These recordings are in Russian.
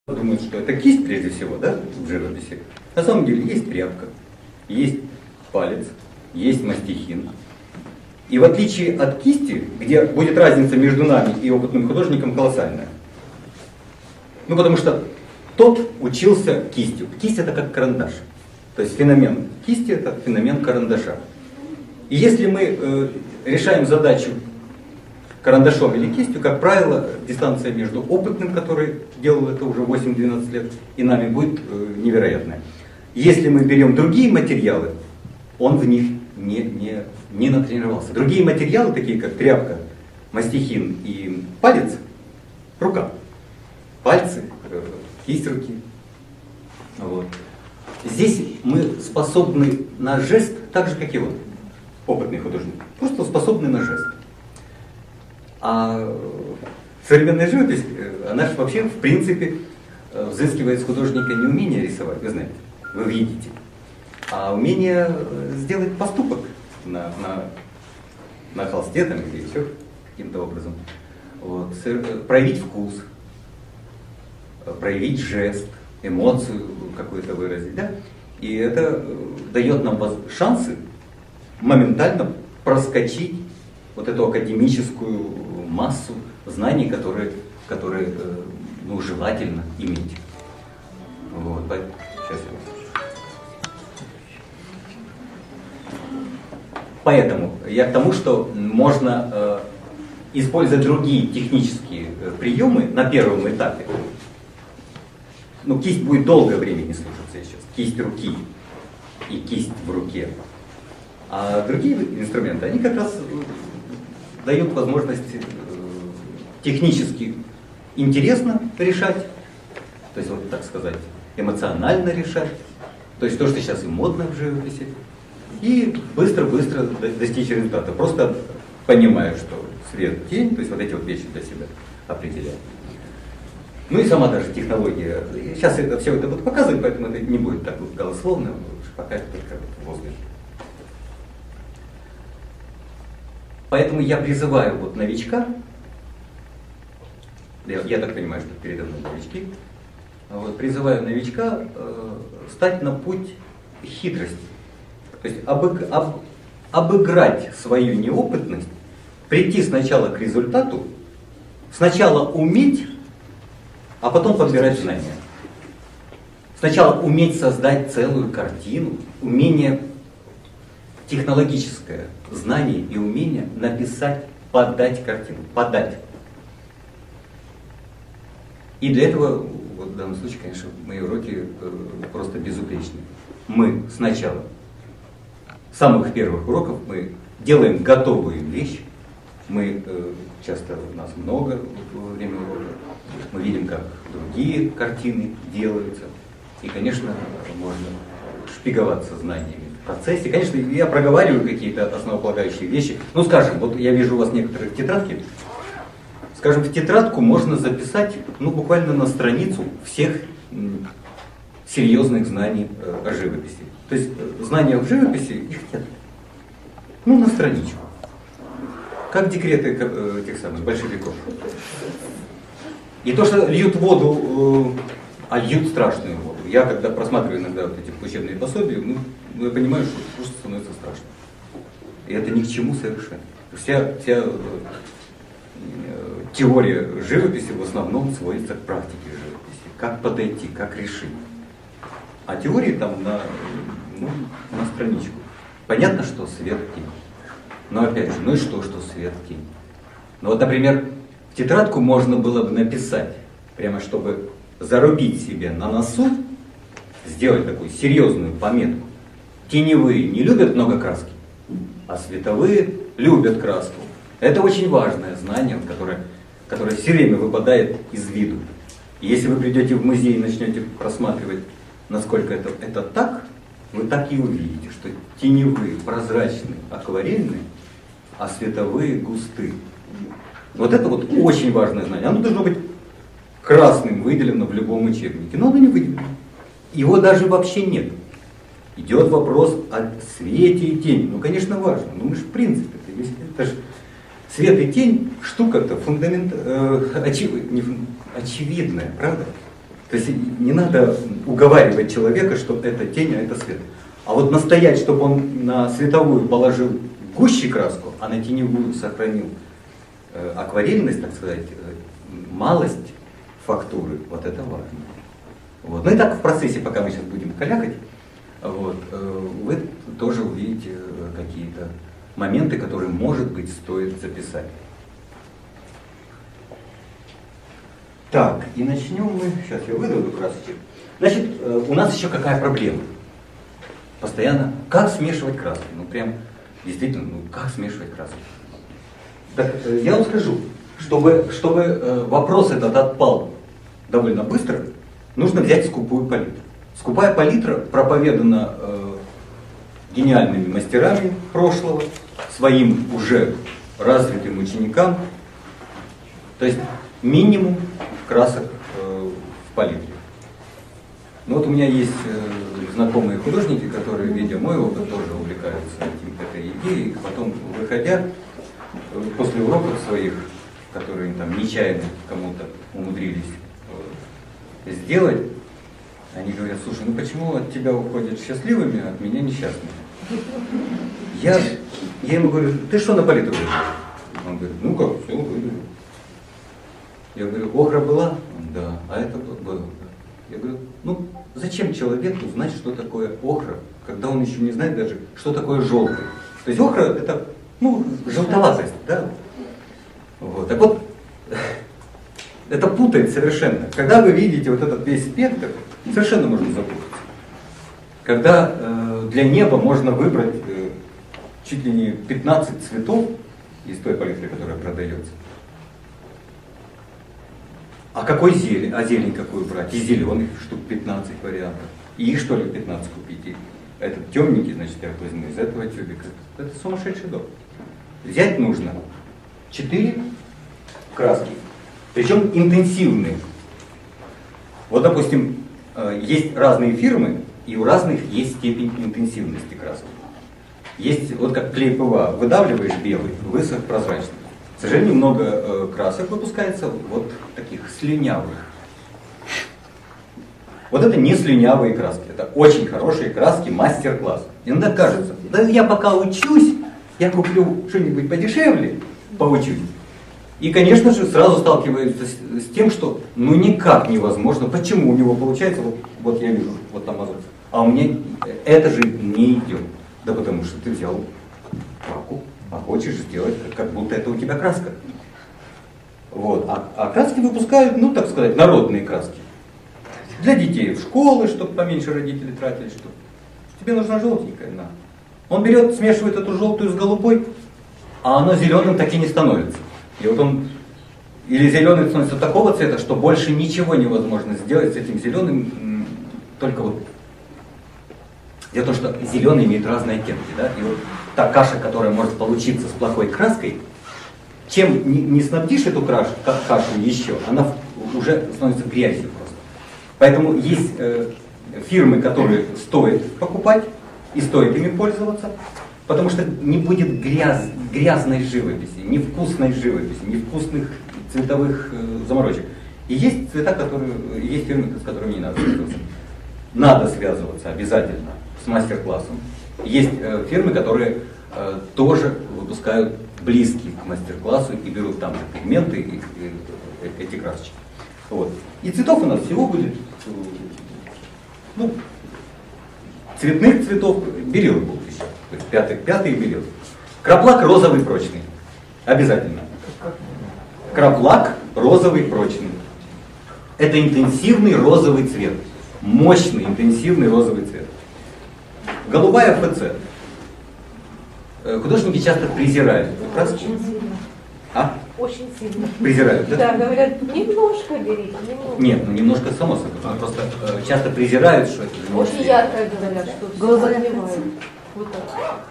Думают, что это кисть прежде всего, да, в живописи. На самом деле есть тряпка, есть палец, есть мастихин. И в отличие от кисти, где будет разница между нами и опытным художником колоссальная. Ну потому что тот учился кистью. Кисть это как карандаш. То есть феномен кисти это феномен карандаша. И если мы решаем задачу карандашом или кистью, как правило, дистанция между опытным, который делал это уже 8-12 лет, и нами будет невероятная. Если мы берем другие материалы, он в них не натренировался. Другие материалы, такие как тряпка, мастихин и палец, рука, пальцы, кисть руки. Вот. Здесь мы способны на жест так же, как и он, опытный художник. Просто способны на жест. А современная живопись, она же вообще в принципе взыскивает с художника не умение рисовать, вы знаете, вы видите, а умение сделать поступок на холсте там, или еще каким-то образом. Вот. Проявить вкус, проявить жест, эмоцию какую-то выразить. Да? И это дает нам шансы моментально проскочить вот эту академическую массу знаний, которые ну, желательно иметь. Вот. Сейчас Поэтому я к тому, что можно использовать другие технические приемы на первом этапе. Ну, кисть будет долгое время не слушаться сейчас. Кисть руки и кисть в руке. А другие инструменты, они как раз дают возможность технически интересно решать, то есть, вот так сказать, эмоционально решать, то есть то, что сейчас и модно в живописи, и быстро-быстро достичь результата, просто понимая, что свет, тень, то есть вот эти вот вещи для себя определяют. Ну и сама даже технология, сейчас все это буду показывать, поэтому это не будет так голословно, пока это только возле. Поэтому я призываю вот новичка, я так понимаю, что передо мной новички, вот, призываю новичка стать на путь хитрости. То есть обыграть свою неопытность, прийти сначала к результату, сначала уметь, а потом подбирать знания. Сначала уметь создать целую картину, умение технологическое знание и умение написать, подать картину, подать. И для этого, вот в данном случае, конечно, мои уроки просто безупречны. Мы сначала, с самых первых уроков, мы делаем готовую вещь. Мы часто, нас много во время урока, мы видим, как другие картины делаются. И, конечно, можно шпиговаться знаниями в процессе. Конечно, я проговариваю какие-то основополагающие вещи. Ну, скажем, вот я вижу у вас некоторые тетрадки. Скажем, в тетрадку можно записать, ну, буквально на страницу всех серьезных знаний о живописи. То есть знания в живописи, их нет. Ну, на страничку. Как декреты тех самых большевиков. И то, что льют воду, а льют страшную воду. Я, когда просматриваю иногда вот эти учебные пособия, ну, я понимаю, что просто становится страшно. И это ни к чему совершенно. Вся теория живописи в основном сводится к практике живописи. Как подойти, как решить. А теории там на страничку. Понятно, что свет, тень. Но опять же, ну и что свет, тень. Ну вот, например, в тетрадку можно было бы написать, прямо чтобы зарубить себе на носу, сделать такую серьезную пометку. Теневые не любят много краски, а световые любят краску. Это очень важное знание, которое все время выпадает из виду. И если вы придете в музей и начнете просматривать, насколько это так, вы так и увидите, что теневые прозрачные, акварельные, а световые густые. Вот это вот очень важное знание. Оно должно быть красным выделено в любом учебнике, но оно не выделено. Его даже вообще нет. Идет вопрос о свете и тени. Ну, конечно, важно. Ну, мы же в принципе, это же свет и тень штука-то очевидная, правда? То есть не надо уговаривать человека, что это тень, а это свет. А вот настоять, чтобы он на световую положил гуще краску, а на теневую сохранил акварельность, так сказать, малость фактуры, вот это важно. Вот. Ну и так в процессе, пока мы сейчас будем калякать, вот, вы тоже увидите какие-то моменты, которые, может быть, стоит записать. Так, и начнем мы, сейчас я выдавлю красочек. Значит, у нас еще какая проблема? Постоянно, как смешивать краски? Ну прям, действительно, ну как смешивать краски? Так, я вам скажу, чтобы вопрос этот отпал довольно быстро, нужно взять скупую палитру. Скупая палитра проповедана гениальными мастерами прошлого, своим уже развитым ученикам. То есть минимум красок в палитре. Ну вот у меня есть знакомые художники, которые, видя мой опыт, тоже увлекаются этой идеей. Потом, выходя, после уроков своих, которые там нечаянно кому-то умудрились сделать, они говорят: слушай, ну почему от тебя уходят счастливыми, а от меня несчастными? Я ему говорю: ты что на палитру выдавил? Он говорит: ну как, все, выдавил. Я говорю: охра была? Он: да. А это было? Я говорю: ну зачем человеку знать, что такое охра, когда он еще не знает даже, что такое желтый? То есть охра это, ну, желтоватость, да? Вот. Так вот, это путает совершенно. Когда вы видите вот этот весь спектр, совершенно можно запутаться. Когда для неба можно выбрать чуть ли не 15 цветов из той палитры, которая продается. А какой зелень? А зелень какую брать? И зеленых штук 15 вариантов. И их что ли 15 купить? И этот темненький, значит, я возьму из этого тюбика. Это сумасшедший дом. Взять нужно 4 краски. Причем интенсивные. Вот, допустим, есть разные фирмы, и у разных есть степень интенсивности краски. Есть, вот как клей ПВА, выдавливаешь белый, высох прозрачный. К сожалению, много красок выпускается вот таких слюнявых. Вот это не слюнявые краски, это очень хорошие краски, мастер-класс. Иногда кажется: да я пока учусь, я куплю что-нибудь подешевле, поучусь. И, конечно же, сразу сталкиваются с тем, что ну никак невозможно. Почему у него получается, вот я вижу, вот там азот, а у меня это же не идет. Да потому что ты взял паку, а хочешь сделать, как будто это у тебя краска. Вот. А краски выпускают, ну так сказать, народные краски. Для детей в школы, чтобы поменьше родители тратили, что тебе нужна желтенькая, на. Он берет, смешивает эту желтую с голубой, а оно зеленым так и не становится. И вот он, или зеленый становится такого цвета, что больше ничего невозможно сделать с этим зеленым, только вот. Дело в том, что зеленый имеет разные оттенки, да, и вот та каша, которая может получиться с плохой краской, чем не снабдишь эту кашу еще, она уже становится грязью просто. Поэтому есть фирмы, которые стоит покупать и стоит ими пользоваться, потому что не будет грязной живописи, невкусной живописи, невкусных цветовых заморочек. И есть цвета, есть фирмы, с которыми не надо связываться. Надо связываться обязательно с мастер-классом. Есть фирмы, которые тоже выпускают близкие к мастер-классу и берут там же пигменты и эти красочки. Вот. И цветов у нас всего будет, ну, цветных цветов, белил будут еще. То есть пятый белил. Краплак розовый прочный. Обязательно. Краплак розовый прочный. Это интенсивный розовый цвет. Мощный, интенсивный розовый цвет. Голубая ФЦ. Художники часто презирают краски. А? Очень сильно. Презирают, да? Да, говорят, немножко берите, немножко. Нет, ну немножко само собой. Просто часто презирают, что это Очень цвет. ярко говорят, что Голубая затмевают. Вот так.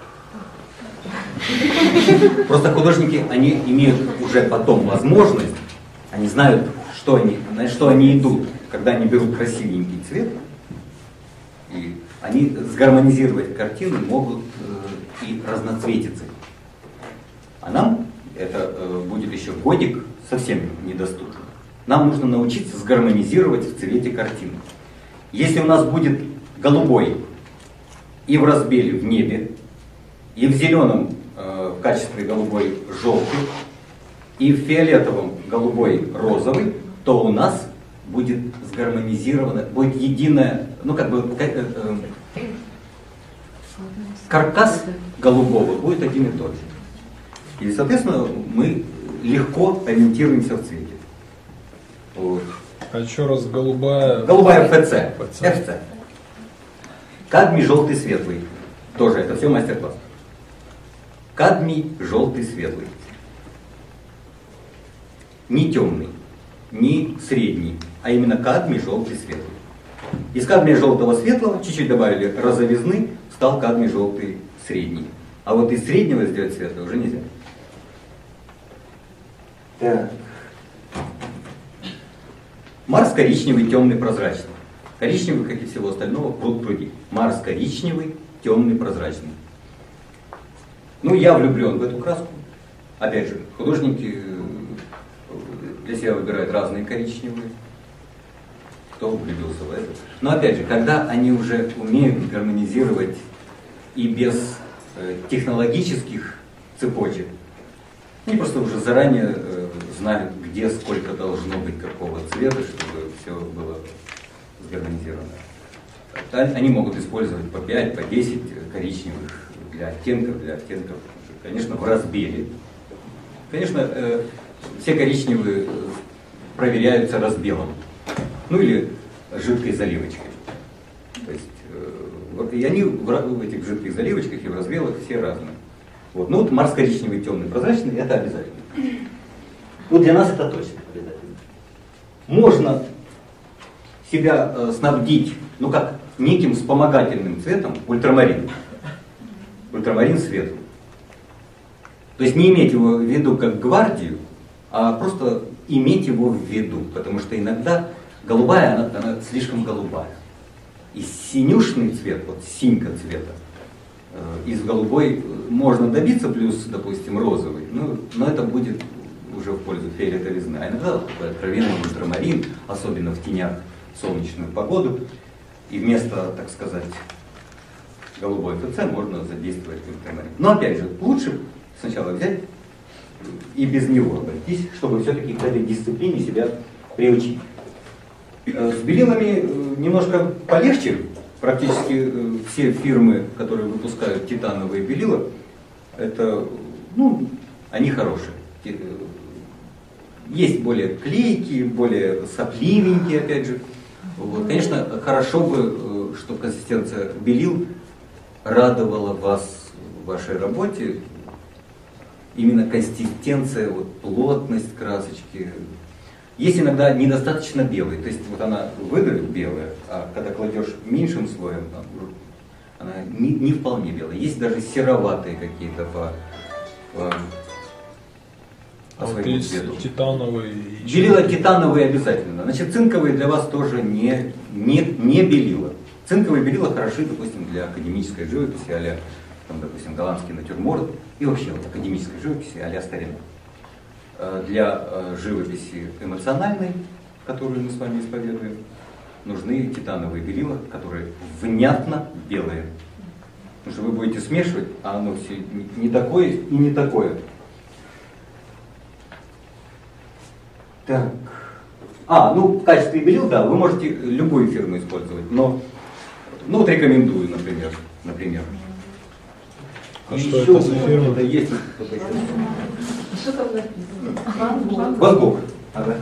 Просто художники, они имеют уже потом возможность, они знают, на что они идут, когда они берут красивенький цвет, и они сгармонизировать картину могут и разноцветиться. А нам это будет еще годик совсем недоступно. Нам нужно научиться сгармонизировать в цвете картину. Если у нас будет голубой и в разбеле в небе, и в зеленом в качестве голубой желтый, и в фиолетовом голубой розовый, то у нас будет сгармонизировано, будет единое, ну как бы каркас голубого будет один и тот же. И, соответственно, мы легко ориентируемся в цвете. Вот. А еще раз голубая... Голубая ФЦ. Кадмий желтый светлый. Тоже это все мастер-класс. Кадмий желтый светлый. Не темный, не средний, а именно кадмий желтый светлый. Из кадмия желтого светлого чуть-чуть добавили розовизны, стал кадмий желтый средний. А вот из среднего сделать светлый уже нельзя. Так. Марс коричневый, темный, прозрачный. Коричневый, как и всего остального, пруд-пруди. Марс коричневый, темный, прозрачный. Ну, я влюблен в эту краску. Опять же, художники для себя выбирают разные коричневые. Кто влюбился в это. Но опять же, когда они уже умеют гармонизировать и без технологических цепочек, они просто уже заранее знают, где сколько должно быть какого цвета, чтобы все было сгармонизировано. Они могут использовать по 5, по 10 коричневых для оттенков. Конечно, в разбеле. Конечно, все коричневые проверяются разбелом. Ну или жидкой заливочкой. То есть, и они в этих жидких заливочках и в разбелах все разные. Вот. Ну вот Марс коричневый, темный, прозрачный, это обязательно. Вот для нас это точно обязательно. Можно себя снабдить, ну как, неким вспомогательным цветом ультрамарин. Ультрамарин светлый. То есть не иметь его в виду как гвардию, а просто иметь его в виду. Потому что иногда голубая, она слишком голубая. И синюшный цвет, вот синька цвета, из голубой можно добиться, плюс, допустим, розовый, но это будет уже в пользу фиолетовизны. А иногда такой откровенный ультрамарин, особенно в тенях, в солнечную погоду, и вместо, так сказать, голубой ФЦ можно задействовать ультрамарин. Но опять же, лучше сначала взять и без него обойтись, чтобы все-таки к этой дисциплине себя приучить. С белилами немножко полегче. Практически все фирмы, которые выпускают титановые белила, это, ну, они хорошие. Есть более клейкие, более сопливенькие, опять же. Вот. Конечно, хорошо бы, чтобы консистенция белил радовала вас в вашей работе. Именно консистенция, вот, плотность красочки. Есть иногда недостаточно белый, то есть вот она выдавит белая, а когда кладешь меньшим слоем, она не вполне белая. Есть даже сероватые какие-то по своему цвету. Титановые. Белила титановые обязательно. Значит, цинковые для вас тоже не белила. Цинковые белила хороши, допустим, для академической живописи, а-ля, допустим, голландский натюрморт, и вообще вот, академической живописи а-ля старина. Для живописи эмоциональной, которую мы с вами исповедуем, нужны титановые белила, которые внятно белые. Потому что вы будете смешивать, а оно все не такое и не такое. Так. Ну в качестве белил, да, вы можете любую фирму использовать, но вот рекомендую, например. А что это за фирма? Это есть. Что там написано? Ван Гог. Ага.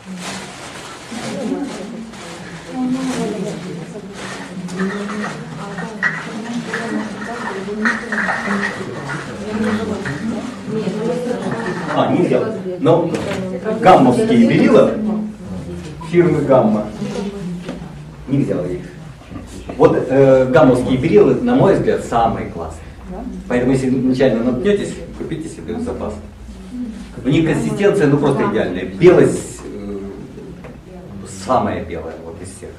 Нельзя. Но гаммовские белила, фирмы Гамма, не взял их. Вот гаммовские белила, на мой взгляд, самые классные. Поэтому, если начально наткнетесь, купите себе запас. У них консистенция, ну, просто идеальная. Белость самая белая вот из всех.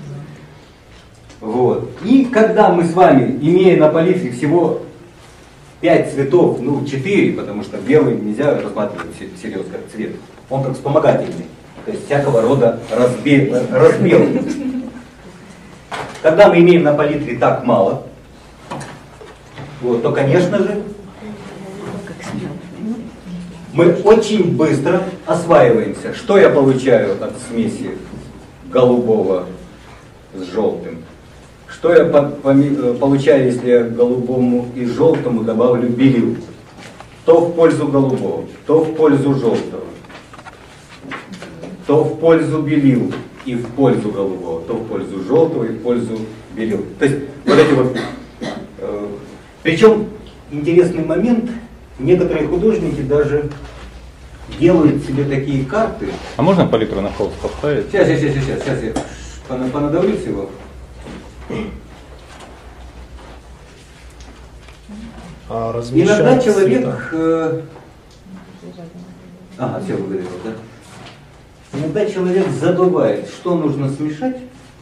Вот. И когда мы с вами, имея на палитре всего 5 цветов, ну 4, потому что белый нельзя рассматривать всерьез как цвет. Он как вспомогательный, то есть всякого рода разбел. Когда мы имеем на палитре так мало, вот, то, конечно же, мы очень быстро осваиваемся. Что я получаю от смеси голубого с желтым? Что я получаю, если я голубому и желтому добавлю белил? То в пользу голубого, то в пользу желтого, то в пользу белил и в пользу голубого, то в пользу желтого и в пользу белил. То есть вот эти вот. Причем интересный момент, некоторые художники даже делают себе такие карты. А можно палитру на холст поставить? Сейчас я понадавлю всего. Иногда человек... Ага, все выговорил, да? Иногда человек забывает, что нужно смешать,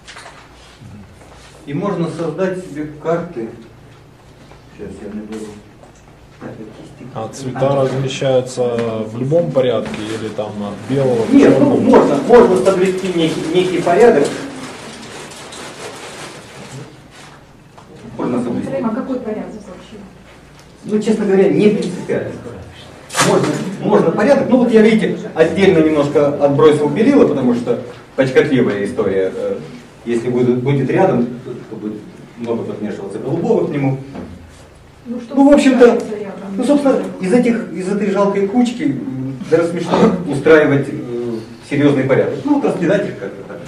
и можно создать себе карты. Сейчас я наберу. А цвета размещаются в любом порядке или там от белого? Нет, ну можно соблюсти некий порядок. Можно соблюсти. А какой порядок вообще? Ну, честно говоря, не принципиально. Можно порядок. Ну вот я, видите, отдельно немножко отбросил белила, потому что почкотливая история. Если будет рядом, то будет много подмешиваться голубого к нему. Ну, в общем-то, ну, собственно, из этой жалкой кучки даже смешно устраивать серьезный порядок. Ну, вот раскидать их как-то так.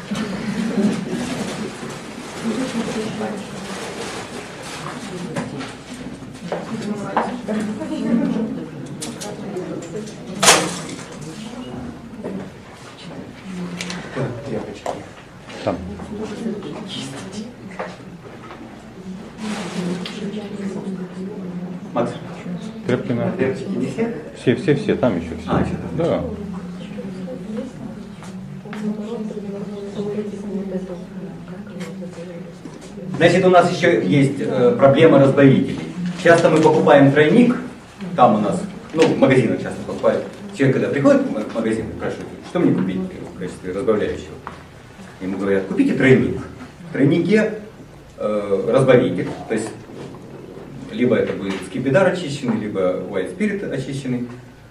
Там. Макс, Тряпкина. тряпочки не все? Все, там еще все. А, еще там. Да. Значит, у нас еще есть проблема разбавителей. Часто мы покупаем тройник, там у нас, ну, в магазинах часто покупают. Человек, когда приходит в магазин, спрашивает, что мне купить в качестве разбавляющего? Ему говорят, купите тройник. В тройнике разбавитель, то есть либо это будет скипидар очищенный, либо white spirit очищенный.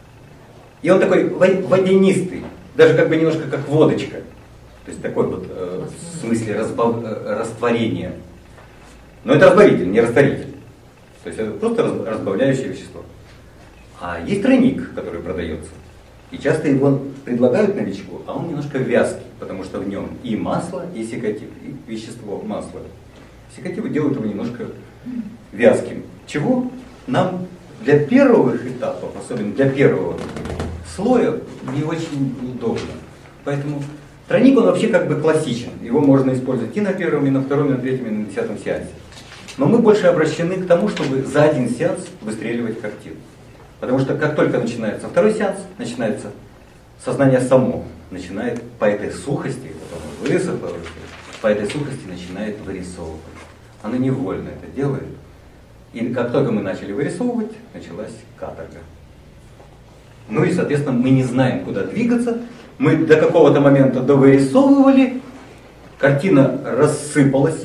И он такой водянистый, даже как бы немножко как водочка. То есть такой вот в смысле растворения. Но это разбавитель, не растворитель. То есть это просто разбавляющее вещество. А есть тройник, который продается. И часто его предлагают новичку, а он немножко вязкий, потому что в нем и масло, и секатив, и вещество масла. Секативы делают его немножко вязким. Чего нам для первых этапов, особенно для первого слоя, не очень удобно. Поэтому тройник, он вообще как бы классичен. Его можно использовать и на первом, и на втором, и на третьем, и на 10-м сеансе. Но мы больше обращены к тому, чтобы за один сеанс выстреливать картину. Потому что как только начинается второй сеанс, начинается сознание само, начинает по этой сухости, потом высохло, по этой сухости начинает вырисовывать. Оно невольно это делает. И как только мы начали вырисовывать, началась каторга. Ну и, соответственно, мы не знаем, куда двигаться. Мы до какого-то момента довырисовывали, картина рассыпалась,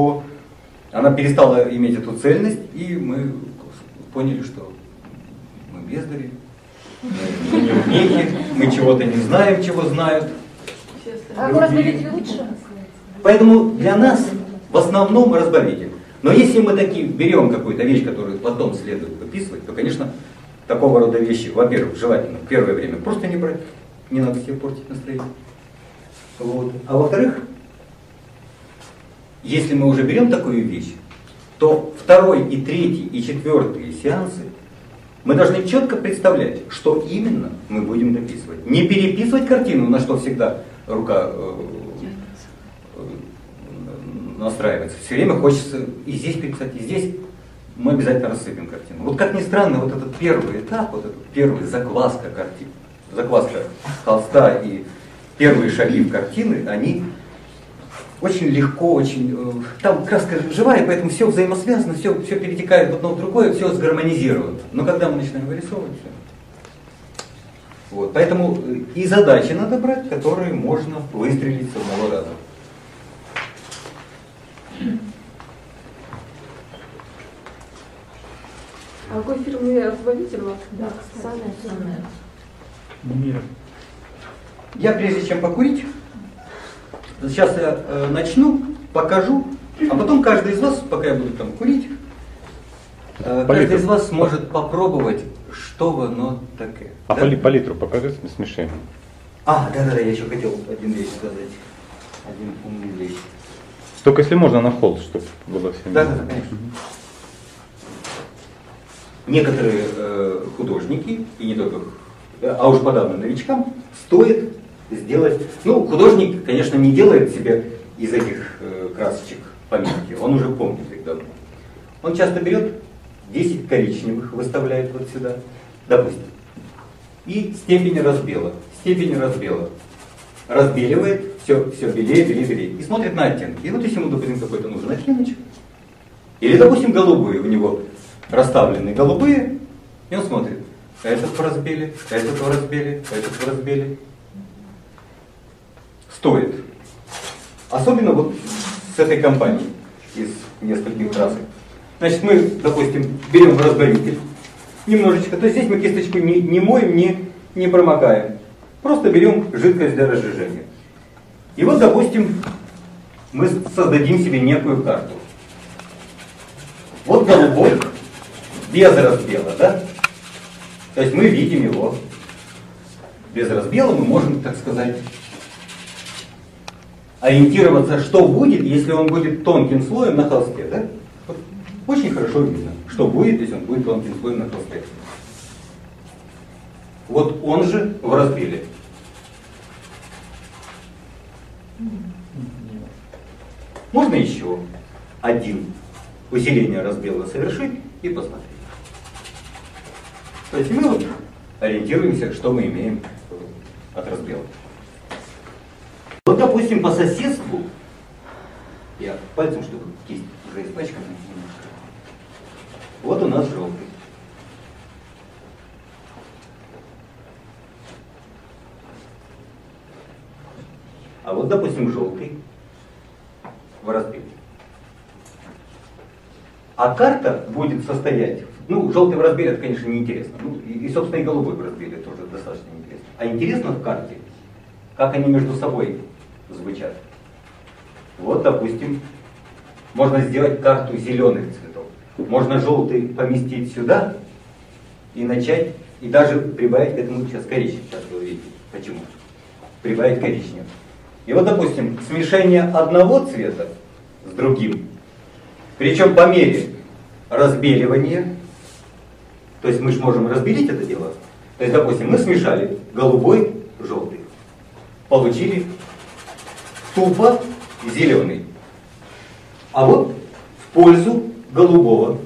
она перестала иметь эту цельность, и мы поняли, что мы бездари, мы неумехи, мы чего-то не знаем, чего знают. А разбавитель лучше? Поэтому для нас в основном разбавитель. Но если мы такие берем какую-то вещь, которую потом следует выписывать, то, конечно, такого рода вещи, во-первых, желательно в первое время просто не брать, не надо себе портить настроение. Вот. А во-вторых, если мы уже берем такую вещь, то второй, и третий, и четвертый сеансы мы должны четко представлять, что именно мы будем дописывать. Не переписывать картину, на что всегда рука настраивается. Все время хочется и здесь переписать, и здесь. Мы обязательно рассыпем картину. Вот как ни странно, вот этот первый этап, вот этот первый закваска картины, закваска холста и первые шаги в картины, они очень легко, очень, там краска живая, поэтому все взаимосвязано, все перетекает в одно в другое, все сгармонизировано. Но когда мы начинаем вырисовывать, все. Вот, поэтому и задачи надо брать, которые можно выстрелить с одного раза. А какой фирмы руководитель у вас? Да, Санет. Мир. Я прежде чем покурить, сейчас я начну, покажу, а потом каждый из вас, пока я буду там курить, каждый из вас сможет попробовать, что оно такое. А да? палитру покажи смешение. Да, я еще хотел один вещь сказать. Один умный вещь. Только если можно на холст, чтобы было всем. Да, конечно. Некоторые художники, и не только, а уж подавно новичкам, стоит сделать, художник, конечно, не делает себе из этих красочек пометки, он уже помнит их давно. Он часто берет 10 коричневых, выставляет вот сюда, допустим, и степень разбела, разбеливает, все белее, и смотрит на оттенки. И вот если ему, допустим, какой-то нужен оттеночек, или, допустим, голубые, у него расставлены голубые, и он смотрит, этот в разбеле, этот в разбеле, этот в разбеле. Стоит. Особенно вот с этой компанией из нескольких красок. Значит, мы, допустим, берем разбавитель немножечко, то есть здесь мы кисточку не моем, не промокаем. Просто берем жидкость для разжижения. И вот, допустим, мы создадим себе некую карту. Вот голубой, без разбела, да? То есть мы видим его. Без разбела мы можем, так сказать, ориентироваться, что будет, если он будет тонким слоем на холсте, да? Вот очень хорошо видно, что будет, если он будет тонким слоем на холсте. Вот он же в разбеле. Можно еще один усиление разбела совершить и посмотреть. То есть мы вот ориентируемся, что мы имеем от разбела. Вот, допустим, по соседству, я пальцем, чтобы кисть уже испачкана немножко. Вот у нас желтый. А вот, допустим, желтый в разбеле. А карта будет состоять, желтый в разбеле, это, конечно, неинтересно. И, собственно, и голубой в разбеле тоже достаточно интересно. А интересно в карте, как они между собой звучат. Вот, допустим, можно сделать карту зеленых цветов. Можно желтый поместить сюда и начать, и даже прибавить к этому сейчас коричневый. Сейчас вы увидите, почему. Прибавить коричневый. И вот, допустим, смешение одного цвета с другим, причем по мере разбеливания, то есть мы же можем разбелить это дело. То есть, допустим, мы смешали голубой, желтый, получили тупо зеленый. А вот в пользу голубого.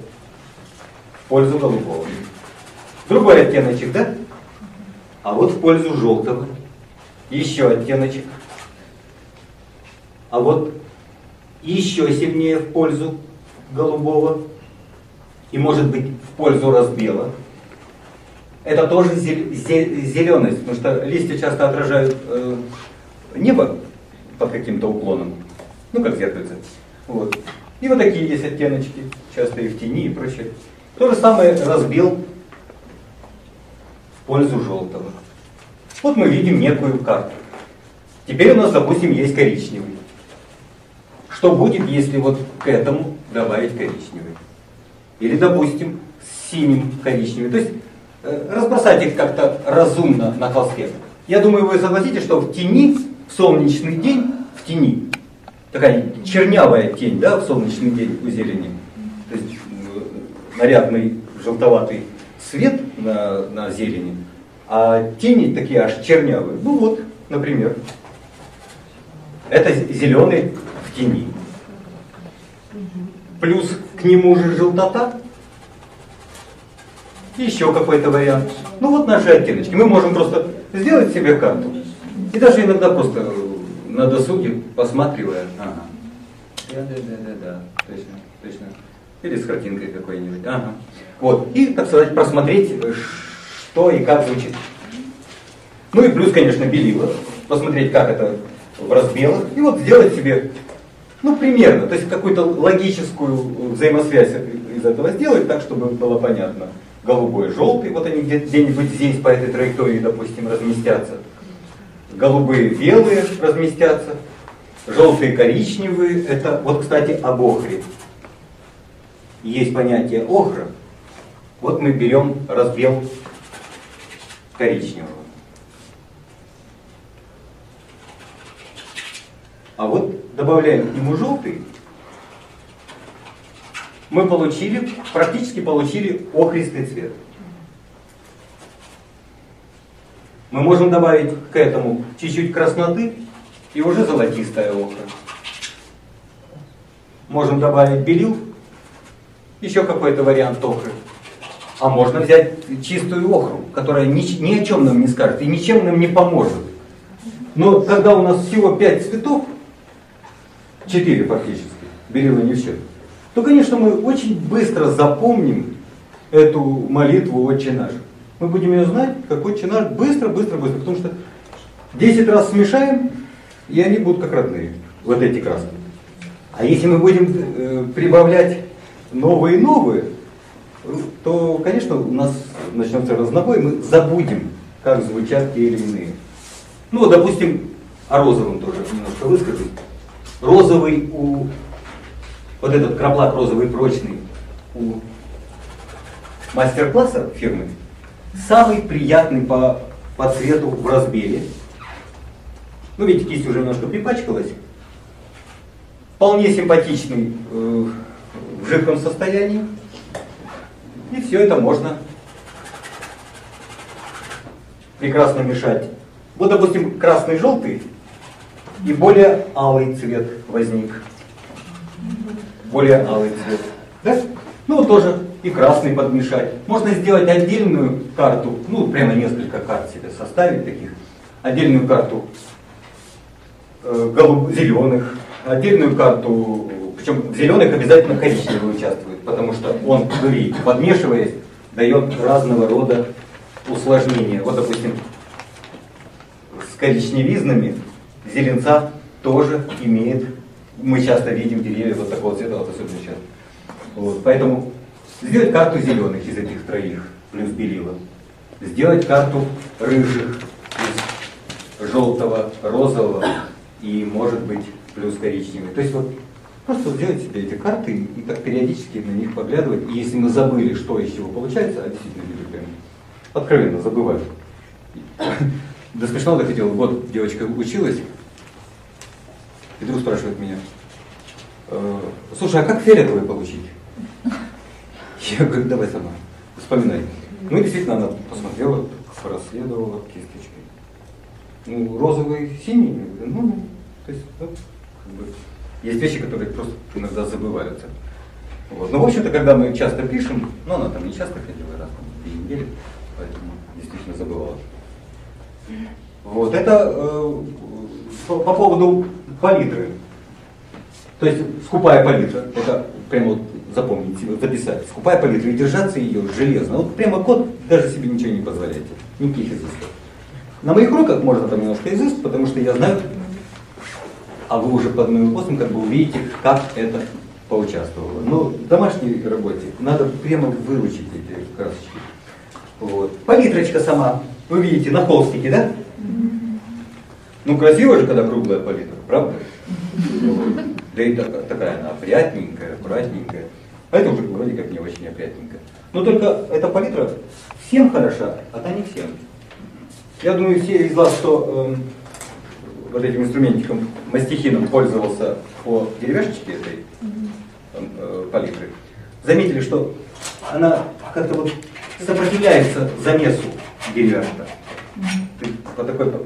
Другой оттеночек, да? А вот в пользу желтого. Еще оттеночек. А вот еще сильнее в пользу голубого. И может быть в пользу разбела. Это тоже зеленость, потому что листья часто отражают небо под каким-то уклоном. Как зеркальце. Вот. И вот такие есть оттеночки, часто и в тени и прочее. То же самое разбел в пользу желтого. Вот мы видим некую карту. Теперь у нас, допустим, есть коричневый. Что будет, если вот к этому добавить коричневый? Или, допустим, с синим коричневый. То есть разбросать их как-то разумно на холсте. Я думаю, вы согласитесь, что в тени, в солнечный день, в тени, такая чернявая тень, да, в солнечный день у зелени. То есть нарядный желтоватый свет на зелени, а тени такие аж чернявые. Вот, например. Это зеленый в тени. Плюс к нему же желтота. Еще какой-то вариант. Вот наши оттеночки. Мы можем просто сделать себе карту. И даже иногда просто на досуге, посматривая, ага, да, точно. Или с картинкой какой-нибудь, ага. Вот, и, так сказать, просмотреть, что и как звучит. Ну и плюс, конечно, белило, посмотреть, как это в разбелах, и вот сделать себе, ну, примерно, то есть какую-то логическую взаимосвязь из этого сделать так, чтобы было понятно. Голубой, желтый, вот они где-нибудь здесь по этой траектории, допустим, разместятся. Голубые, белые разместятся. Желтые, коричневые, это, вот, кстати, об охре. Есть понятие охра. Вот мы берем разбел коричневого. А вот добавляем к нему желтый, мы практически получили охристый цвет. Мы можем добавить к этому чуть-чуть красноты, и уже золотистая охра. Можем добавить белил, еще какой-то вариант охры. А можно взять чистую охру, которая ни о чем нам не скажет и ничем нам не поможет. Но когда у нас всего 5 цветов, 4 фактически, белила не в счет, то, конечно, мы очень быстро запомним эту молитву «Отче наш». Мы будем ее знать, как «Отче наш», быстро, потому что 10 раз смешаем, и они будут как родные, вот эти красные. А если мы будем прибавлять новые, то, конечно, у нас начнется разнобой, мы забудем, как звучат те или иные. Ну, допустим, о розовом тоже немножко выскажу. Розовый вот этот краплак розовый прочный у мастер-класса фирмы самый приятный по цвету в разбеле. Ну, видите, кисть уже немножко припачкалась. Вполне симпатичный в жидком состоянии. И все это можно прекрасно мешать. Вот, допустим, красный-желтый и более алый цвет возник. Более алый цвет. Да? Ну, вот тоже и красный подмешать. Можно сделать отдельную карту, ну, прямо несколько карт себе составить таких. Отдельную карту зеленых, отдельную карту, причем в зеленых обязательно коричневый участвует, потому что он, видите, подмешиваясь, дает разного рода усложнения. Вот, допустим, с коричневизнами зеленца тоже имеет, мы часто видим деревья вот такого цвета, вот особенно сейчас. Вот, поэтому сделать карту зеленых из этих троих, плюс белила. Сделать карту рыжих из желтого, розового и, может быть, плюс коричневый. То есть вот просто сделать себе эти карты и так периодически на них поглядывать. И если мы забыли, что из чего получается, а действительно люди прям откровенно забывают. До смешного доходило. Вот девочка училась, и вдруг спрашивает меня: слушай, а как фиолетовый получить? Я говорю, давай сама, вспоминай. Ну и действительно она посмотрела, порасследовала кисточкой. Ну, розовый, синий, ну, то есть, ну, как бы, есть вещи, которые просто иногда забываются. Вот. Но, в общем-то, когда мы часто пишем, ну, она там не часто ходила, раз в 2 недели, поэтому действительно забывала. Вот, это по поводу палитры. То есть, скупая палитра, это прямо вот запомнить, записать. Скупая палитра и держаться ее железно. Вот прямо кот даже себе ничего не позволяете. Никаких изысков. На моих уроках можно там немножко изыскать, потому что я знаю, а вы уже под моим постом как бы увидите, как это поучаствовало. Но в домашней работе надо прямо выучить эти красочки. Вот. Палитрочка сама, вы видите, на холстике, да? Ну, красиво же, когда круглая палитра, правда? Вот. Да и такая она опрятненькая, аккуратненькая. А это уже вроде как не очень опрятненькая. Но только эта палитра всем хороша, а та не всем. Я думаю, все из вас, кто вот этим инструментиком, мастихином пользовался по деревяшечке этой палитры, заметили, что она как-то вот сопротивляется замесу деревяшка. По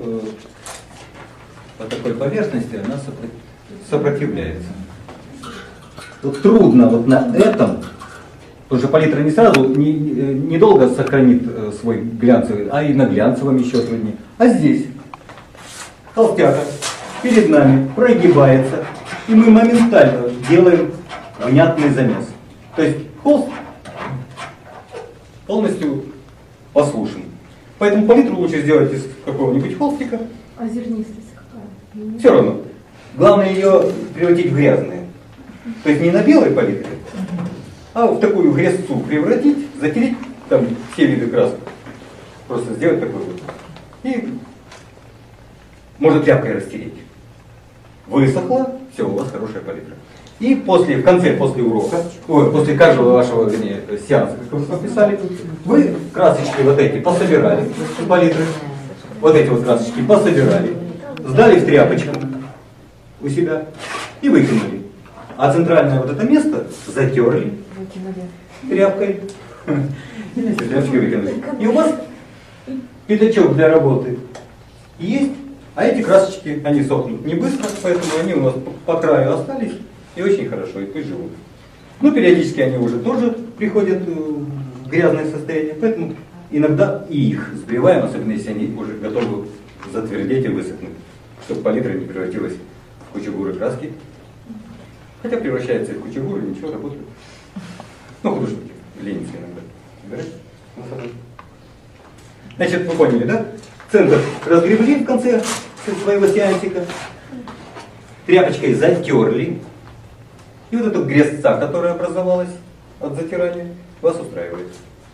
такой поверхности она сопротивляется. Вот трудно вот на этом, потому что палитра не сразу, недолго сохранит свой глянцевый, а и на глянцевом еще труднее. А здесь толстяка перед нами прогибается, и мы моментально делаем внятный замес. То есть холст полностью послушен. Поэтому палитру лучше сделать из какого-нибудь холстика. А зернистость какая? Все равно. Главное ее превратить в грязные. То есть не на белой палитре, а в такую грязцу превратить, затереть там все виды красок. Просто сделать такой вот. И можно тряпкой растереть. Высохло, все, у вас хорошая палитра. И в конце, после урока, после каждого вашего сеанса, как вы написали, вы красочки вот эти пособирали с палитры, вот эти вот красочки пособирали, сдали в тряпочку у себя и выкинули. А центральное вот это место затерли тряпкой. Тряпочкой выкинули. И у вас пятачок для работы есть, а эти красочки, они сохнут не быстро, поэтому они у нас по краю остались и очень хорошо, и пусть живут. Ну, периодически они уже тоже приходят в грязное состояние, поэтому иногда и их сбриваем, особенно если они уже готовы затвердеть и высохнуть, чтобы палитра не превратилась в кучегуры краски. Хотя превращается в кучегуры, ничего, работает. Ну, художники, ленинские иногда. Значит, вы поняли, да? Центр разгребли в конце своего сеансика, тряпочкой затерли, и вот эта грязца, которая образовалась от затирания, вас устраивает.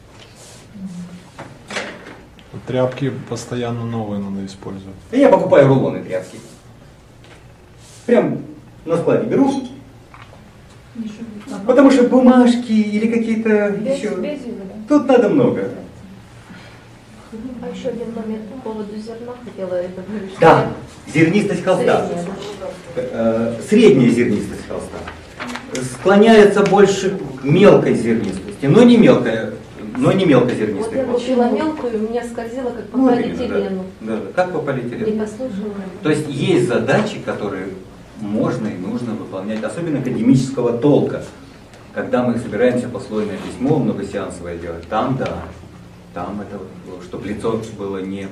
Тряпки постоянно новые надо использовать. И я покупаю рулоны тряпки. Прям на складе беру. Потому что бумажки или какие-то еще... Тут надо много. А еще один момент по поводу зерна хотела это выручить. Да, зернистость холста. Средняя зернистость холста. Склоняется больше к мелкой зернистости, но не мелкой Вот зернистой. я купила мелкую, у меня скользила как по Вот полиэтилену. именно, да. Да, как по Не полиэтилену. послушала. То есть есть задачи, которые можно и нужно выполнять, особенно академического толка. Когда мы собираемся послойное письмо, многосеансовое делать, там да, там это, чтобы лицо было не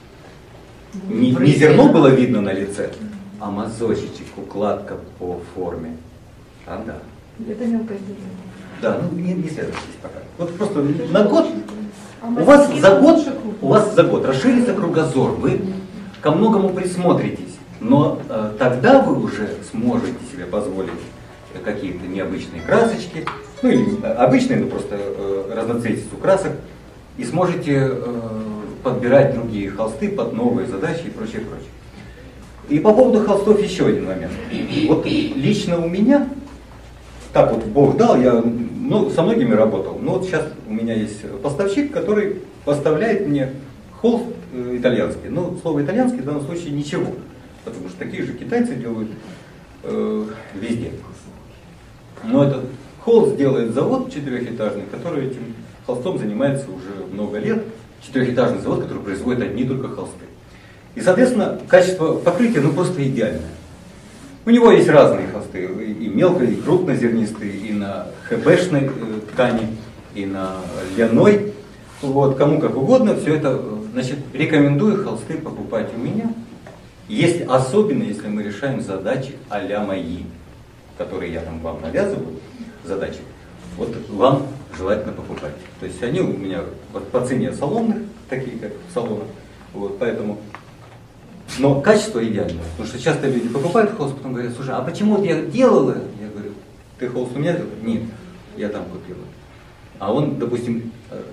зерно было видно на лице, а мазочечек, укладка по форме. Там да. Это мелкое зерно. Да, ну не следует здесь пока. Вот просто на год, у вас за год расширится кругозор, вы ко многому присмотритесь, но тогда вы уже сможете себе позволить какие-то необычные красочки, ну или обычные, но просто разноцветицу красок, и сможете подбирать другие холсты под новые задачи и прочее, прочее. И по поводу холстов еще один момент. Вот лично у меня, так вот Бог дал, я со многими работал, но вот сейчас у меня есть поставщик, который поставляет мне холст итальянский. Но слово итальянский в данном случае ничего, потому что такие же китайцы делают везде. Но этот холст делает завод четырехэтажный, который этим холстом занимается уже много лет. Четырехэтажный завод, который производит одни только холсты. И, соответственно, качество покрытия просто идеальное. У него есть разные холсты, и мелкой, и крупнозернистые, и на ХБшной ткани, и на ляной. Вот, кому как угодно, все это, значит, рекомендую холсты покупать у меня. Есть особенно, если мы решаем задачи а-ля мои, которые я там вам навязываю, задачи, вот вам желательно покупать. То есть они у меня по цене салонных, такие как в салонах, вот, поэтому... Но качество идеальное, потому что часто люди покупают холст, потом говорят, слушай, а почему вот я делала? Я говорю, ты холст у меня делал? Нет, я там купила. А он, допустим,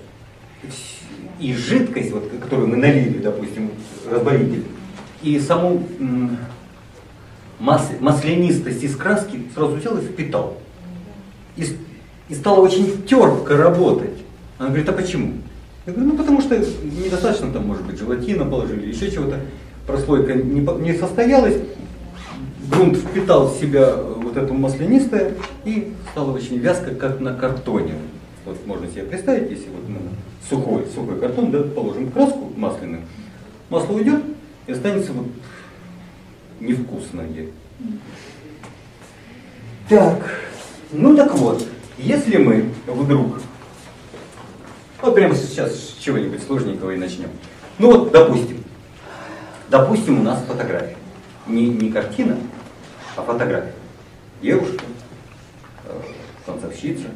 и жидкость, вот, которую мы налили, допустим, разбавитель, и саму маслянистость из краски сразу взял и впитал. И стала очень терпко работать. Она говорит, а почему? Я говорю, потому что недостаточно там, может быть, желатина положили, еще чего-то. Прослойка не состоялась, грунт впитал в себя вот это маслянистое и стало очень вязко, как на картоне. Вот можно себе представить, если вот сухой картон, да, положим краску масляную, масло уйдет и останется вот невкусное. Так, так вот, если мы вдруг, вот прямо сейчас с чего-нибудь сложненького и начнем. Допустим, у нас фотография. не картина, а фотография. Девушка, танцовщица.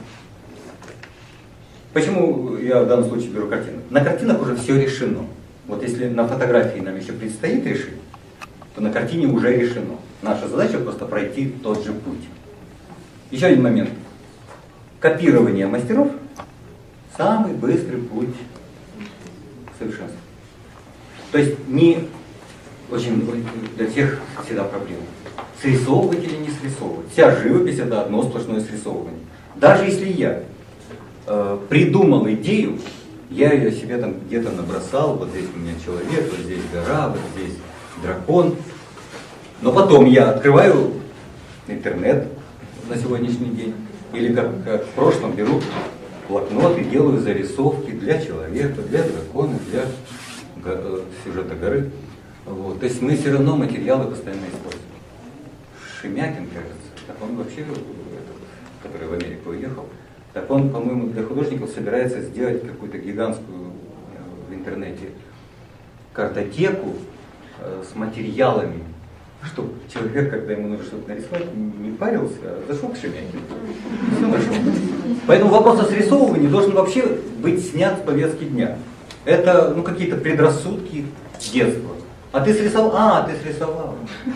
Почему я в данном случае беру картину? На картинах уже все решено. Вот если на фотографии нам еще предстоит решить, то на картине уже решено. Наша задача просто пройти тот же путь. Еще один момент. Копирование мастеров – самый быстрый путь к совершенству. То есть не очень для всех всегда проблема. Срисовывать или не срисовывать. Вся живопись – это одно сплошное срисовывание. Даже если я придумал идею, я ее себе там где-то набросал, вот здесь у меня человек, вот здесь гора, вот здесь дракон. Но потом я открываю интернет на сегодняшний день, или как в прошлом беру блокнот и делаю зарисовки для человека, для дракона, для сюжета горы. Вот. То есть мы все равно материалы постоянно используем. Шемякин, кажется, так он вообще, который в Америку уехал, так он, по-моему, для художников собирается сделать какую-то гигантскую в интернете картотеку с материалами, чтобы человек, когда ему нужно что-то нарисовать, не парился, а зашел к Шемякину. Все нашел. Поэтому вопрос о срисовывании должен вообще быть снят с повестки дня. Это какие-то предрассудки детства. А ты срисовал? А, ты срисовал.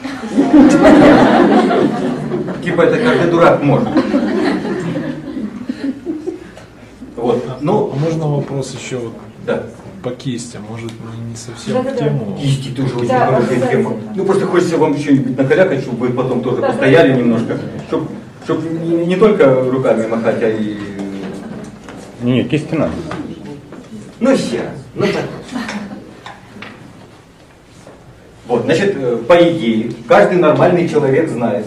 Типа это каждый дурак может. Вот. А можно вопрос еще Да. по кисти? Может, не совсем в тему? Кисти тоже очень хорошая тема. Просто хочется вам что-нибудь накалякать, чтобы вы потом тоже постояли немножко. Чтобы не только руками махать, а и... Не, кисти надо. Ну сейчас. Так. Вот, значит, по идее, каждый нормальный человек знает,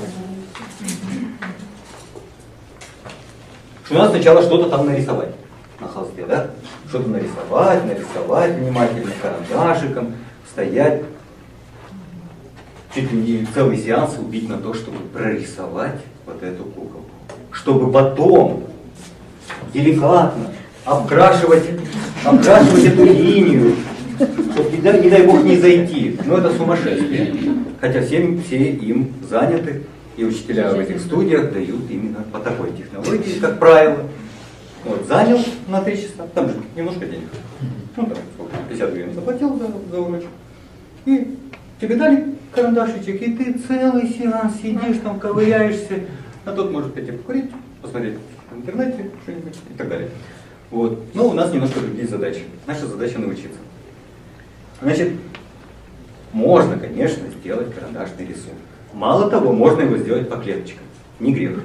что надо сначала что-то там нарисовать на холсте, да? Что-то нарисовать внимательно, карандашиком, стоять. Чуть ли не целый сеанс убить на то, чтобы прорисовать вот эту куколку. Чтобы потом деликатно обкрашивать эту линию, чтобы, не дай бог, не зайти. Но это сумасшествие. Хотя все им заняты, и учителя в этих студиях дают именно по такой технологии, как правило. Вот, занял на 3 часа, там же немножко денег. Там сколько, 50 гривен заплатил за урочек. И тебе дали карандашичек, и ты целый сеанс сидишь там, ковыряешься. А тут может пойти покурить, посмотреть в интернете что-нибудь и так далее. Вот. Но у нас немножко другие задачи. Наша задача научиться. Значит, можно, конечно, сделать карандашный рисунок. Мало того, можно его сделать по клеточкам. Не грех.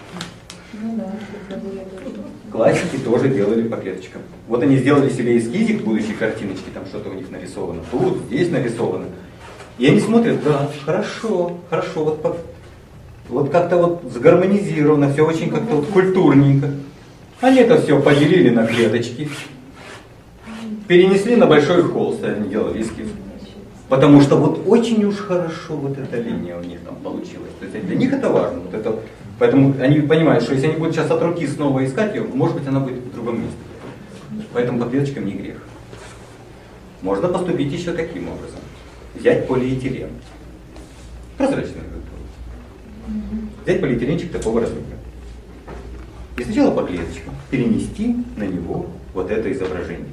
Классики тоже делали по клеточкам. Вот они сделали себе эскизик будущей картиночки, там что-то у них нарисовано. Тут, здесь нарисовано. И они смотрят, да, хорошо, вот как-то вот сгармонизировано, все очень как-то вот культурненько. Они это все поделили на клеточки, перенесли на большой холст, они делали эскиз. Потому что вот очень уж хорошо вот эта линия у них там получилась. То есть для них это важно. Вот это, поэтому они понимают, что если они будут сейчас от руки снова искать ее, может быть она будет в другом месте. Поэтому по клеточкам не грех. Можно поступить еще таким образом. Взять полиэтилен. Прозрачную грунтовку. Взять полиэтиленчик такого размера. И сначала по клеточкам перенести на него вот это изображение.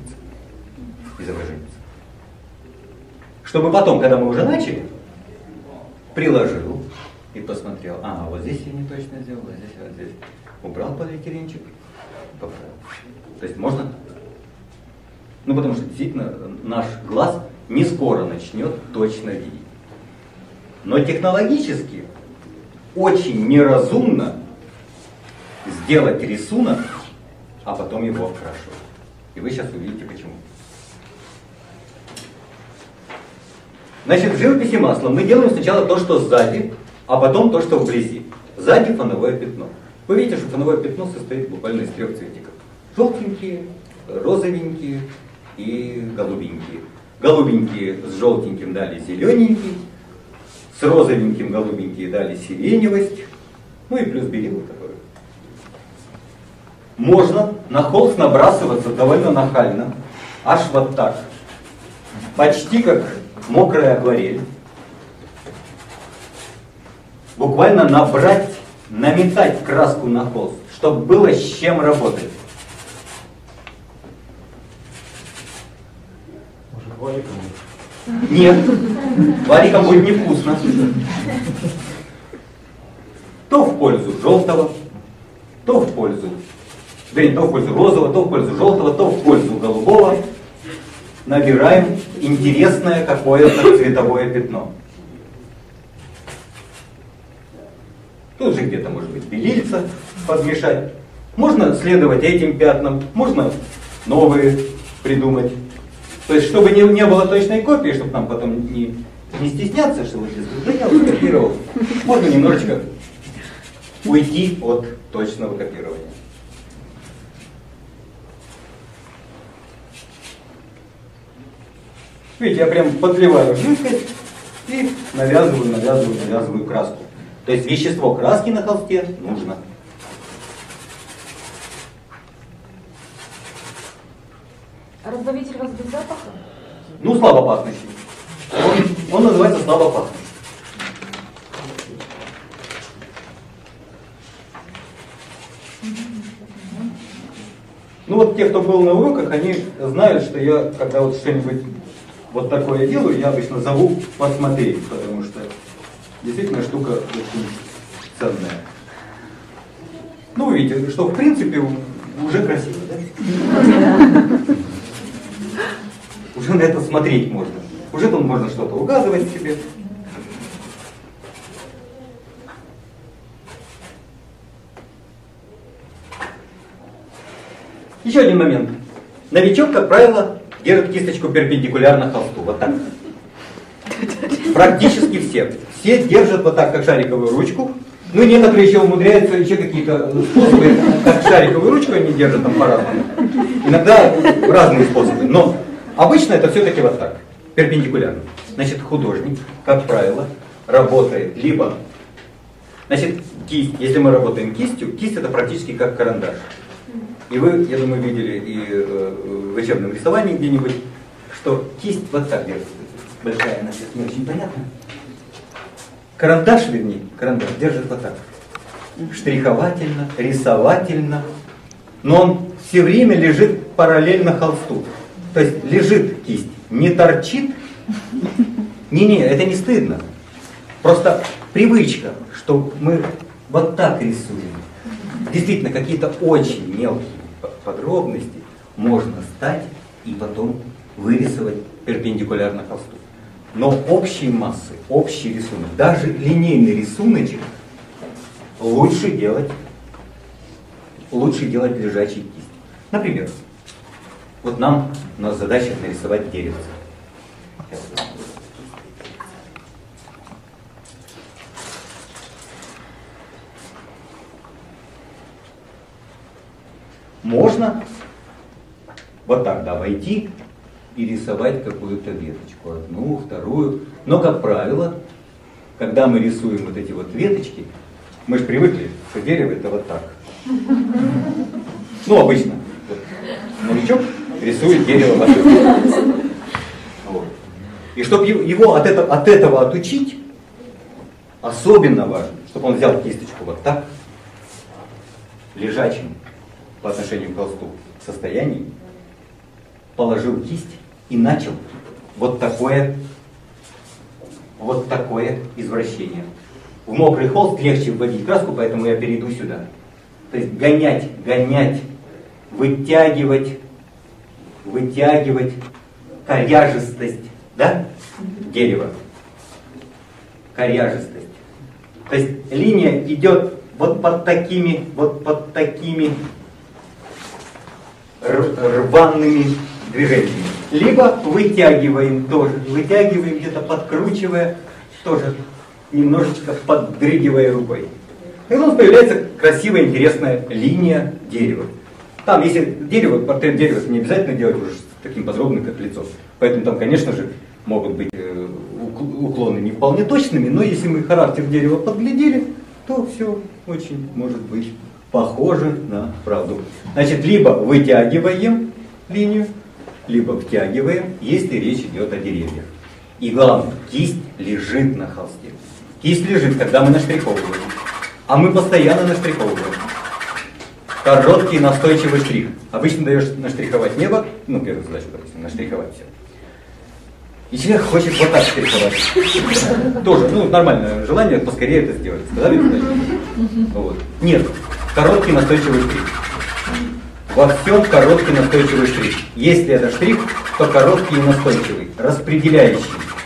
Чтобы потом, когда мы уже начали, приложил и посмотрел, вот здесь я не точно сделал, а здесь, вот здесь. Убрал полиэтиленчик, поправил. То есть можно, потому что действительно наш глаз не скоро начнет точно видеть. Но технологически очень неразумно сделать рисунок, а потом его обкрашивать. И вы сейчас увидите почему. Значит, в живописи маслом мы делаем сначала то, что сзади, а потом то, что вблизи. Сзади фоновое пятно. Вы видите, что фоновое пятно состоит буквально из 3 цветиков. Желтенькие, розовенькие и голубенькие. Голубенькие с желтеньким дали зелененький, с розовеньким голубенькие дали сиреневость, и плюс белило такое. Можно на холст набрасываться довольно нахально, аж вот так. Почти как мокрая акварель. буквально набрать, наметать краску на холст, чтобы было с чем работать. Может, валиком? Нет, валиком будет невкусно. То в пользу желтого, то в пользу, вернее, то в пользу розового, то в пользу желтого, то в пользу голубого. Набираем интересное какое-то цветовое пятно. Тут же где-то может быть белильца подмешать. Можно следовать этим пятнам, можно новые придумать. То есть, чтобы не было точной копии, чтобы нам потом не стесняться, что вот здесь, да я вот копировал. Можно немножечко уйти от точного копирования. Видите, я прям подливаю жидкость и навязываю краску. То есть вещество краски на холсте нужно. А разбавитель у вас без запаха? Ну, слабо пахнущий. Он называется слабо пахнущий. Ну вот те, кто был на уроках, они знают, что я, когда вот что-нибудь вот такое делаю, я обычно зову посмотреть, потому что действительно штука очень ценная. Ну, вы видите, что в принципе уже красиво, да? Уже на это смотреть можно. Уже там можно что-то угадывать себе. Еще один момент. Новичок, как правило, держит кисточку перпендикулярно холсту. Вот так. Практически все. Все держат вот так, как шариковую ручку. Ну, некоторые еще умудряются еще какие-то способы, как шариковую ручку они держат там по-разному. Иногда разные способы. Но обычно это все-таки вот так, перпендикулярно. Значит, художник, как правило, работает либо... Значит, кисть, если мы работаем кистью, кисть это практически как карандаш. И вы, я думаю, видели и в учебном рисовании где-нибудь, что кисть вот так держится. Большая, она сейчас не очень понятна. Карандаш, вернее, карандаш держит вот так. Штриховательно, рисовательно. Но он все время лежит параллельно холсту. То есть лежит кисть, не торчит. Не, это не стыдно. Просто привычка, что мы вот так рисуем. Действительно, какие-то очень мелкие подробности можно стать и потом вырисовать перпендикулярно холсту. Но общей массы, общий рисунок, даже линейный рисуночек лучше делать лежачей кистью. Например, вот у нас задача нарисовать деревце. Можно вот так, да, войти и рисовать какую-то веточку, одну, вторую. Но, как правило, когда мы рисуем вот эти вот веточки, мы же привыкли, что дерево это вот так. Ну, обычно. Вот. Новичок рисует дерево вот так. Вот. И чтобы его от этого отучить, особенно важно, чтобы он взял кисточку вот так, лежачим по отношению к холсту состоянии, положил кисть и начал вот такое извращение. В мокрый холст легче вводить краску, поэтому я перейду сюда. То есть гонять, вытягивать коряжестость, да, дерева. Коряжестость. То есть линия идет вот под такими рваными движениями. Либо вытягиваем где-то подкручивая, тоже немножечко поддрыгивая рукой. И у нас появляется красивая, интересная линия дерева. Там, если дерево, портрет дерева не обязательно делать уже таким подробным, как лицо. Поэтому там, конечно же, могут быть уклоны не вполне точными, но если мы характер дерева подглядели, то все очень может быть похоже на правду. Значит, либо вытягиваем линию, либо втягиваем, если речь идет о деревьях. И главное, кисть лежит на холсте. Кисть лежит, когда мы наштриховываем. А мы постоянно наштриховываем. Короткий настойчивый штрих. Обычно даешь наштриховать небо, ну, первую задачу, допустим, наштриховать все. И человек хочет вот так штриховать. Тоже, ну, нормальное желание, поскорее это сделать. Сказали задачу? Вот. Нет, короткий настойчивый штрих. Во всем короткий настойчивый штрих. Если это штрих, то короткий и настойчивый, распределяющий.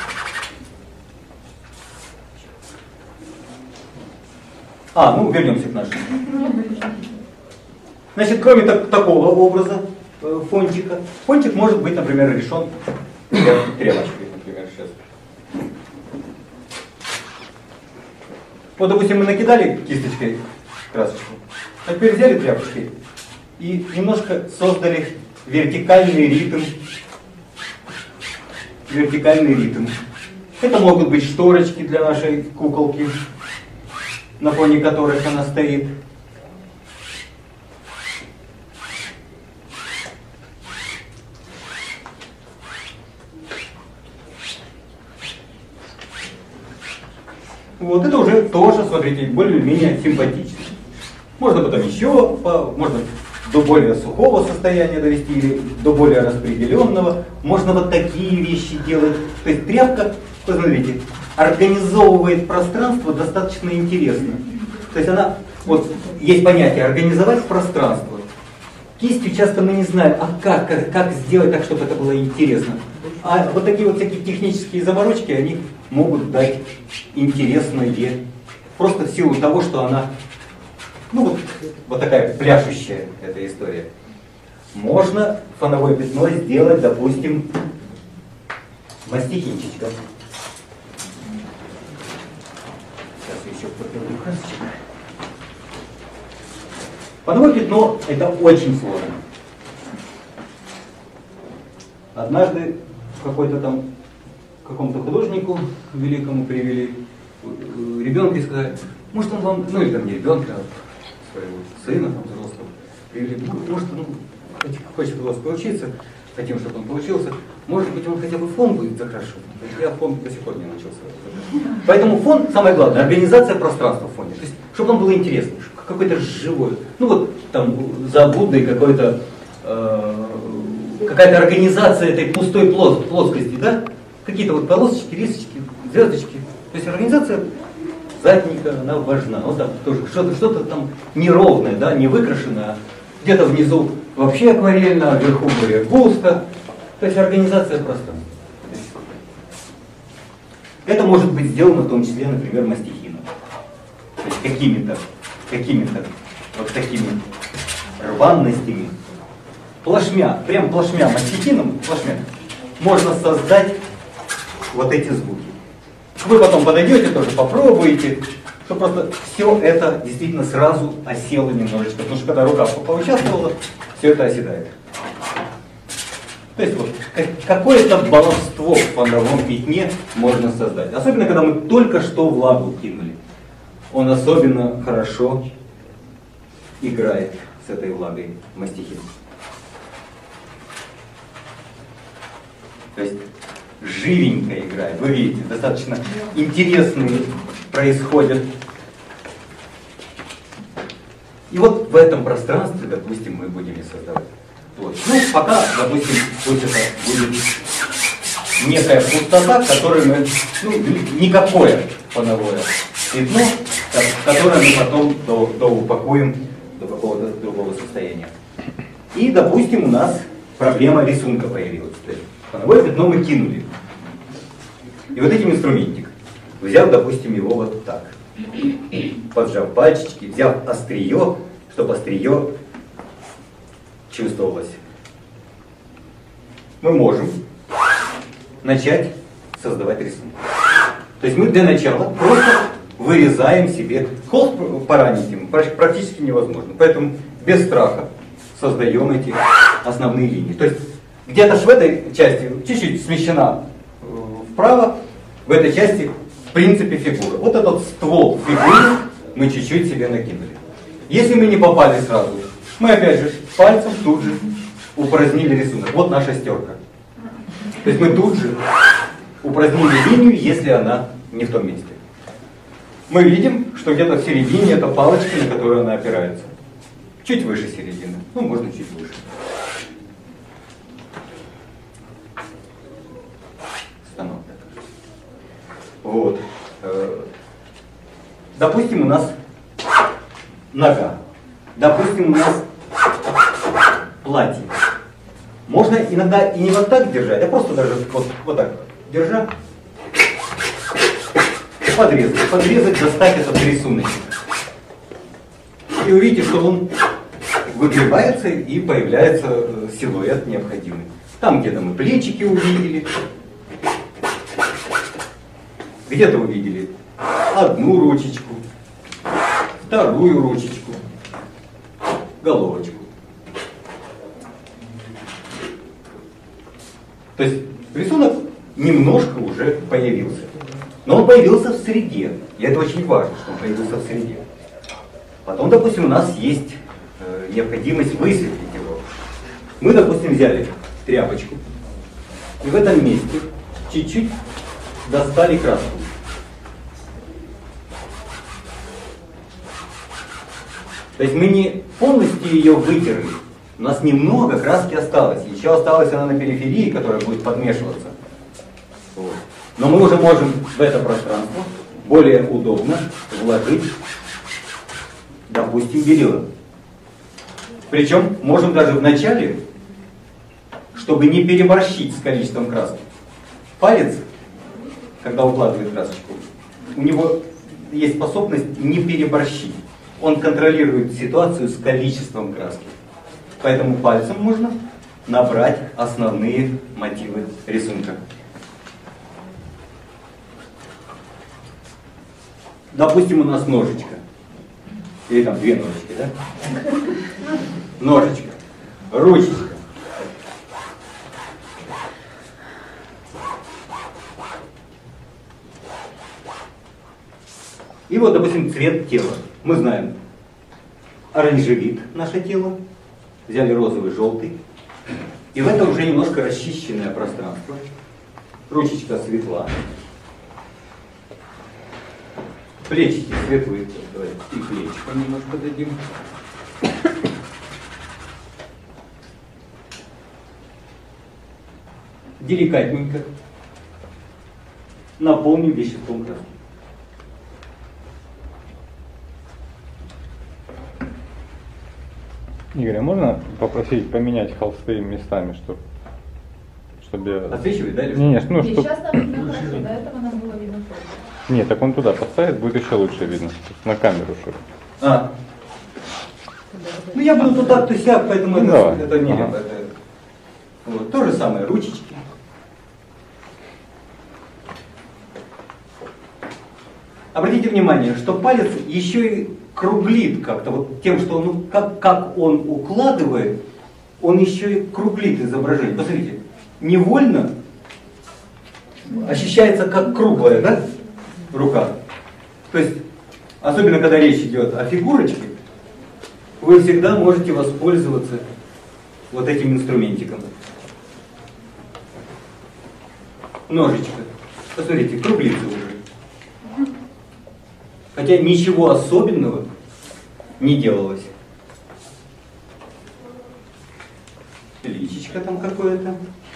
Ну, вернемся к нашему. Значит, кроме такого образа фончика, фончик может быть, например, решен тряпочкой, например, сейчас. Вот, допустим, мы накидали кисточкой красочку, а теперь взяли тряпочкой и немножко создали вертикальный ритм. Вертикальный ритм. Это могут быть шторочки для нашей куколки, на фоне которых она стоит. Вот это уже тоже, смотрите, более-менее симпатично. Можно потом еще, можно до более сухого состояния довести или до более распределенного. Можно вот такие вещи делать. То есть тряпка, посмотрите, организовывает пространство достаточно интересно. То есть она, вот есть понятие организовать пространство. Кистью часто мы не знаем, как сделать так, чтобы это было интересно. А вот такие вот всякие технические заморочки, они могут дать интересное, просто в силу того, что она, ну вот такая пляшущая эта история. Можно фоновое пятно сделать, допустим, мастихинчиком. Сейчас еще попробую красочек. Фоновое пятно — это очень сложно. Однажды какому-то художнику великому привели ребенка и сказали, может он вам, ну или там не ребенка, а своего сына там, взрослого, привели, может он хочет у вас поучиться, хотим, чтобы он получился, может быть он хотя бы фон будет закрашивать. Я фон до сих пор не научился. Поэтому фон, самое главное, организация пространства в фоне. То есть, чтобы он был интересный, какой-то живой. Ну вот там за Буддой какой-то какая-то организация этой пустой плоскости, да? Какие-то вот полосочки, рисочки, звездочки. То есть организация задника, она важна. Вот там тоже что-то там неровное, да, не выкрашенное. Где-то внизу вообще акварельно, а вверху более густо. То есть организация пространства. Это может быть сделано в том числе, например, мастихином. То есть какими-то вот такими рваностями. Прям плашмя мастихином, можно создать вот эти звуки. Вы потом подойдете, тоже попробуете, что просто все это действительно сразу осело немножечко. Потому что когда рука поучаствовала, все это оседает. То есть вот какое-то баловство в фоновом пятне можно создать. Особенно, когда мы только что влагу кинули. Он особенно хорошо играет с этой влагой мастихин. То есть живенько играет. Вы видите, достаточно интересные происходят. И вот в этом пространстве, допустим, мы будем и создавать. Вот. Ну, пока, допустим, пусть это будет некая пустота, которую мы, никакое фоновое пятно, которое мы потом доупакуем до какого-то другого состояния. И, допустим, у нас проблема рисунка появилась. То есть фоновое пятно мы кинули. И вот этим инструментик, взяв, допустим, его вот так, поджав пальчики, взяв острие, чтобы острие чувствовалось, мы можем начать создавать рисунок. То есть мы для начала просто вырезаем себе, холст поранить им практически невозможно, поэтому без страха создаем эти основные линии. То есть где-то в этой части чуть-чуть смещена вправо, в этой части в принципе фигура. Вот этот ствол фигуры мы чуть-чуть себе накинули. Если мы не попали сразу, мы опять же пальцем тут же упразднили рисунок. Вот наша стерка. То есть мы тут же упразднили линию, если она не в том месте. мы видим, что где-то в середине это палочка, на которую она опирается. Чуть выше середины. Ну, можно чуть выше. Станок такой. Вот. Допустим, у нас нога. Допустим, у нас платье. Можно иногда и не вот так держать, а просто даже вот так держа. Подрезать, достать этот рисуночек. И увидите, что он выгребается и появляется силуэт необходимый. Там где-то мы плечики увидели, где-то увидели одну ручечку, вторую ручечку, головочку. То есть рисунок немножко уже появился. Но он появился в среде. И это очень важно, что он появился в среде. Потом, допустим, у нас есть необходимость высветлить его. Мы, допустим, взяли тряпочку и в этом месте чуть-чуть достали краску. То есть мы не полностью ее вытерли. У нас немного краски осталось. Еще осталась она на периферии, которая будет подмешиваться. Вот. Но мы уже можем в это пространство более удобно вложить, допустим, белила. Причем можем даже в начале, чтобы не переборщить с количеством краски. Палец, когда укладывает красочку, у него есть способность не переборщить. Он контролирует ситуацию с количеством краски. Поэтому пальцем можно набрать основные мотивы рисунка. Допустим, у нас ножичка. Или там две ножички, да? Ножичка. Ручечка. И вот, допустим, цвет тела. Мы знаем оранжевит наше тело. Взяли розовый, желтый. И в это уже немножко расчищенное пространство. Ручечка светла. Плечики светлые. Давайте и плечико немножко дадим. Деликатненько наполним веществом краски. Игорь, а можно попросить поменять холсты местами, чтобы я... Отсвечивает, да? Или Не, ну, И чтоб... сейчас нам видно хорошо, до этого нам было видно плохо. Нет, так он туда поставит, будет еще лучше видно. На камеру, чтобы. Ну я буду то так, то сяк, поэтому Ну, это не ага. это. Вот. То же самое, ручечки. Обратите внимание, что палец еще и круглит как-то, вот тем, что он, как он укладывает, он еще и круглит изображение. Посмотрите, невольно ощущается как круглая, да, рука. То есть, особенно когда речь идет о фигурочке, вы всегда можете воспользоваться вот этим инструментиком. Ножичко. Посмотрите, круглится уже. Хотя ничего особенного не делалось. Личичко там какое-то.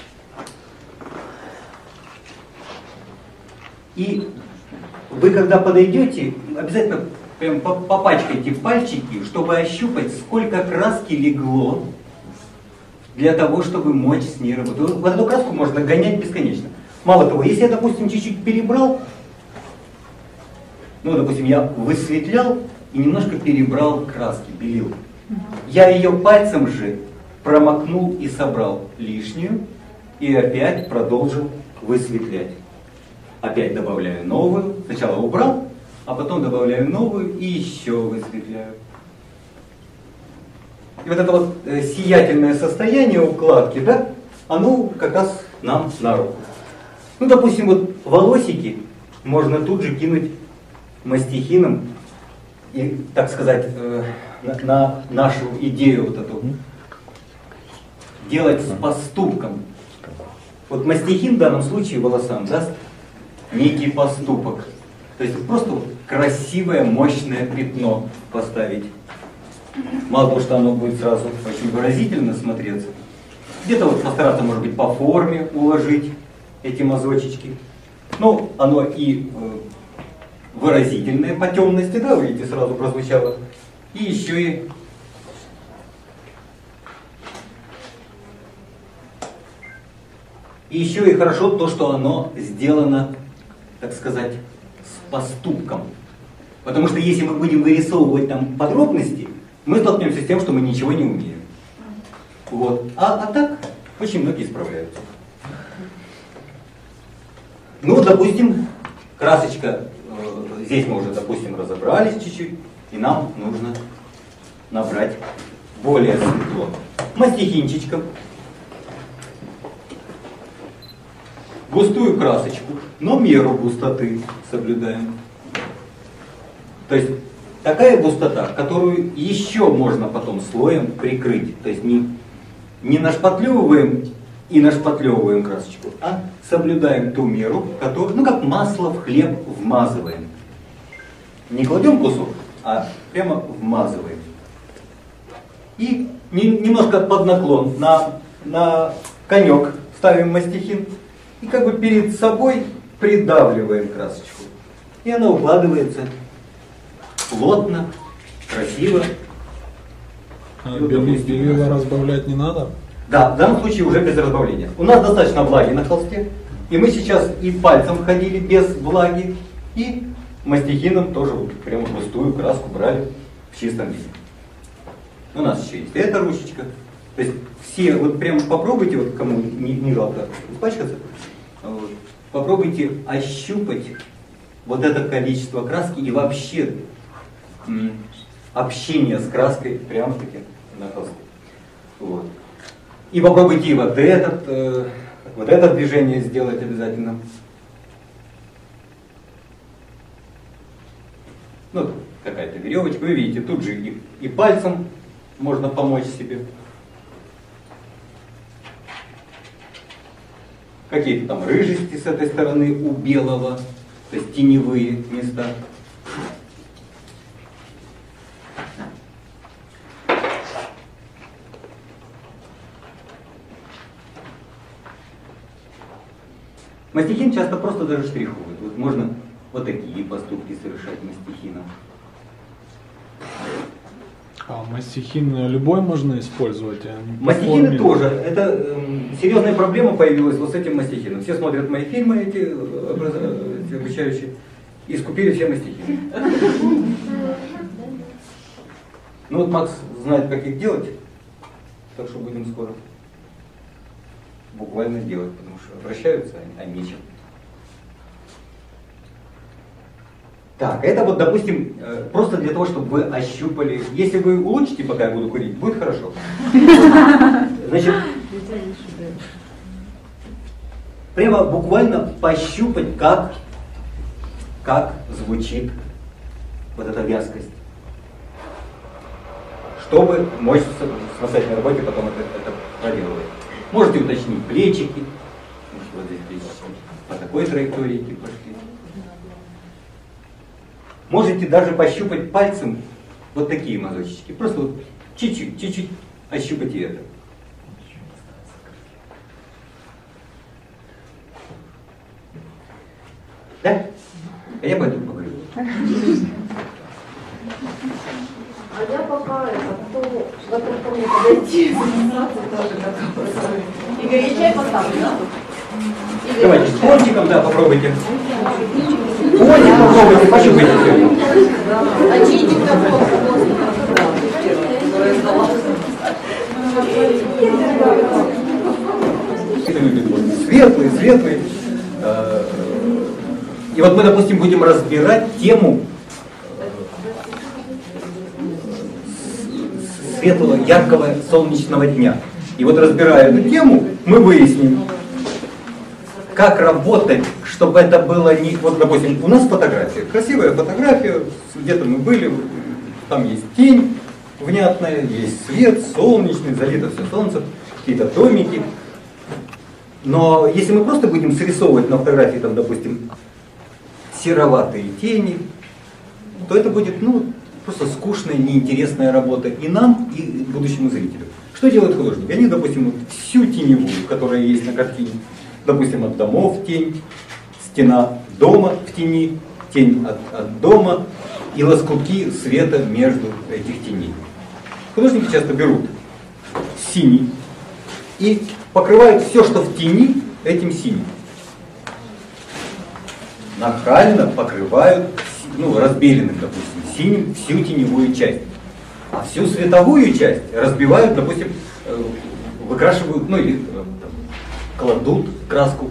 И вы когда подойдете, обязательно прям попачкайте пальчики, чтобы ощупать, сколько краски легло для того, чтобы мочь с ней работать. Вот эту краску можно гонять бесконечно. Мало того, если я, допустим, чуть-чуть перебрал, ну, допустим, я высветлял и немножко перебрал краски, белил. Я ее пальцем же промокнул и собрал лишнюю и опять продолжил высветлять. Опять добавляю новую. Сначала убрал, а потом добавляю новую и еще высветляю. И вот это вот сиятельное состояние укладки, да, оно как раз нам на руку. Ну, допустим, вот волосики можно тут же кинуть мастихином и, так сказать, на нашу идею вот эту делать с поступком. Вот мастихин в данном случае волосам даст некий поступок. То есть просто вот красивое, мощное пятно поставить. Мало того, что оно будет сразу очень выразительно смотреться. Где-то вот постараться, может быть, по форме уложить эти мазочечки. Ну, оно и выразительное по темности, да, вы видите, сразу прозвучало. И еще и хорошо то, что оно сделано, так сказать, с поступком. Потому что если мы будем вырисовывать там подробности, мы столкнемся с тем, что мы ничего не умеем. Вот. А так очень многие справляются. Ну, допустим, красочка, здесь мы уже, допустим, разобрались чуть-чуть, и нам нужно набрать более светло. Мастихинчиком. Густую красочку, но меру густоты соблюдаем. То есть такая густота, которую еще можно потом слоем прикрыть. То есть не нашпатлевываем и нашпатлевываем красочку, а соблюдаем ту меру, которую, ну как масло в хлеб вмазываем. Не кладем кусок, а прямо вмазываем. И немножко под наклон на конек ставим мастихин. И как бы перед собой придавливаем красочку. И она укладывается плотно, красиво. А белила разбавлять не надо? Да, в данном случае уже без разбавления. У нас достаточно влаги на холсте. И мы сейчас и пальцем ходили без влаги, и мастихином тоже вот прямо густую краску брали в чистом виде. У нас еще есть эта ручечка. То есть все, вот прямо попробуйте, вот кому не жалко испачкаться, вот, попробуйте ощупать вот это количество краски и вообще общение с краской прямо-таки на холсте. Вот. И попробуйте вот это движение сделать обязательно. Ну, какая-то веревочка, вы видите, тут же и пальцем можно помочь себе. Какие-то там рыжести с этой стороны у белого, то есть теневые места. Мастихин часто просто даже штрихует. Вот можно вот такие поступки совершать мастихином. А мастихин любой можно использовать? Мастихины тоже. Это серьезная проблема появилась вот с этим мастихином. Все смотрят мои фильмы, эти обучающие, и скупили все мастихины. Ну вот Макс знает, как их делать, так что будем скоро буквально делать, потому что обращаются, а нечем. Так, это вот, допустим, просто для того, чтобы вы ощупали. Если вы улучшите, пока я буду курить, будет хорошо. Значит, прямо буквально пощупать, как звучит вот эта вязкость. Чтобы мощь в самостоятельной работе потом это проделывать. Можете уточнить плечики. Может, вот здесь плечики по такой траектории пошли. Можете даже пощупать пальцем вот такие мазочки. Просто вот чуть-чуть ощупайте это. Да? А я пойду поговорю. А я пока кто вокруг ко мне подойти. Игорь, я чай поставлю, да? Давайте с кончиком, да, попробуйте. Кончик попробуйте, пощупайте все. А чайник какой? Светлый. И вот мы, допустим, будем разбирать тему светлого, яркого солнечного дня. И вот разбирая эту тему, мы выясним, как работать, чтобы это было не... Вот, допустим, у нас фотография, красивая фотография, где-то мы были, там есть тень внятная, есть свет солнечный, залито все солнцем, какие-то домики. Но если мы просто будем срисовывать на фотографии, там, допустим, сероватые тени, то это будет, ну, просто скучная, неинтересная работа и нам, и будущему зрителю. Что делают художники? Они, допустим, вот всю теневую, которая есть на картине, допустим, от домов тень, стена дома в тени, тень от дома и лоскутки света между этих теней. Художники часто берут синий и покрывают все, что в тени, этим синим. Нахально покрывают, ну, разбеленным, допустим, синим всю теневую часть. А всю световую часть разбивают, допустим, выкрашивают, ну или кладут краску,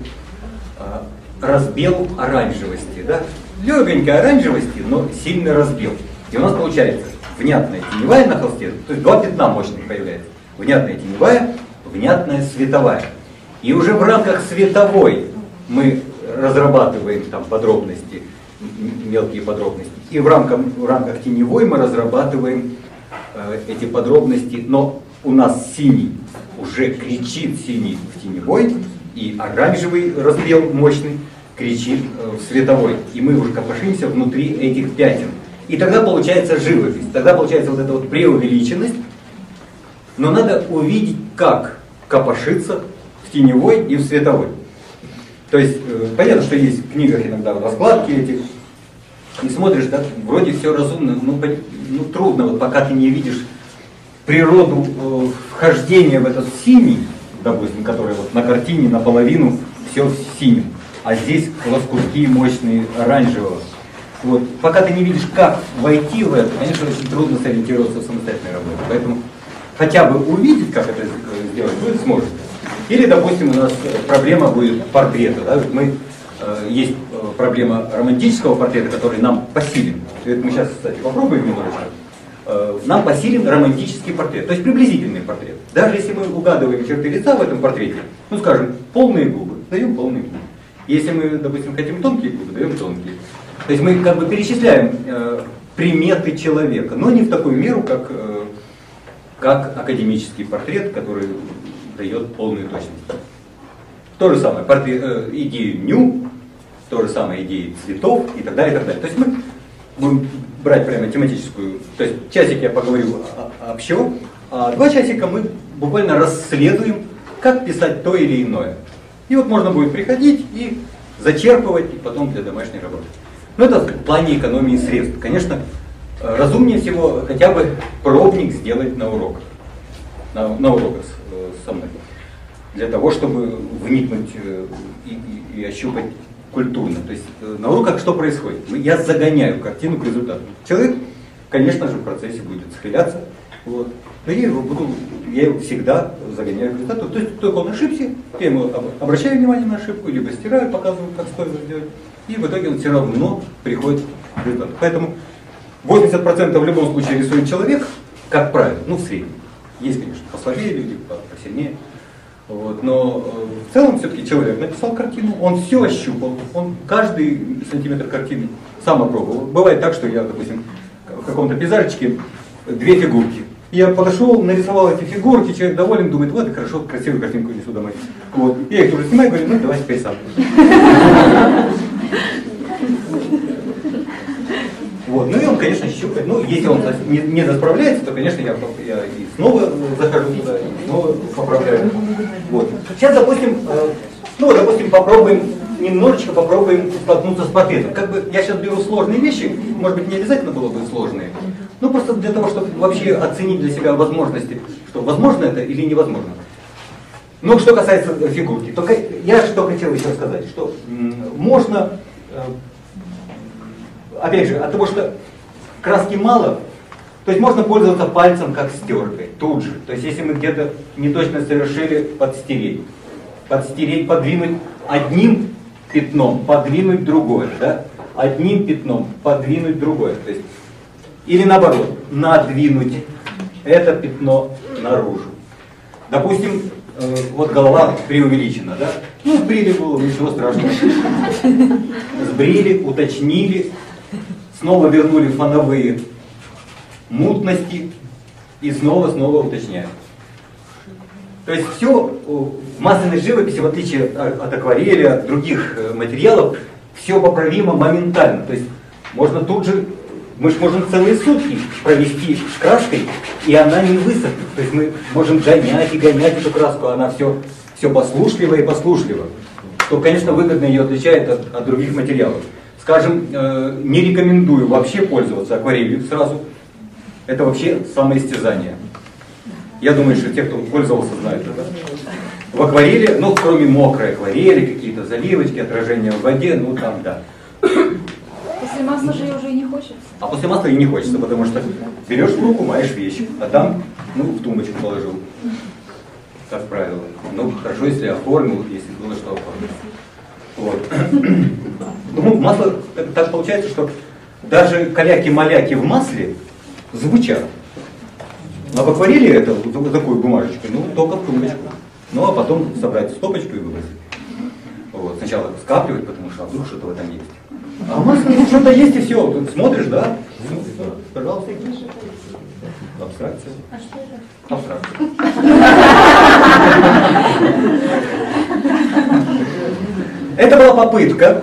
разбел оранжевости, да? Легонькой оранжевости, но сильный разбел. И у нас получается внятная теневая на холсте, то есть два пятна мощных появляется. Внятная теневая, внятная световая. И уже в рамках световой мы разрабатываем там подробности, мелкие подробности. И в рамках теневой мы разрабатываем эти подробности, но у нас синий уже кричит синий в теневой, и оранжевый разбел мощный кричит в световой. И мы уже копошимся внутри этих пятен. И тогда получается живопись, тогда получается вот эта вот преувеличенность, но надо увидеть, как копошится в теневой и в световой. То есть, понятно, что есть в книгах иногда раскладки этих, и смотришь, да, вроде все разумно, но трудно, вот пока ты не видишь природу вхождения в этот синий, допустим, который вот на картине наполовину все в синем, а здесь лоскутки мощные оранжевого. Вот. Пока ты не видишь, как войти в это, конечно, очень трудно сориентироваться в самостоятельной работе. Поэтому хотя бы увидеть, как это сделать, вы сможете. Или, допустим, у нас проблема будет портрета. Да? Есть проблема романтического портрета, который нам посилен. Это мы сейчас, кстати, попробуем немножечко. Нам посилен романтический портрет, то есть приблизительный портрет. Даже если мы угадываем черты лица в этом портрете, ну, скажем, полные губы, даем полные губы. Если мы, допустим, хотим тонкие губы, даем тонкие. То есть мы как бы перечисляем приметы человека, но не в такую меру, как академический портрет, который дает полную точность. То же самое идею ню, то же самое идеи цветов и так далее, и так далее. То есть мы будем брать прямо тематическую, то есть часик я поговорю общо, а 2 часика мы буквально расследуем, как писать то или иное. И вот можно будет приходить и зачерпывать, и потом для домашней работы. Но это в плане экономии средств. Конечно, разумнее всего хотя бы пробник сделать на уроках. На уроках со мной. Для того, чтобы вникнуть и ощупать культурно. То есть на уроках что происходит? Я загоняю картину к результату. Человек, конечно же, в процессе будет схиляться. Вот. Но я его всегда загоняю к результату. То есть только он ошибся, я ему обращаю внимание на ошибку, либо стираю, показываю, как стоит сделать. И в итоге он все равно приходит к результату. Поэтому 80% в любом случае рисует человек, как правило, ну в среднем. Есть, конечно, послабее люди, посильнее. Вот, но в целом все-таки человек написал картину, он все ощупал, он каждый сантиметр картины сам опробовал. Бывает так, что я, допустим, в каком-то пейзажечке 2 фигурки. Я подошел, нарисовал эти фигурки, человек доволен, думает, вот и хорошо, красивую картинку несу домой. Вот. Я их тоже снимаю, говорю, ну давай теперь сам. Вот. Ну и он, конечно, щупает. Ну, если он не справляется, то, конечно, я и снова захожу туда, и снова поправляю. Вот. Сейчас, допустим, немножечко попробуем столкнуться с портретом. Как бы я сейчас беру сложные вещи, может быть, не обязательно было бы сложные, но просто для того, чтобы вообще оценить для себя возможности, что возможно это или невозможно. Ну, что касается фигурки, то я что хотел еще сказать, что можно, опять же, от того, что краски мало, то есть можно пользоваться пальцем как стеркой, тут же. То есть если мы где-то неточно совершили, подстереть, подвинуть одним пятном, подвинуть другое, да? Одним пятном подвинуть другое. То есть, или наоборот, надвинуть это пятно наружу. Допустим, вот голова преувеличена, да? Ну, сбрили голову, ничего страшного. Сбрили, уточнили, снова вернули фоновые мутности и снова уточняем. То есть все в масляной живописи, в отличие от акварели, от других материалов, все поправимо моментально. То есть можно тут же, мы же можем целые сутки провести краской, и она не высохнет. То есть мы можем гонять и гонять эту краску, она все послушливо и послушливо. Что, конечно, выгодно ее отличает от других материалов. Скажем, не рекомендую вообще пользоваться акварелью сразу. Это вообще самоистязание. Я думаю, что те, кто пользовался, знают это. В акварели, ну, кроме мокрой акварели, какие-то заливочки, отражения в воде, ну, там, да. После масла же ее уже и не хочется. А после масла и не хочется, потому что берешь в руку, маешь вещь, а там, ну, в тумбочку положил, как правило. Ну, хорошо, если оформил, если было что оформить. Вот. Ну, масло, так получается, что даже каляки-маляки в масле звучат. А в акварели это вот такую бумажечку, ну, только в тумбочку. Ну, а потом собрать в стопочку и выбросить. Вот. Сначала скапливать, потому что вдруг что-то в этом есть. А в масле ну, что-то есть и все. Тут смотришь, да? Ну, пожалуйста. Абстракция. А что это? Абстракция. Это была попытка,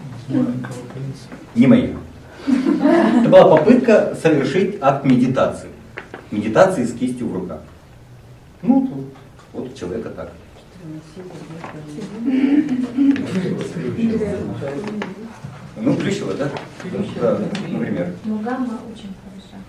не моя, это была попытка совершить акт медитации. Медитации с кистью в руках. Ну, вот у человека так. Ну, плющево, да? Да, например. Ну, гамма очень хороша.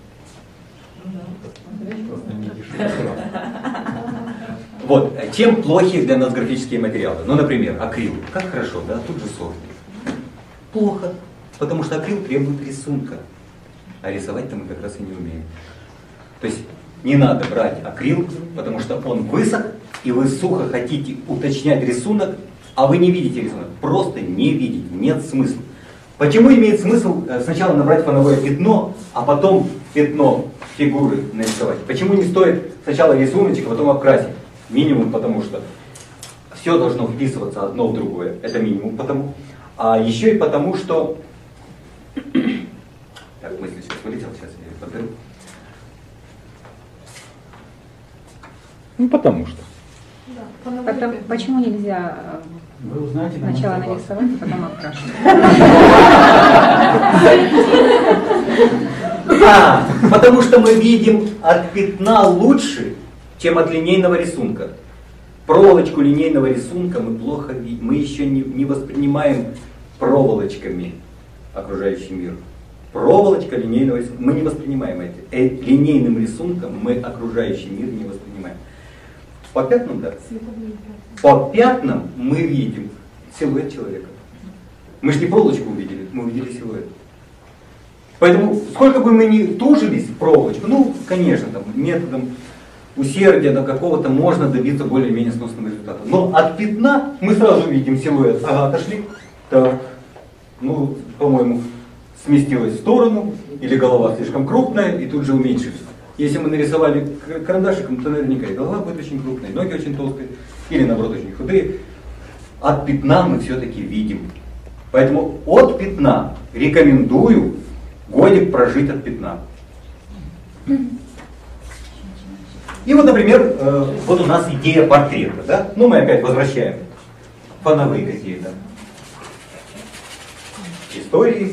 Вот, чем плохи для нас графические материалы? Ну, например, акрил. Как хорошо, да? Тут же софт. Плохо, потому что акрил требует рисунка. А рисовать-то мы как раз и не умеем. То есть не надо брать акрил, потому что он высох, и вы сухо хотите уточнять рисунок, а вы не видите рисунок. Просто не видите, нет смысла. Почему имеет смысл сначала набрать фоновое пятно, а потом пятно фигуры нарисовать? Почему не стоит сначала рисуночек, а потом обкрасить? Минимум потому, что все должно вписываться одно в другое. Это минимум потому. А еще и потому, что... Так, мысль сейчас вылетел, сейчас я ее подберу. Ну, потому что. Почему нельзя Вы узнаете, сначала нарисовать, а потом окрашивать? Потому что мы видим от пятна лучше, чем от линейного рисунка. Проволочку линейного рисунка мы плохо видим. Мы еще не воспринимаем проволочками окружающий мир. Проволочка линейного рисунка. Мы не воспринимаем это. Линейным рисунком мы окружающий мир не воспринимаем. По пятнам, да? По пятнам мы видим силуэт человека. Мы же не проволочку увидели, мы увидели силуэт. Поэтому, сколько бы мы ни тужились в проволочку, ну, конечно, там, методом усердия до какого-то можно добиться более-менее сносного результата. Но от пятна мы сразу видим силуэт. Ага, отошли. Так, ну, по-моему, сместилась в сторону, или голова слишком крупная, и тут же уменьшилась. Если мы нарисовали карандашиком, то наверняка и голова будет очень крупная, ноги очень толстые, или наоборот очень худые. От пятна мы все-таки видим. Поэтому от пятна рекомендую годик прожить от пятна. И вот, например, вот у нас идея портрета, да? Ну, мы опять возвращаем фоновые какие-то истории.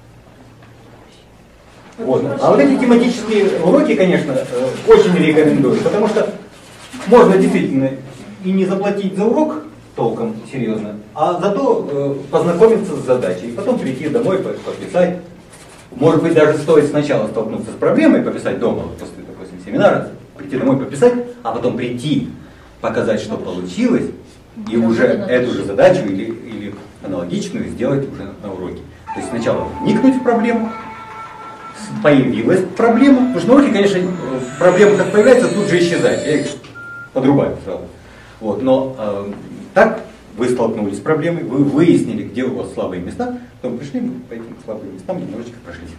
Вот. А вот эти тематические уроки, конечно, очень рекомендую, потому что можно действительно и не заплатить за урок толком, серьезно, а зато познакомиться с задачей, и потом прийти домой, пописать. Может быть, даже стоит сначала столкнуться с проблемой, пописать дома, после, допустим, семинара, прийти домой, пописать, а потом прийти, показать, что получилось, и уже эту же задачу или аналогичную сделать уже на уроке. То есть сначала вникнуть в проблему, появилась проблема, потому что на уроке, конечно, проблема как появляется, тут же исчезает, я их подрубаю сразу. Вот, но так вы столкнулись с проблемой, вы выяснили, где у вас слабые места, потом пришли, мы по этим слабым местам немножечко прошлись.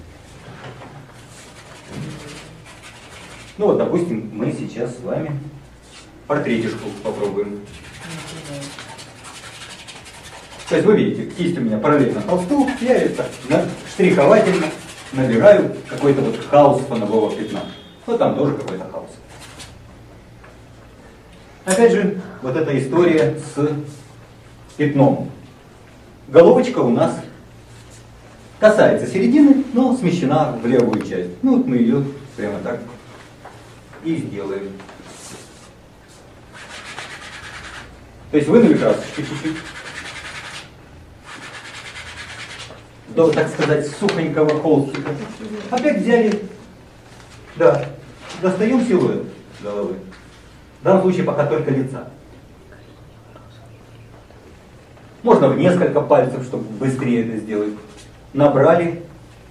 Ну вот, допустим, мы сейчас с вами портретишку попробуем. То есть вы видите, кисть у меня параллельно холсту, я это штриховательно набираю какой-то вот хаос фонового пятна. Ну там тоже какой-то хаос. Опять же, вот эта история с пятном. Головочка у нас Касается середины, но смещена в левую часть. Ну вот мы ее прямо так и сделаем. То есть вынули красочки чуть-чуть. До, так сказать, сухонького холстика. Опять взяли, да, достаем силуэт головы. В данном случае пока только лица. Можно в несколько пальцев, чтобы быстрее это сделать. Набрали.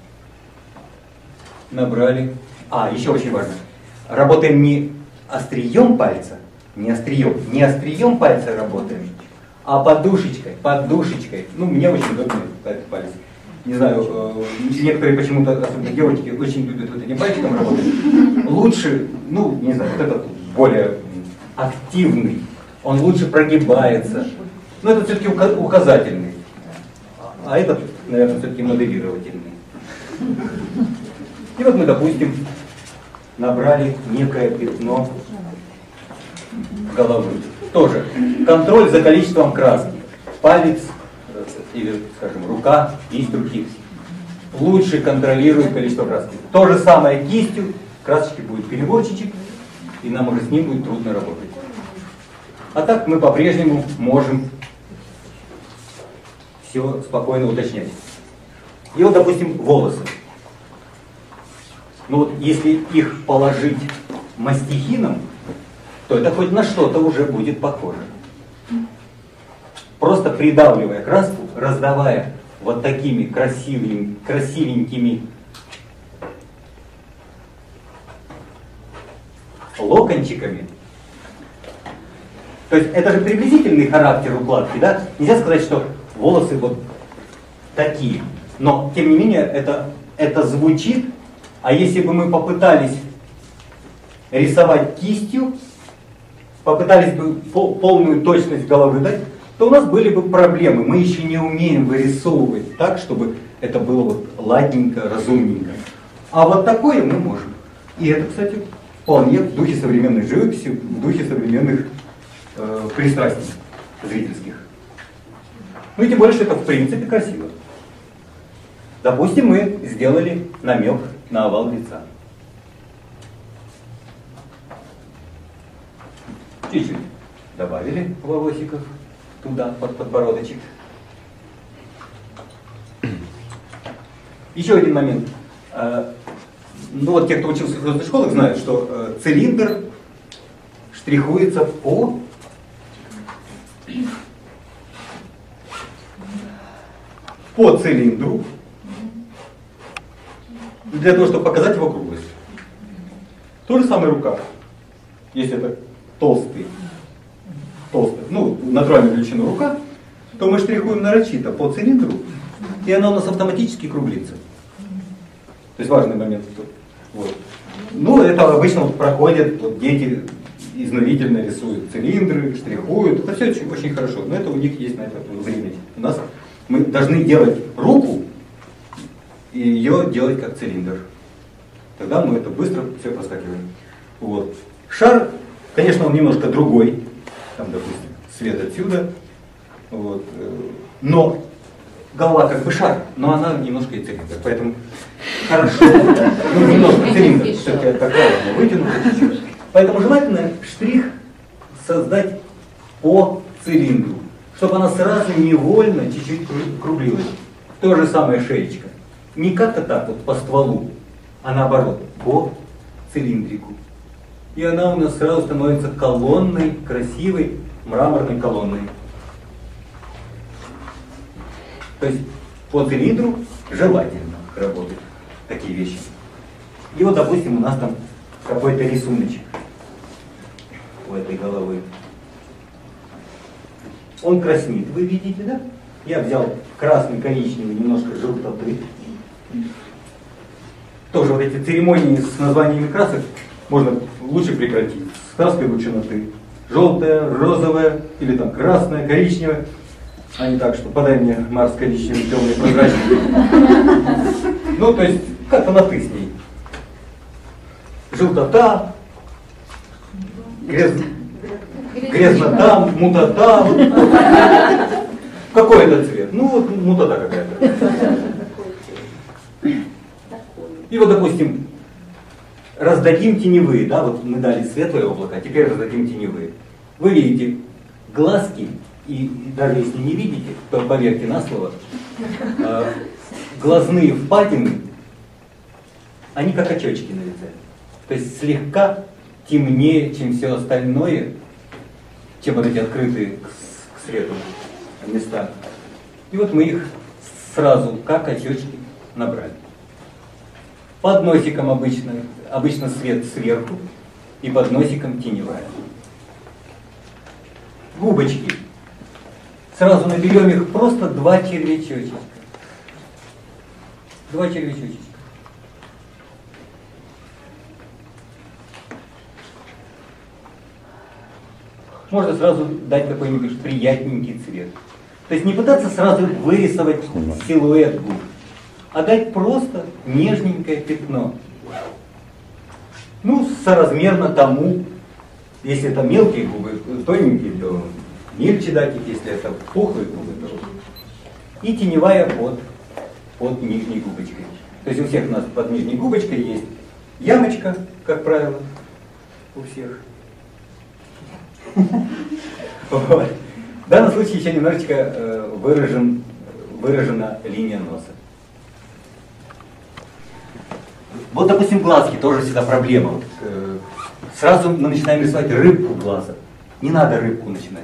А, еще очень важно. Работаем не острием пальца, не острием пальца работаем, а подушечкой. Ну, мне очень удобно этот палец. Не знаю, некоторые почему-то, особенно девочки, очень любят вот этим пальчиком работать. Лучше, ну, не знаю, вот этот более активный, он лучше прогибается. Но это все-таки указательный. А этот, наверное, все-таки моделировательный. И вот мы, допустим, набрали некое пятно головы. Тоже контроль за количеством краски. Палец или, скажем, рука, кисть руки лучше контролирует количество краски. То же самое кистью, красочки будет переборчичек, и нам уже с ним будет трудно работать. А так мы по-прежнему можем все спокойно уточнять. И вот, допустим, волосы. Ну вот, если их положить мастихином, то это хоть на что-то уже будет похоже. Просто придавливая краску, раздавая вот такими красивенькими локончиками. То есть это же приблизительный характер укладки, да? Нельзя сказать, что волосы вот такие. Но, тем не менее, это звучит. А если бы мы попытались рисовать кистью, попытались бы полную точность головы дать, то у нас были бы проблемы. Мы еще не умеем вырисовывать так, чтобы это было вот ладненько, разумненько. А вот такое мы можем. И это, кстати, вполне в духе современной живописи, в духе современных пристрастий зрительских. Ну и тем более, что это в принципе красиво. Допустим, мы сделали намек на овал лица. Чуть-чуть добавили волосиков туда, под подбородочек. Еще один момент. Ну вот те, кто учился в художественных школах, знают, что цилиндр штрихуется по цилиндру, для того, чтобы показать его круглость. То же самое рука. Если это толстая, ну, натуральную величину рука, то мы штрихуем нарочито по цилиндру, и она у нас автоматически круглится. То есть важный момент. Вот. Ну, это обычно вот проходят вот дети, изнурительно рисуют цилиндры, штрихуют. Это все очень, очень хорошо, но это у них есть на это время. У нас мы должны делать руку и ее делать как цилиндр. Тогда мы это быстро все проскакиваем. Вот. Шар, конечно, он немножко другой. Там, допустим, свет отсюда. Вот. Но голова как бы шар, но она немножко и цилиндр. Поэтому хорошо. Ну, немножко цилиндр. Все-таки такая вытянута чуть-чуть. Поэтому желательно штрих создать по цилиндру, чтобы она сразу невольно чуть-чуть круглилась. То же самое шеечка. Не как-то так вот по стволу, а наоборот, по цилиндрику. И она у нас сразу становится колонной, красивой, мраморной колонной. То есть по цилиндру желательно работать такие вещи. И вот, допустим, у нас там какой-то рисуночек у этой головы. Он краснит, вы видите, да? Я взял красный, коричневый, немножко желтоты. Тоже вот эти церемонии с названиями красок можно лучше прекратить. С краской лучше на ты. Желтая, розовая, или там красная, коричневая. А не так, что подай мне Марс коричневый, темный, прозрачный. Ну, то есть, как-то на ты с ней. Желтота, грязнота, мутота. Вот. Какой это цвет? Ну, вот мутота какая-то. вот, допустим, раздадим теневые, да, вот мы дали светлое облако, а теперь раздадим теневые. Вы видите глазки, и даже если не видите, то поверьте на слово, глазные впадины, они как очечки на лице. То есть слегка темнее, чем все остальное, чем вот эти открытые к свету места. И вот мы их сразу как очечки набрали. Под носиком обычно свет сверху, и под носиком теневая. Губочки. Сразу наберем их просто 2 червячочка. 2 червячочка. Можно сразу дать какой-нибудь приятненький цвет. То есть не пытаться сразу вырисовать силуэт губ, а дать просто нежненькое пятно. Ну, соразмерно тому, если это мелкие губы, тоненькие, то мельче дать их, если это пухлые губы, то и теневая под нижней губочкой. То есть у всех у нас под нижней губочкой есть ямочка, как правило, у всех. В данном случае еще немножечко выражена линия носа. Вот, допустим, глазки тоже всегда проблема. Вот, сразу мы начинаем рисовать рыбку глаза. Не надо рыбку начинать.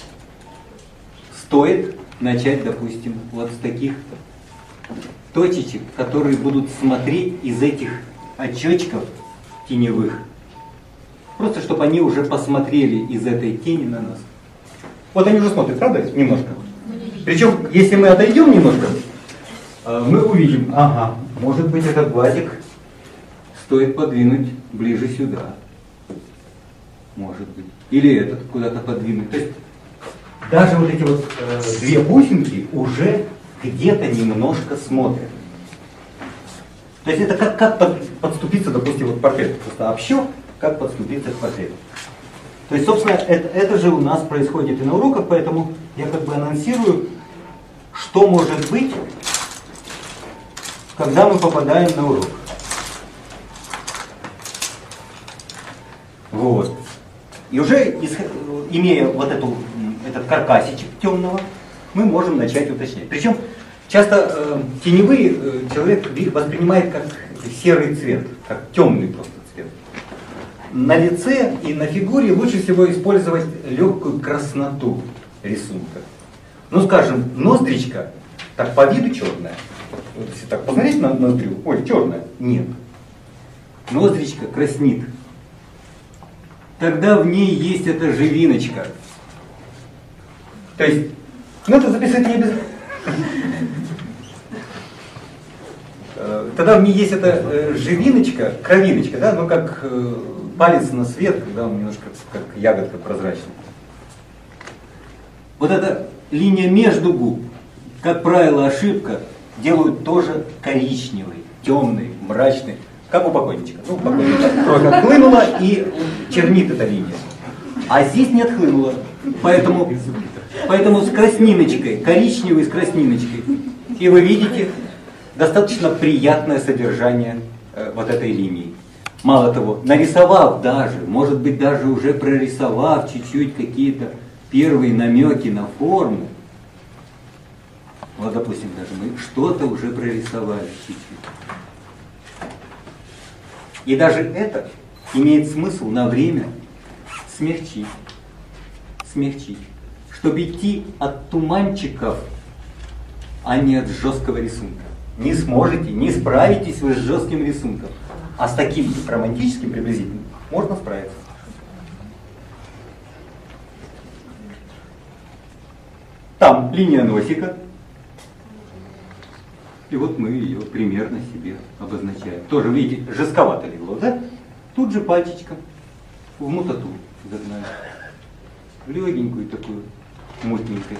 Стоит начать, допустим, вот с таких точечек, которые будут смотреть из этих очечков теневых. Просто чтобы они уже посмотрели из этой тени на нас. Вот они уже смотрят, правда? Немножко. Причем, если мы отойдем немножко, мы увидим, ага, может быть, этот глазик стоит подвинуть ближе сюда. Может быть. Или этот куда-то подвинуть. То есть даже вот эти вот 2 бусинки уже где-то немножко смотрят. То есть это как подступиться, допустим, вот портрет. Просто общо, как подступиться к портрету. То есть, собственно, это же у нас происходит и на уроках, поэтому я как бы анонсирую, что может быть, когда мы попадаем на урок. Вот. И уже имея вот этот каркасичек темного, мы можем начать уточнять. Причем часто теневые человек воспринимает как серый цвет, как темный просто цвет. На лице и на фигуре лучше всего использовать легкую красноту рисунка. Ну, скажем, ноздричка, так по виду черная. Вот если так посмотреть на ноздрю, ой, черная. Нет. Ноздричка краснит. Тогда в ней есть эта живиночка. То есть, ну это записать не обязательно. Тогда в ней есть эта живиночка, кровиночка, да, ну как палец на свет, когда он немножко как ягодка прозрачная. Вот эта линия между губ, как правило, ошибка, делают тоже коричневой, темной, мрачной, как у покойничка. Ну, покойничка кровь отхлынула и чернит эта линия. А здесь не отхлынула. Поэтому с красниночкой, коричневой с красниночкой. И вы видите достаточно приятное содержание вот этой линии. Мало того, нарисовав даже, может быть даже уже прорисовав чуть-чуть какие-то первые намеки на форму, вот допустим, даже мы что-то уже прорисовали чуть-чуть. И даже это имеет смысл на время смягчить, чтобы идти от туманчиков, а не от жесткого рисунка. Не сможете, не справитесь вы с жестким рисунком. А с таким романтическим приблизительным можно справиться. Там линия носика. И вот мы ее примерно себе обозначаем. Тоже, видите, жестковато легло, да? Тут же пальчичком в мутату загнаем. Легенькую такую, мутненькую.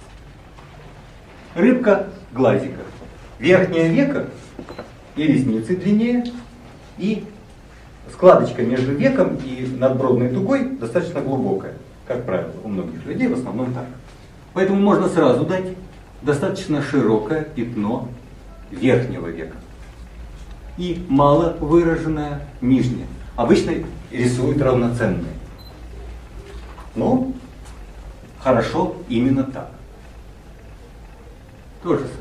Рыбка глазика. Верхнее веко и ресницы длиннее, и складочка между веком и надбровной дугой достаточно глубокая. Как правило, у многих людей в основном так. Поэтому можно сразу дать достаточно широкое пятно верхнего века. и мало выраженное нижнее. Обычно рисуют равноценные. Но хорошо именно так. То же самое.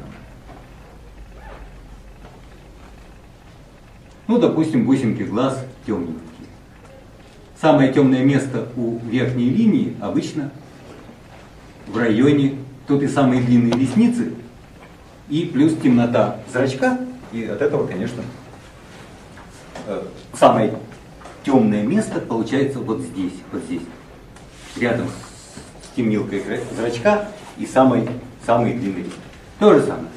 Ну, допустим, бусинки глаз темненькие. Самое темное место у верхней линии обычно в районе, тут и самые длинные ресницы, и плюс темнота зрачка, и от этого, конечно, самое темное место получается вот здесь, рядом с темнилкой зрачка и самые длинные. То же самое.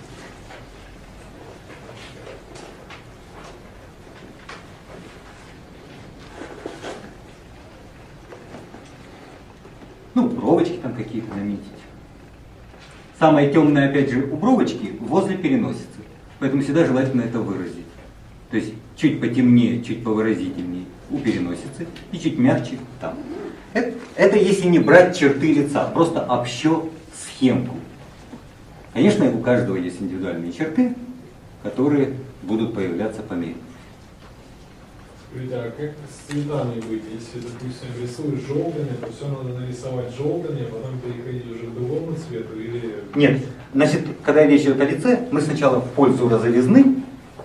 Ну, бровочки там какие-то наметить. Самое темное, опять же, у бровочки возле переносицы. Поэтому всегда желательно это выразить. То есть чуть потемнее, чуть повыразительнее у переносицы и чуть мягче там. Это если не брать черты лица, просто общо схемку. Конечно, у каждого есть индивидуальные черты, которые будут появляться по мере. Скажите, а как с цветами быть? Если, допустим, рисуешь желтыми, то все надо нарисовать желтыми, а потом переходить уже к другому цвету? Или... Нет. Значит, когда речь идет о лице, мы сначала в пользу розовизны,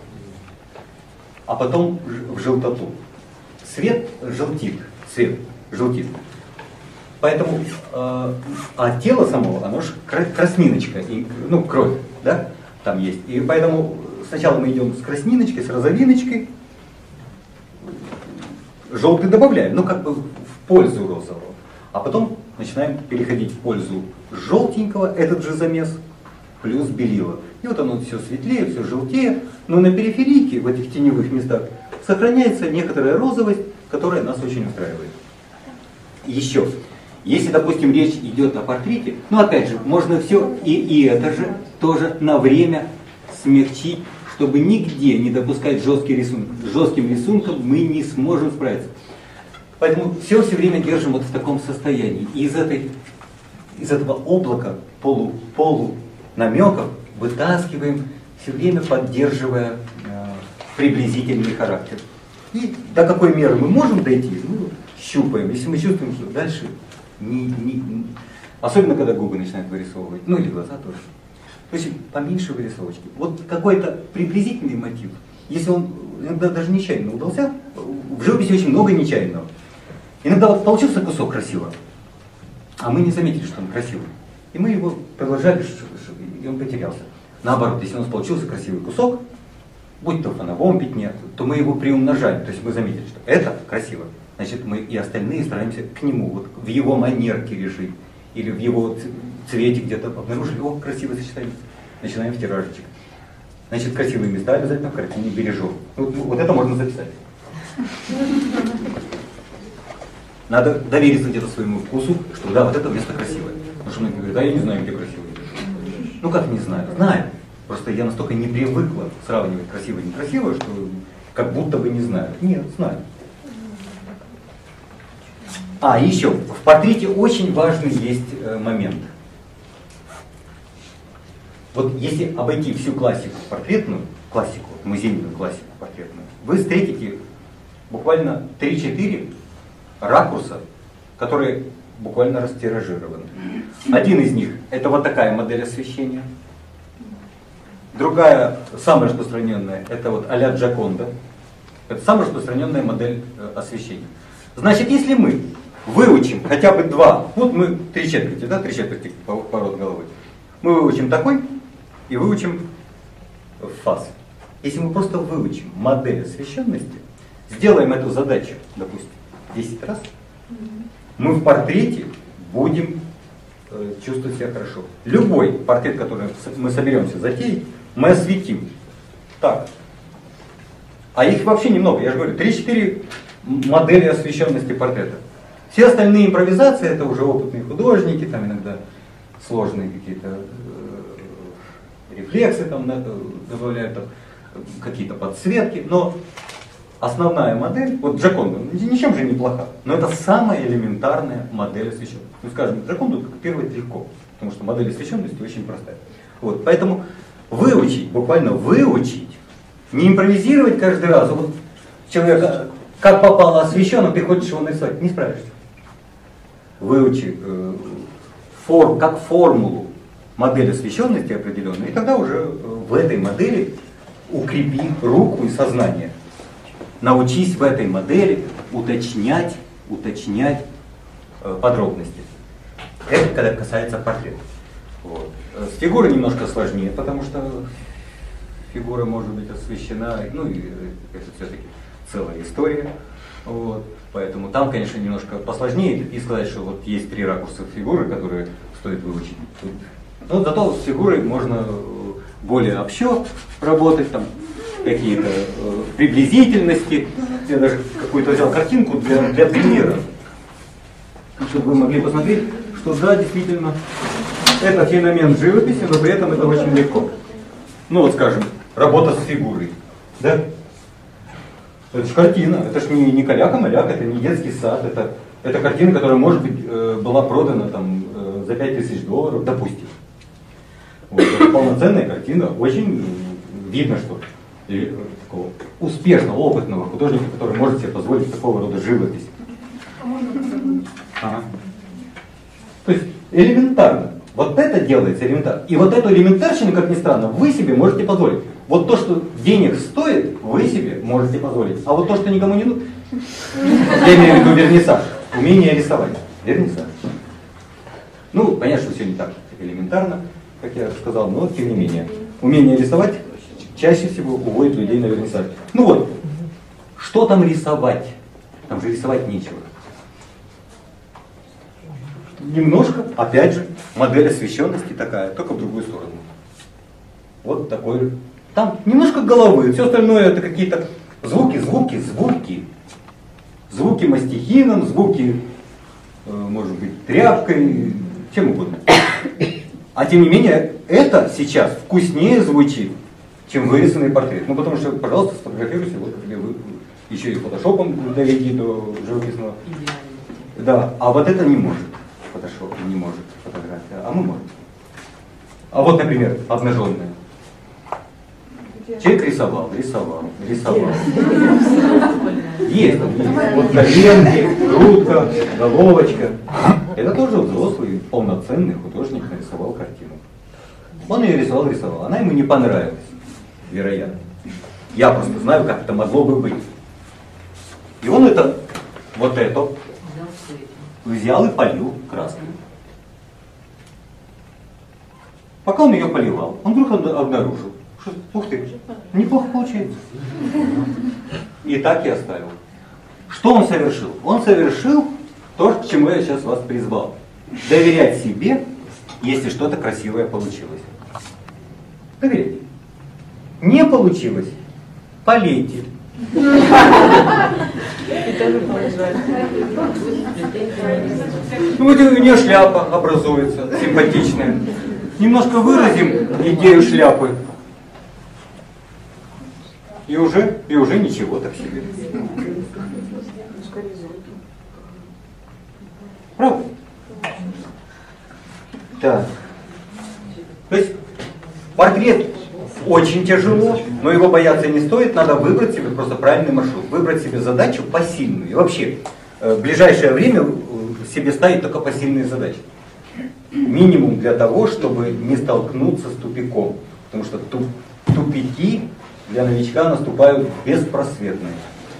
а потом в желтоту. Цвет желтит. Поэтому, а тело самого, оно же красниночка, и, ну, кровь, да, там есть. И поэтому сначала мы идем с красниночкой, с розовиночкой, желтый добавляем, ну как бы в пользу розового. А потом начинаем переходить в пользу желтенького, этот же замес, плюс белила. И вот оно все светлее, все желтее, но на периферийке, в этих теневых местах, сохраняется некоторая розовость, которая нас очень устраивает. Еще, если, допустим, речь идет о портрете, ну опять же, можно все и это же тоже на время смягчить, чтобы нигде не допускать жесткий рисунок. С жестким рисунком мы не сможем справиться. Поэтому все время держим вот в таком состоянии. И из этого облака полу намеков вытаскиваем, все время поддерживая приблизительный характер. И до какой меры мы можем дойти, ну, щупаем. Если мы чувствуем, что дальше особенно когда губы начинают вырисовывать, ну или глаза тоже. То есть поменьше вырисовочки. Вот какой-то приблизительный мотив, если он иногда даже нечаянно удался, в живописи очень много нечаянного. Иногда вот получился кусок красиво, а мы не заметили, что он красивый. И мы его продолжали, и он потерялся. Наоборот, если у нас получился красивый кусок, будь то в фоновом пятне, то мы его приумножаем. То есть мы заметили, что это красиво. Значит, мы и остальные стараемся к нему, вот в его манерке решить. Или в его цвете где-то обнаружили, о, красивое сочетание. Начинаем в тиражечек. Значит, красивые места обязательно в картине бережем. Вот это можно записать. Надо довериться где-то своему вкусу, что да, вот это место красивое. Потому что многие говорят, да, я не знаю, где красивое. Ну как не знаю? Знаю. Просто я настолько не привыкла сравнивать красивое и некрасивое, что как будто бы не знаю. Нет, знаю. А, еще, в портрете очень важный есть момент. Вот если обойти всю классику портретную, музейную классику портретную, вы встретите буквально 3-4 ракурса, которые буквально растиражированы. Один из них — это вот такая модель освещения. Другая, самая распространенная, это вот а-ля Джоконда. Это самая распространенная модель освещения. Значит, если мы выучим хотя бы два, вот мы 3/4, да, 3/4 поворот головы. Мы выучим такой и выучим фаз. Если мы просто выучим модель освещенности, сделаем эту задачу, допустим, 10 раз, мы в портрете будем чувствовать себя хорошо. Любой портрет, который мы соберемся затеять, мы осветим. Так. А их вообще немного, я же говорю, 3-4 модели освещенности портрета. Все остальные импровизации — это уже опытные художники, там иногда сложные какие-то рефлексы там добавляют, какие-то подсветки, но основная модель, вот Джоконда, ничем же не плоха, но это самая элементарная модель освещенности. Ну, скажем, Джоконду копировать легко, потому что модель освещенности очень простая. Вот, поэтому выучить, буквально выучить Не импровизировать каждый раз. Вот человек как попало освещен, а ты хочешь его нарисовать, не справишься. Выучи как формулу модель освещенности определенную, и тогда уже в этой модели укрепи руку и сознание. Научись в этой модели уточнять подробности. Это когда касается портрета. Вот. С фигурой немножко сложнее, потому что фигура может быть освещена, ну и это все-таки целая история. Вот. Поэтому там, конечно, немножко посложнее и сказать, что вот есть 3 ракурса фигуры, которые стоит выучить. Но зато с фигурой можно более общо работать, там какие-то приблизительности. Я даже какую-то взял картинку для примера, чтобы вы могли посмотреть, что да, действительно, это феномен живописи, но при этом это очень легко. Ну вот, скажем, работа с фигурой. Да? Это же картина, это же не каляка-маляк, это не детский сад, это картина, которая, может быть, была продана там, за $5000, допустим. Вот, это полноценная картина, очень видно, что такого успешного, опытного художника, который может себе позволить такого рода живопись. Ага. То есть элементарно. Вот это делается элементарно. И вот эту элементарщину, как ни странно, вы себе можете позволить. Вот то, что денег стоит, вы себе можете позволить. А вот то, что никому не нужно, я имею в виду вернисаж, умение рисовать. Вернисаж. Ну, понятно, что все не так элементарно, как я сказал, но тем не менее. Умение рисовать чаще всего уводит людей на вернисаж. Ну вот, что там рисовать? Там же рисовать нечего. Немножко, опять же, модель освещенности такая, только в другую сторону. Вот такой. Там немножко головы, все остальное это какие-то звуки. Звуки мастихином, звуки, может быть, тряпкой, чем угодно. А тем не менее, это сейчас вкуснее звучит, чем вырисованный портрет. Ну потому что, пожалуйста, сфотографируйте, вот где вы еще и фотошопом доведи до живописного. Да, а вот это не может. Фотошоп не может фотография, а мы можем. А вот, например, обнаженная. Человек рисовал. Есть. Вот коленки, грудка, головочка. Это тоже взрослый, полноценный художник нарисовал картину. Он ее рисовал. Она ему не понравилась, вероятно. Я просто знаю, как это могло бы быть. И он вот это взял и полил краской. Пока он ее поливал, он вдруг обнаружил, что, ух ты, неплохо получается. И так и оставил. Что он совершил? Он совершил то, к чему я сейчас вас призвал. Доверять себе, если что-то красивое получилось. Доверяйте. Не получилось, полейте. Ну вот у нее шляпа образуется, симпатичная. Немножко выразим идею шляпы. И уже ничего так себе. Правда? Да. То есть портрет очень тяжело, но его бояться не стоит, надо выбрать себе просто правильный маршрут, выбрать себе задачу посильную. И вообще, в ближайшее время себе ставить только посильные задачи. Минимум для того, чтобы не столкнуться с тупиком. Потому что тупики для новичка наступают беспросветные.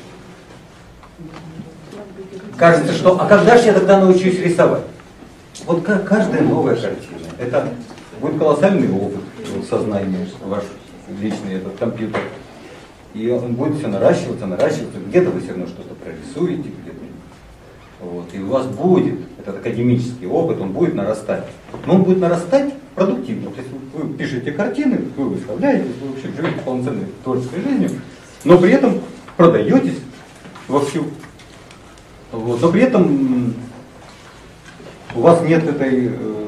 Кажется, что, а когда же я тогда научусь рисовать? Вот каждая новая картина, это будет колоссальный опыт сознания, ваш личный этот компьютер. И он будет все наращиваться. Где-то вы все равно что-то прорисуете, где-то. Вот. И у вас будет этот академический опыт, он будет нарастать. Но он будет нарастать продуктивно. То есть вы пишете картины, вы выставляете, вы вообще живете полноценной творческой жизнью, но при этом продаетесь вовсю. Вот. Но при этом у вас нет этой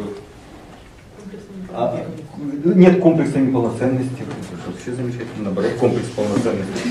нет комплекса неполноценности. Это вообще замечательно, наоборот, комплекс полноценности.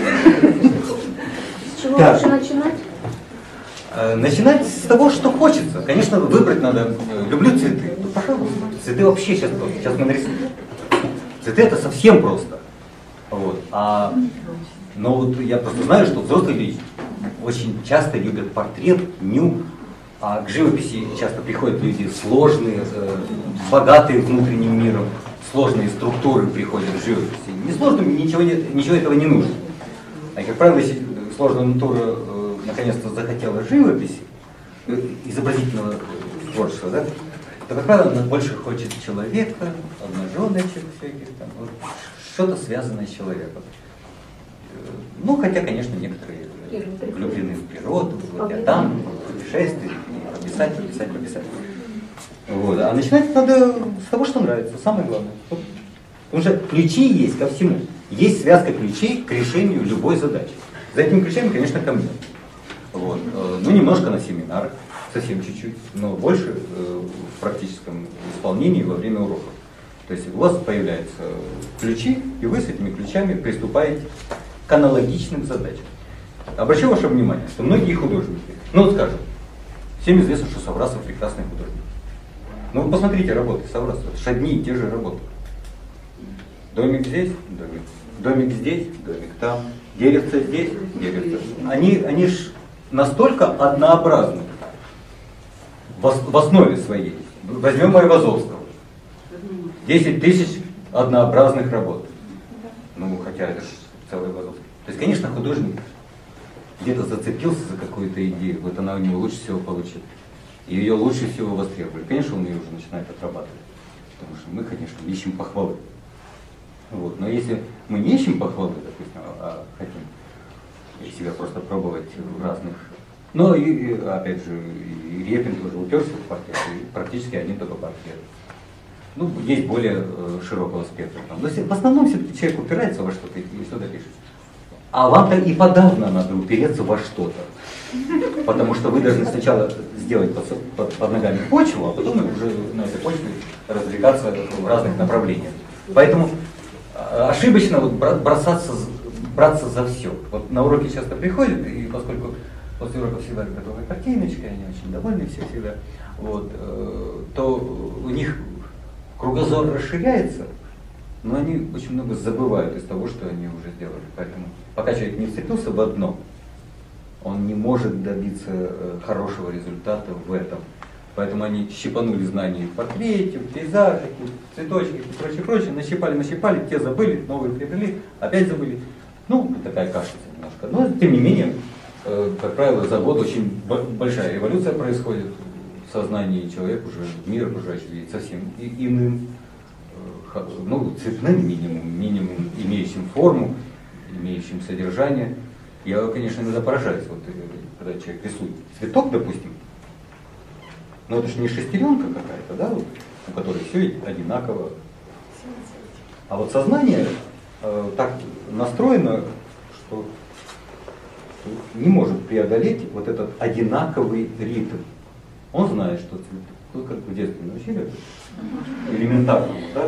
С чего лучше начинать? Начинать с того, что хочется. Конечно, выбрать надо. Люблю цветы. Пожалуйста. Цветы вообще сейчас мы нарисуем. Цветы это совсем просто. Вот. Но вот я просто знаю, что взрослые люди очень часто любят портрет, а к живописи часто приходят люди сложные, богатые внутренним миром, сложные структуры приходят в живописи. Несложным ничего этого не нужно. А как правило, если сложная натура наконец-то захотела живописи, изобразительного творчества, да, то, как правило, она больше хочет человека, обнаженочек всяких, там, вот, что-то связанное с человеком. Ну, хотя, конечно, некоторые влюблены в природу, вот я там, путешествие, пописать. Вот. А начинать надо с того, что нравится, самое главное. Потому что ключи есть ко всему. Есть связка ключей к решению любой задачи. За этими ключами, конечно, ко мне. Вот. Ну, немножко на семинарах, совсем чуть-чуть, но больше в практическом исполнении во время уроков. То есть у вас появляются ключи, и вы с этими ключами приступаете к аналогичным задачам. Обращу ваше внимание, что многие художники, ну вот скажем, всем известно, что Саврасов прекрасный художник. Но вы посмотрите работы Саврасова, это же одни и те же работы. Домик здесь, домик здесь, домик там, деревце здесь, деревце. Они ж настолько однообразны в основе своей. Возьмем Айвазовского. 10 тысяч однообразных работ. Ну, хотя это же целый Айвазовский. То есть, конечно, художник где-то зацепился за какую-то идею, вот она у него лучше всего получит. И ее лучше всего востребовали. Конечно, он ее уже начинает отрабатывать. Потому что мы, конечно, ищем похвалы. Вот. Но если мы не ищем похвалы, допустим, а хотим себя просто пробовать в разных... Ну и опять же, и Репин тоже уперся в портрет, и практически один только портрет. Ну, есть более широкого спектра. Но в основном все-таки человек упирается во что-то и что-то пишет. А вам-то и подавно надо упереться во что-то. Потому что вы должны сначала сделать под ногами почву, а потом уже на этой почве развлекаться в разных направлениях. Поэтому ошибочно вот браться за все. Вот на уроки часто приходят, и поскольку после урока всегда готовая картиночка, они очень довольны все всегда, вот, то у них кругозор расширяется, но они очень много забывают из того, что они уже сделали. Поэтому пока человек не вцепился в одно, он не может добиться хорошего результата в этом. Поэтому они щипанули знания в портрете, в пейзаже, в цветочках и прочее, нащипали, те забыли, новые приобрели, опять забыли. Ну, такая кашица немножко. Но, тем не менее, как правило, за год очень большая эволюция происходит в сознании человека, уже мир окружающий видит совсем иным, ну, цветным минимум, имеющим форму, имеющим содержание. Я, конечно, иногда поражаюсь, вот, когда человек рисует цветок, допустим, но это же не шестеренка какая-то, да, вот, у которой все одинаково. А вот сознание так настроено, что не может преодолеть вот этот одинаковый ритм. Он знает, что цветок, ну, как в детстве научили, элементарно, да?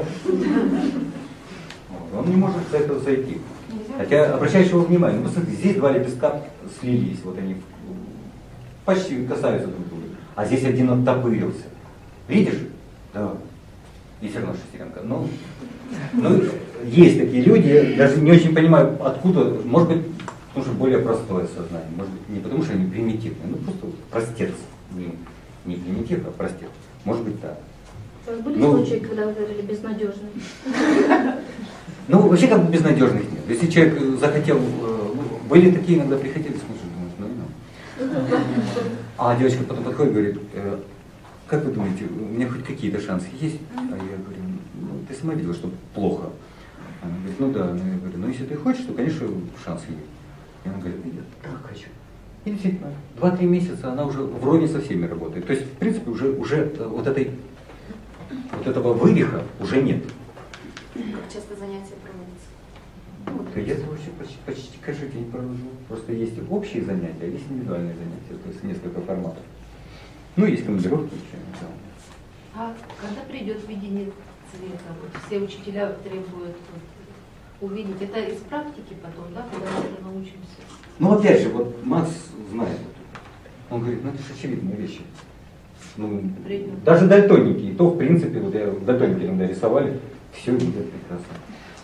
Вот, он не может за это зайти. Хотя, обращаешь его внимание, ну, посмотрите, здесь два лепестка слились, вот они почти касаются друг друга. А здесь один оттопырился. Видишь? Да. И все равно шестеренка. Ну, есть такие люди, я даже не очень понимаю, откуда, может быть, потому что более простое сознание, может быть, не потому что они примитивные, ну просто простец, не примитив, а простец. Может быть, так. Были случаи, когда вы говорили безнадежный? Ну, вообще как бы безнадежных нет. Если человек захотел, были такие, иногда приходили, слушай, думаешь, ну. А девочка потом подходит и говорит, как вы думаете, у меня хоть какие-то шансы есть? А я говорю, ну ты сама видела, что плохо. Она говорит, ну да. Я говорю, ну если ты хочешь, то, конечно, шансы есть. И она говорит, я так хочу. И действительно, 2-3 месяца она уже вровне со всеми работает. То есть, в принципе, уже вот этого вывиха уже нет. Как часто занятия проводятся? Да я вообще почти каждый день провожу. Просто есть общие занятия, а есть индивидуальные занятия, то есть несколько форматов. Ну, есть командировки еще. Да. А когда придет видение цвета? Вот все учителя требуют увидеть. Это из практики потом, да, когда мы уже научимся? Ну, опять же, вот Макс знает. Он говорит, ну это же очевидные вещи. Ну, даже дальтоники, и то, в принципе, вот я дальтоники иногда рисовали, все видят прекрасно. Вот.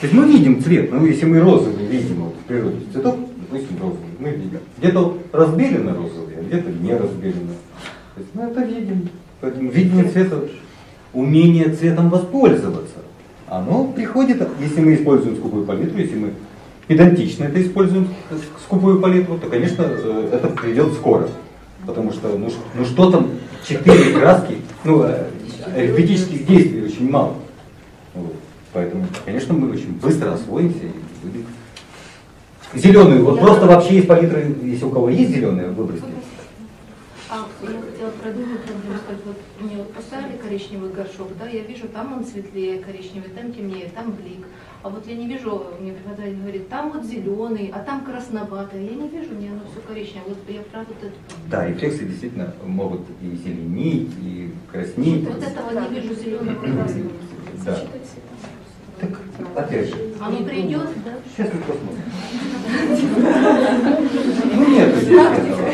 То есть мы видим цвет, ну если мы розовый видим вот, в природе цветов, допустим, розовый, мы видим. Где-то разбелено розовый, а где-то не разбелено. То есть мы это видим. Поэтому видение цвета, умение цветом воспользоваться, оно приходит, если мы используем скупую палитру, если мы педантично это используем, скупую палитру, то, конечно, это придет скоро. Потому что, ну что там, 4 краски, арифметических действий очень мало. Вот. Поэтому, конечно, мы очень быстро освоимся и будем. Зеленый, вот просто вообще из палитры, если у кого есть зеленая, выбросьте. А я хотела продумать проблему, сказать, вот мне вот поставили коричневый горшок, да, я вижу, там он светлее коричневый, там темнее, там блик. А вот я не вижу, мне преподаватель говорит, там вот зеленый, а там красноватый. Я не вижу, мне оно все коричневое. Вот я про вот это. Да, рефлексы действительно могут и зеленеть, и краснеть. Вот этого не вижу зеленого красного. Да. Так, опять же. Оно придет, да? Сейчас мы посмотрим. Ну нет, этого.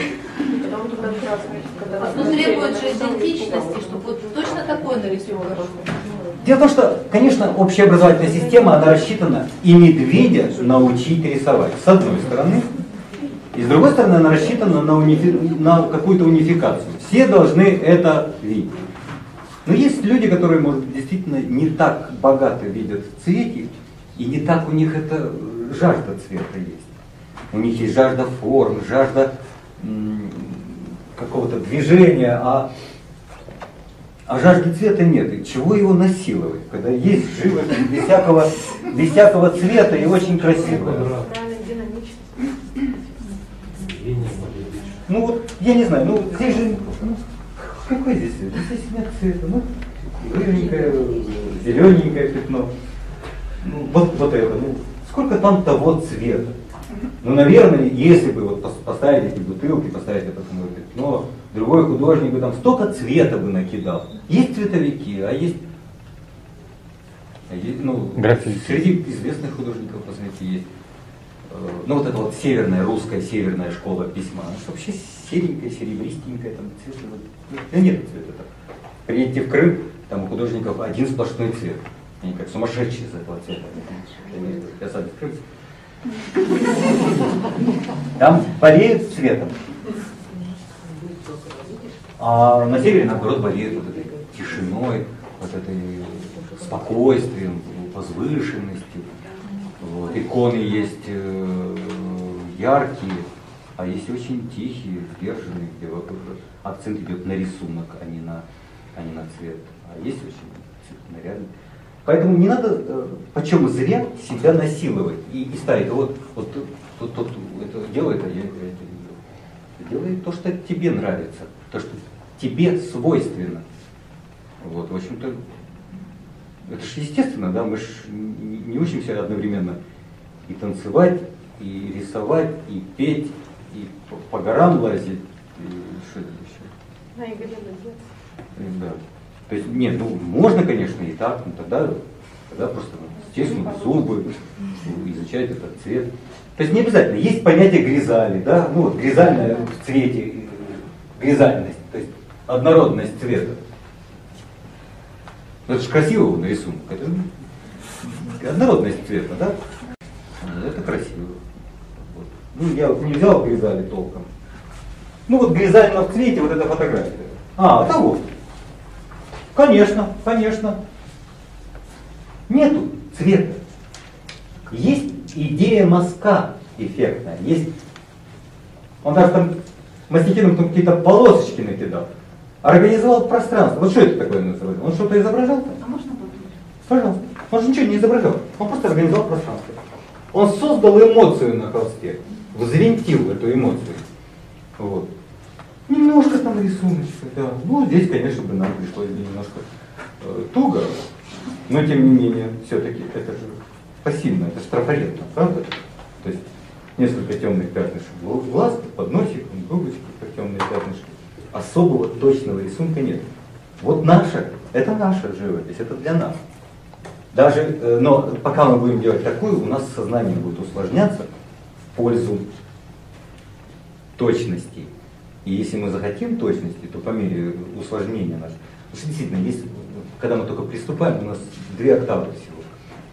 Но требует же идентичности, чтобы вот точно такой нарисован. Дело в том, что, конечно, общеобразовательная система, она рассчитана и медведя научить рисовать, с одной стороны. И с другой стороны, она рассчитана на какую-то унификацию. Все должны это видеть. Но есть люди, которые, может, действительно не так богато видят в цвете, и не так у них это жажда цвета есть. У них есть жажда форм, жажда какого-то движения, а жажды цвета нет. И чего его насиловать, когда есть живопись без всякого цвета и очень красивая. Ну вот, я не знаю, ну здесь же, какой здесь цвет? Здесь нет цвета, ну, рыженькое, зелененькое пятно. Ну, вот это, ну, сколько там того цвета? Ну, наверное, если бы вот поставить эти бутылки, поставить это пятно, другой художник бы там столько цвета бы накидал. Есть цветовики, а есть ну, среди известных художников по цвету есть. Ну вот это вот русская северная школа письма, она вообще серенькая, серебристенькая, там цвет, нет цвета. Приедете в Крым, там у художников один сплошной цвет. Они как сумасшедшие из этого цвета. Я сам в Крым. Там болеют цветом. А на севере, наоборот, болеют вот этой тишиной, вот этой спокойствием, возвышенностью. Вот. Иконы есть яркие, а есть очень тихие, сдержанные, где акцент идет на рисунок, а не на цвет. А есть очень нарядные. Поэтому не надо почем зря себя насиловать и ставить, вот это делает, а я это не делаю. Делай то, что тебе нравится, то, что тебе свойственно. Вот, в общем-то, это же естественно, да, мы же не учимся одновременно и танцевать, и рисовать, и петь, и по горам лазить, и что это еще? На игре да. То есть, нет, ну, можно, конечно, и так, но тогда просто стиснуть зубы, изучать этот цвет. То есть не обязательно, есть понятие гризали, да, ну вот гризальная в цвете, гризальность, то есть однородность цвета. Это же красиво на рисунок, это однородность цвета, да? Это красиво. Вот. Ну, я вот не взял гризали толком. Ну вот гризально в цвете, вот эта фотография. Да вот. Конечно. Нету цвета. Есть идея мазка эффектная. Есть. Он даже там мастихином какие-то полосочки накидал. Организовал пространство. Вот что это такое называется? Он что-то изображал? А можно подумать? Пожалуйста. Он же ничего не изображал. Он просто организовал пространство. Он создал эмоцию на холсте. Взвинтил эту эмоцию. Вот. Немножко там рисуночка, да. Ну, здесь, конечно, бы нам пришлось бы немножко туго. Но, тем не менее, все-таки это же пассивно, это же трафаретно, правда? То есть несколько темных пятнышек в глаз, под носиком, губочки, как темные пятнышки. Особого точного рисунка нет. Вот это наша живопись, это для нас. Даже, но пока мы будем делать такую, у нас сознание будет усложняться в пользу точности. И если мы захотим точности, то по мере усложнения нашего, потому что действительно, когда мы только приступаем, у нас 2 октавы всего.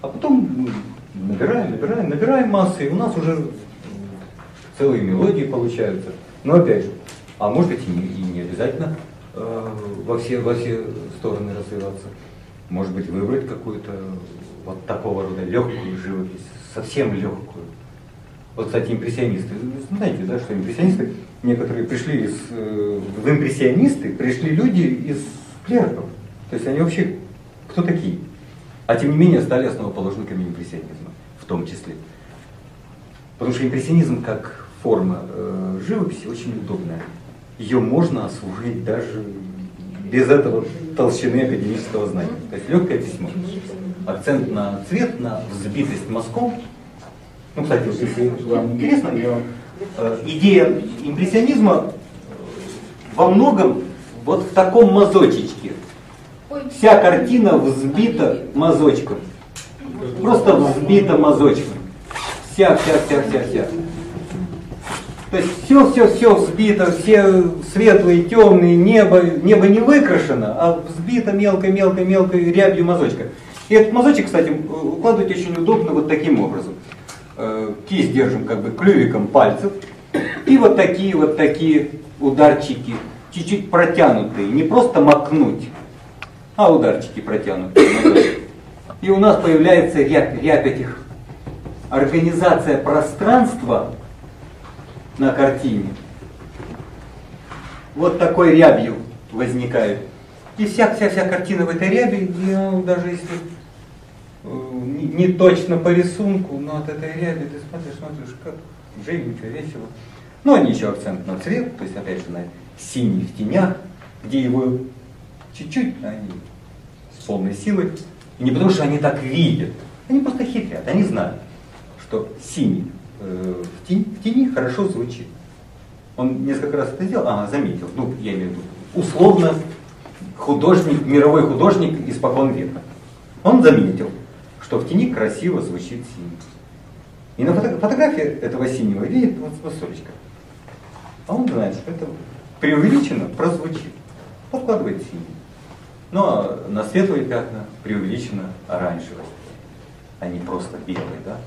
А потом мы набираем массы, и у нас уже целые мелодии получаются. Но опять же, а может быть и не обязательно во все стороны развиваться. Может быть, выбрать какую-то вот такого рода легкую живопись, совсем легкую. Вот, кстати, импрессионисты, вы знаете, да, что импрессионисты, некоторые пришли в импрессионисты пришли люди из клерков. То есть они вообще кто такие? А тем не менее стали основоположниками импрессионизма, в том числе. Потому что импрессионизм как форма живописи очень удобная. Ее можно освоить даже без этого толщины академического знания. То есть легкое письмо. Акцент на цвет, на взбитость мазком. Ну, кстати, вот если вам интересно, идея импрессионизма во многом вот в таком мазочечке. Вся картина взбита мазочком. Просто взбита мазочком. Вся. То есть все взбито, все светлые, темные, небо не выкрашено, а взбито мелкой рябью мазочка. И этот мазочек, кстати, укладывать очень удобно вот таким образом. Кисть держим как бы клювиком пальцев, и вот такие ударчики, чуть-чуть протянутые, не просто макнуть, а ударчики протянутые. И у нас появляется рябь этих, организация пространства на картине вот такой рябью возникает. И вся картина в этой ряби, даже если не точно по рисунку, но от этой ряби ты смотришь, как живенько, весело. Но они еще акцент на цвет, то есть опять же на синий в тенях, где его чуть-чуть, они с полной силой. И не потому что они так видят, они просто хитрят, они знают, что синий в тени хорошо звучит. Он несколько раз это сделал, заметил, ну я имею в виду, условно художник, мировой художник испокон века. Он заметил, что в тени красиво звучит синий. И на фотографии этого синего видит вот столечко. А он знает, что это преувеличенно прозвучит. Подкладывает синий. Ну а на светлые пятна преувеличенно оранжевый. А не просто белый, да?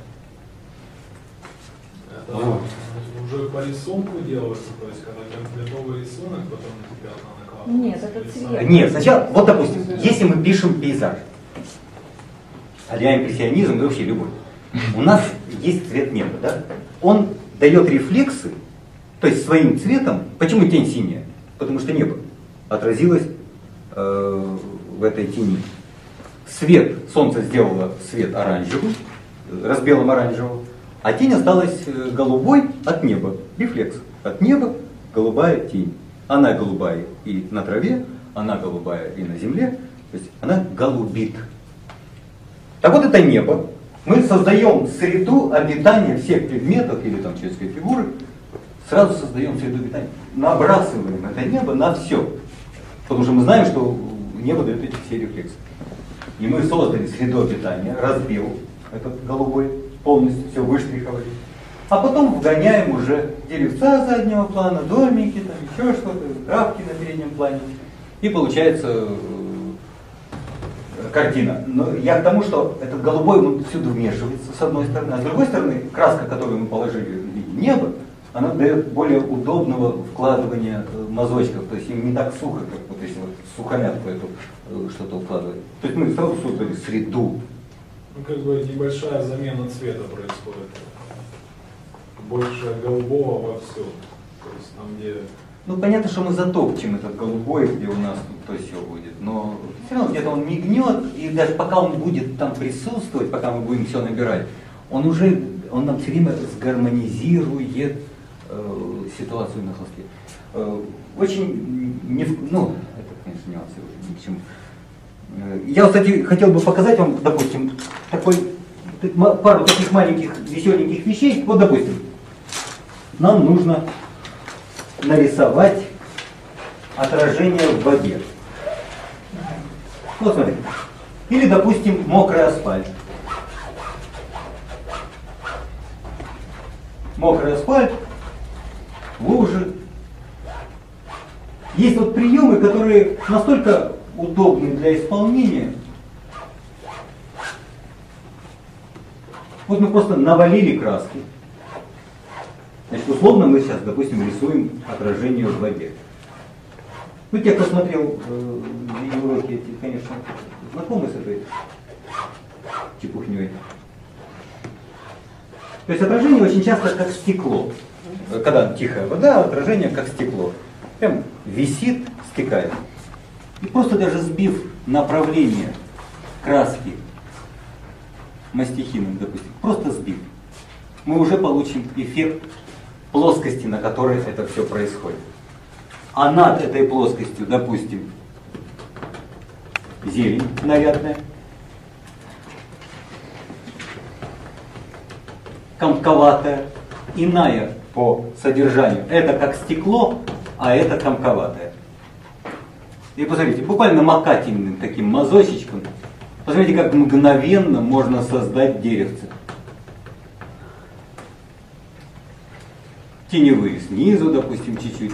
Это уже по рисунку делается, то есть когда готовый рисунок, потом эти пятна накладываются? Нет, это цвет. Нет, сначала, вот допустим, если мы пишем пейзаж, а-ля импрессионизм и вообще любой, у нас есть цвет неба, да? Он дает рефлексы, то есть своим цветом. Почему тень синяя? Потому что небо отразилось в этой тени. Свет, солнце сделало свет оранжевый, разбелым оранжевым, а тень осталась голубой от неба. Рефлекс. От неба голубая тень. Она голубая и на траве, она голубая и на земле, то есть она голубит. Так вот это небо. Мы создаем среду обитания всех предметов или там человеческой фигуры, сразу создаем среду обитания. Набрасываем это небо на все. Потому что мы знаем, что небо дает эти все рефлексы. И мы создали среду обитания, разбил этот голубой, полностью все выштриховали. А потом вгоняем уже деревца заднего плана, домики, там еще что-то, травки на переднем плане. И получается картина. Но я к тому, что этот голубой он всюду вмешивается с одной стороны, а с другой стороны краска, которую мы положили в виде неба, она дает более удобного вкладывания мазочков. То есть им не так сухо, как вот если вот сухомятку эту что-то укладывать. То есть мы сразу создали среду. Ну, как бы небольшая замена цвета происходит. Больше голубого во всем. То есть там, где... Ну, понятно, что мы затопчем этот голубой, где у нас тут то все будет. Но все равно где-то он мигнет, и даже пока он будет там присутствовать, пока мы будем все набирать, он нам все время сгармонизирует ситуацию на холсте. Очень, это, конечно, нюансы уже ни к чему. Я, кстати, хотел бы показать вам, допустим, пару таких маленьких веселеньких вещей. Вот, допустим, нам нужно нарисовать отражение в воде. Вот смотрите. Или, допустим, мокрый асфальт. Мокрый асфальт, лужи. Есть вот приемы, которые настолько удобны для исполнения. Вот мы просто навалили краски. Значит, условно мы сейчас, допустим, рисуем отражение в воде. Ну, те, кто смотрел видеоуроки, эти, конечно, знакомы с этой чепухней. То есть отражение очень часто как стекло. Когда тихая вода, отражение как стекло. Прям висит, стекает. И просто даже сбив направление краски мастихином, допустим, просто сбив, мы уже получим эффект плоскости, на которой это все происходит. А над этой плоскостью, допустим, зелень нарядная, комковатая, иная по содержанию. Это как стекло, а это комковатое. И посмотрите, буквально макательным таким мазочечком, посмотрите, как мгновенно можно создать деревце. Теневые снизу, допустим, чуть-чуть.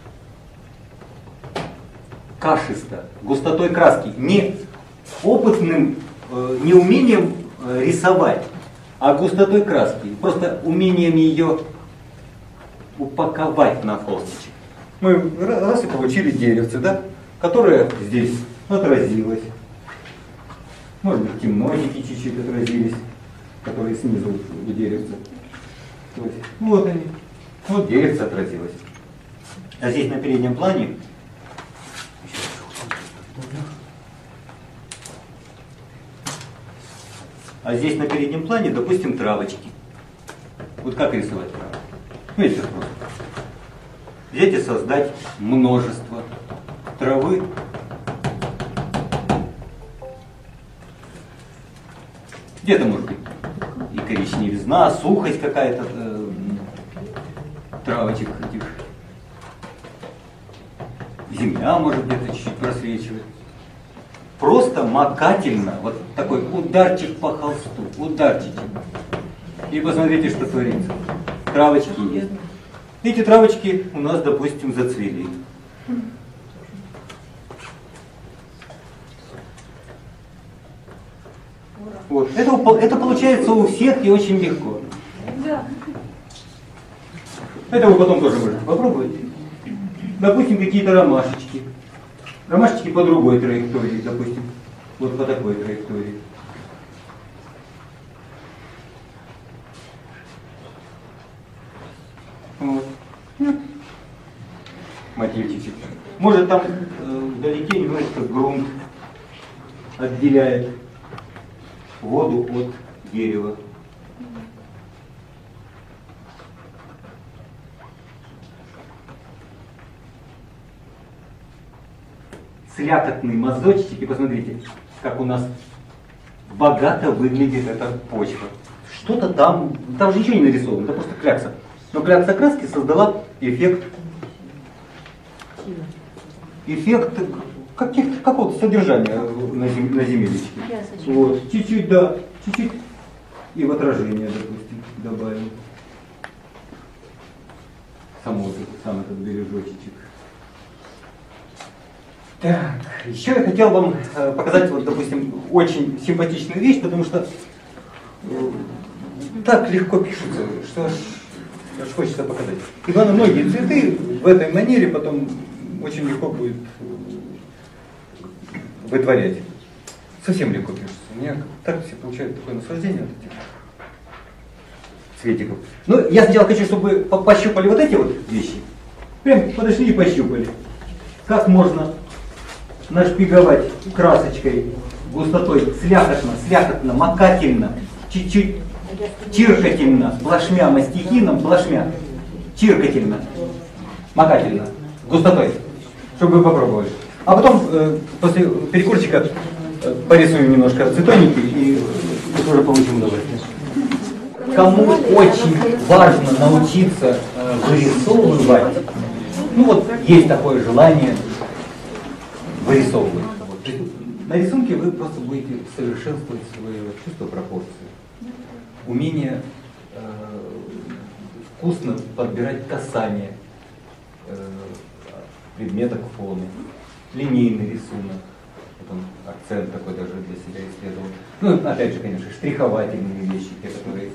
Кашисто, густотой краски, не опытным, не умением рисовать, а густотой краски, просто умением ее упаковать на холстичек. Мы раз и получили деревце, да, которое здесь отразилось. Может быть, темнотики чуть-чуть отразились, которые снизу у деревца. То есть, вот они, вот деревце отразилось. А здесь на переднем плане допустим, травочки. Вот как рисовать травы? Ну, это просто. Взять и создать множество травы. Где-то может быть и коричневизна, сухость какая-то травочек этих. Земля может где-то чуть-чуть просвечивать. Просто макательно, вот такой ударчик по холсту, ударчик. И посмотрите, что творится. Травочки есть. Эти травочки у нас, допустим, зацвели. Вот. Это получается у всех и очень легко. Это вы потом тоже можете попробовать. Допустим, какие-то ромашечки. Ромашечки по другой траектории, допустим. Вот по такой траектории. Вот. Мотивчик. Может там вдалеке немножко грунт отделяет воду от дерева. Слякотный мазочек, и посмотрите, как у нас богато выглядит эта почва. Что-то там же ничего не нарисовано, это просто клякса. Но клякса краски создала эффект какого-то содержания на земелечке. Вот, чуть-чуть, да, чуть-чуть и в отражение, допустим, добавим. Сам этот бережочек. Так, еще я хотел вам показать, вот, допустим, очень симпатичную вещь, потому что так легко пишется, что аж хочется показать. И главное, многие цветы в этой манере потом очень легко будет вытворять. Совсем легко пишется. У меня так все получают такое наслаждение от этих цветиков. Ну, я сначала хочу, чтобы вы пощупали вот эти вот вещи. Прям подошли и пощупали. Как можно нашпиговать красочкой, густотой слякотно, макательно, чуть-чуть чиркательно, плашмя, мастихином, плашмя, чиркательно, макательно, густотой, чтобы вы попробовали. А потом после перекурчика порисуем немножко цветоники и уже получим удовольствие. Кому очень важно научиться вырисовывать, ну вот есть такое желание вырисовывать. На рисунке вы просто будете совершенствовать свое чувство пропорции, умение вкусно подбирать касание предмета к фону, линейный рисунок, потом акцент такой даже для себя исследовал. Ну, опять же, конечно, штриховательные вещи, те, которые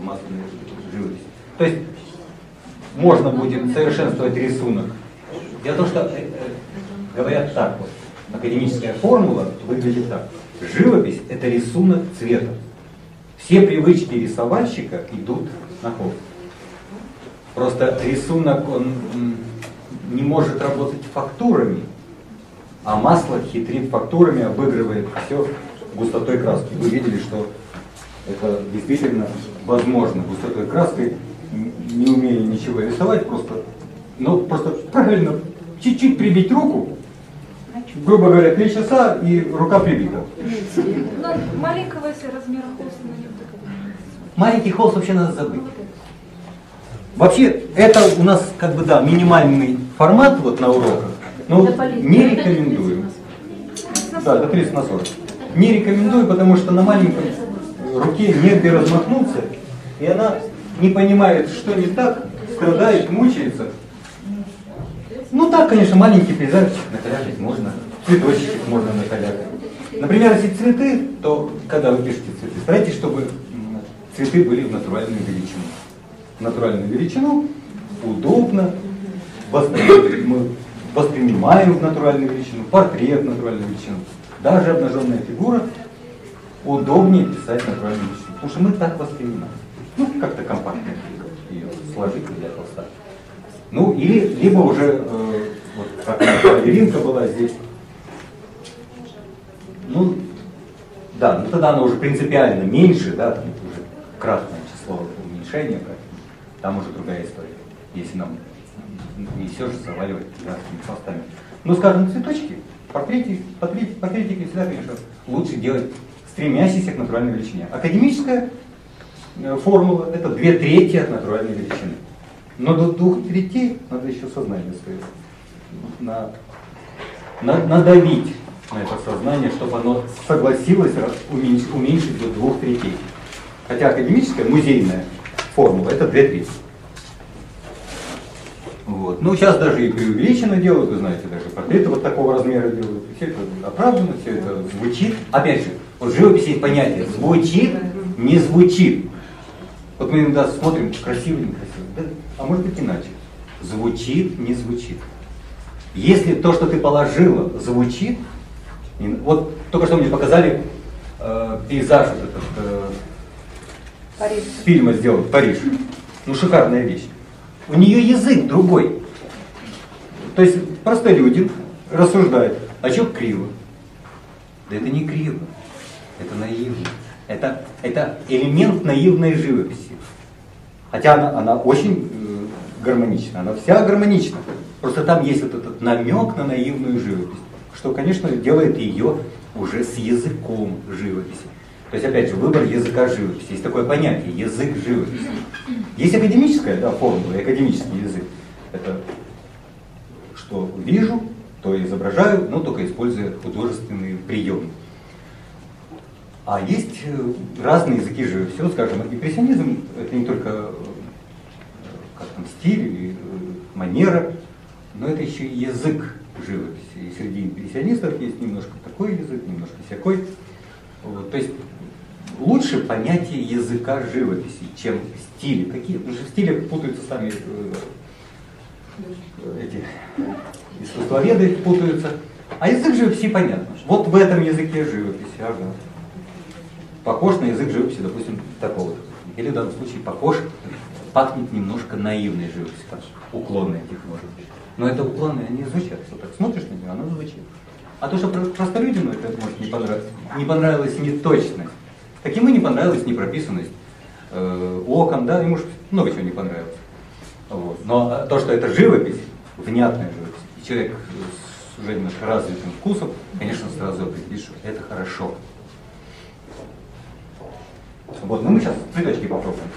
масляной живописи. То есть можно будет совершенствовать рисунок. Дело в том, что говорят так вот, академическая формула выглядит так. Живопись – это рисунок цвета. Все привычки рисовальщика идут на холст. Просто рисунок, он не может работать фактурами, а масло хитрит фактурами, обыгрывает все густотой краски. Вы видели, что это действительно возможно. Густотой краской, не умея ничего рисовать, просто правильно чуть-чуть прибить руку, грубо говоря, 3 часа, и рука прибита. Ну, маленького если размера холста нет. Маленький холст вообще надо забыть. Вообще, это у нас как бы, да, минимальный формат вот на уроках, но не рекомендую. Да, до 30 на 40. Не рекомендую, потому что на маленьком руке негде размахнуться, и она не понимает, что не так, страдает, мучается. Ну так, конечно, маленький пейзажчик накалякать можно, цветочек можно накалякать. Например, если цветы, то когда вы пишете цветы, старайтесь, чтобы цветы были в натуральную величину. Натуральную величину удобно, мы воспринимаем в натуральную величину, портрет в натуральную величину. Даже обнаженная фигура удобнее писать в натуральную величину, потому что мы так воспринимаем. Ну, как-то компактнее ее сложить для холста. Ну, или либо уже, вот как балеринка была здесь, ну, да, ну тогда она уже принципиально меньше, да, там уже кратное число уменьшения, там уже другая история, если нам не все же заваливать гигантскими холстами. Ну, скажем, цветочки, портретики всегда, конечно, лучше делать стремящиеся к натуральной величине. Академическая формула – это 2/3 от натуральной величины. Но до 2/3 надо еще сознание свое надавить на это сознание, чтобы оно согласилось уменьшить до 2/3. Хотя академическая, музейная формула – это 2/3. Вот. Ну, сейчас даже и преувеличенно делают, вы знаете, даже портреты вот такого размера делают. Все это оправдано, все это звучит. Опять же, вот в живописи есть понятие звучит, не звучит. Вот мы иногда смотрим, красиво, некрасиво. Да? А может быть иначе. Звучит, не звучит. Если то, что ты положила, звучит, вот только что мне показали пейзаж этот, фильма сделан, Париж. Ну, шикарная вещь. У нее язык другой. То есть простые люди рассуждают, а что криво? Да это не криво, это наивно. Это элемент наивной живописи. Хотя она очень гармонична, она вся гармонична. Просто там есть вот этот намек на наивную живопись, что, конечно, делает ее уже с языком живописи. То есть, опять же, выбор языка живописи. Есть такое понятие – язык живописи. Есть академическая, да, формула, академический язык. Это что вижу, то изображаю, но только используя художественные приемы. А есть разные языки живописи. Вот, скажем, импрессионизм – это не только как там, стиль или манера, но это еще и язык живописи. И среди импрессионистов есть немножко такой язык, немножко всякой. Вот, то есть лучше понятие языка живописи, чем стили. Какие? Потому что в стилях путаются сами эти искусствоведы путаются. А язык живописи понятно. Вот в этом языке живописи, ага. Похож на язык живописи, допустим, такого. Или в данном случае похож, пахнет немножко наивной живописью, как уклонная тип может быть. Но это уклонные, они звучат. Если так смотришь на нее, она звучит. А то, что простолюдину это может не понравилось. Не понравилась неточность. Так ему не понравилась непрописанность окон, да, ему много чего не понравилось. Вот. Но то, что это живопись, внятная живопись, и человек с уже немножко развитым вкусом, конечно, сразу определит, что это хорошо. Вот, ну мы сейчас цветочки попробуем.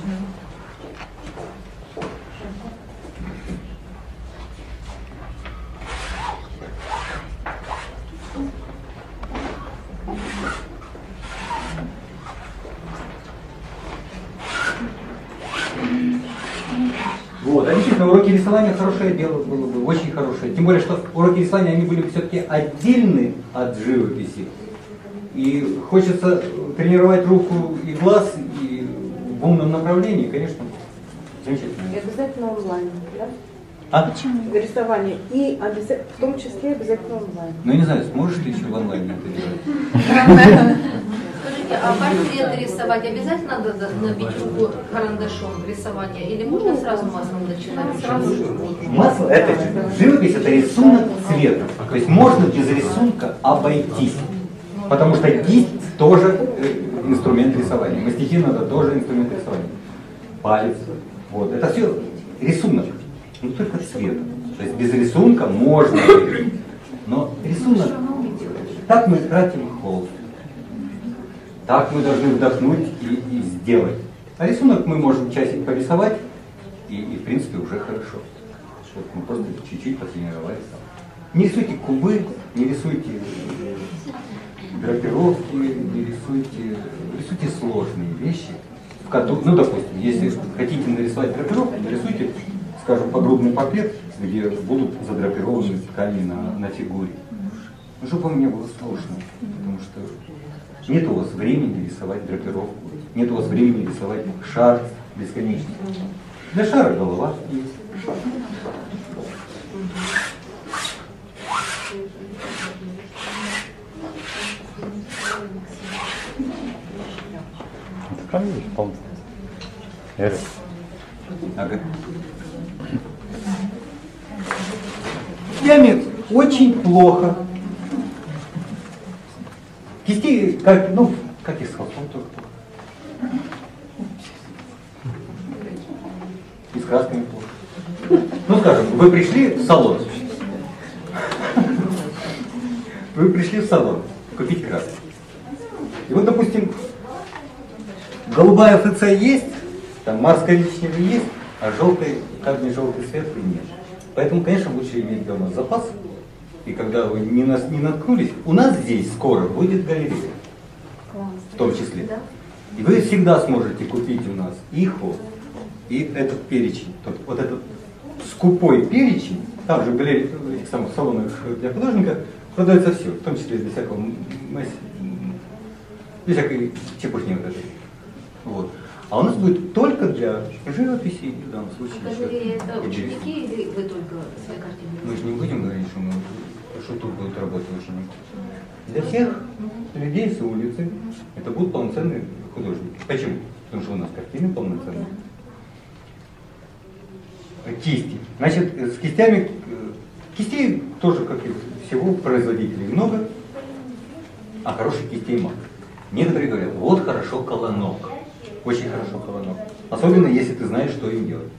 Вот, а действительно, уроки рисования хорошее дело было бы, очень хорошее. Тем более, что уроки рисования, они были все-таки отдельны от живописи. И хочется тренировать руку и глаз, и в умном направлении, конечно, замечательно. И обязательно онлайн, да? А? Рисование. И в том числе обязательно онлайн. Ну, я не знаю, сможешь ты еще в онлайне это делать? Скажите, а портрет рисовать обязательно надо набить руку карандашом рисование? Или можно сразу маслом начинать? Масло, это живопись, это рисунок цвета. То есть можно без рисунка обойтись. Потому что кисть тоже инструмент рисования. Мастихин это тоже инструмент рисования. Палец. Вот. Это все рисунок. Но только цвет. То есть без рисунка можно. Но рисунок, так мы тратим холст. Так мы должны вдохнуть и сделать. А рисунок мы можем часик порисовать, и в принципе уже хорошо. Вот мы просто чуть-чуть потренировались. Не рисуйте кубы, не рисуйте драпировки, не рисуйте сложные вещи. Ну, допустим, если хотите нарисовать драпировку, нарисуйте, скажем, подробный портрет, где будут задрапированы ткани на фигуре. Ну, чтобы вам не было сложно, потому что нет у вас времени рисовать драпировку, нет у вас времени рисовать шар бесконечный. Для шара голова есть. Там есть полно. Ага. Кистями очень плохо. Кисти, как и с холстом только. И с красками плохо. Ну, скажем, вы пришли в салон. Вы пришли в салон купить краски. И вот, допустим, голубая ФЦ есть, там марс-коричневый есть, а желтый, кадмий-желтый светлый нет. Поэтому, конечно, лучше иметь дома запас. И когда вы не наткнулись, у нас здесь скоро будет галерея, в том числе. И вы всегда сможете купить у нас и холст, и этот перечень. Вот этот скупой перечень, там же в галерее, в этих самых салонах для художника продается все, в том числе без всякого без всякой чепухни вот этой. Вот. А у нас будет только для живописи, и в данном случае. Галерея это ученики или вы только свои картины? Мы же не будем говорить, что тут будут работать ученики. Для всех людей с улицы это будут полноценные художники. Почему? Потому что у нас картины полноценные. Кисти. Значит, с кистями, кистей тоже, как и всего, производителей много, а хороших кистей мало. Некоторые говорят, вот хорошо колонок. Очень хорошо колонок. Особенно, если ты знаешь, что им делать.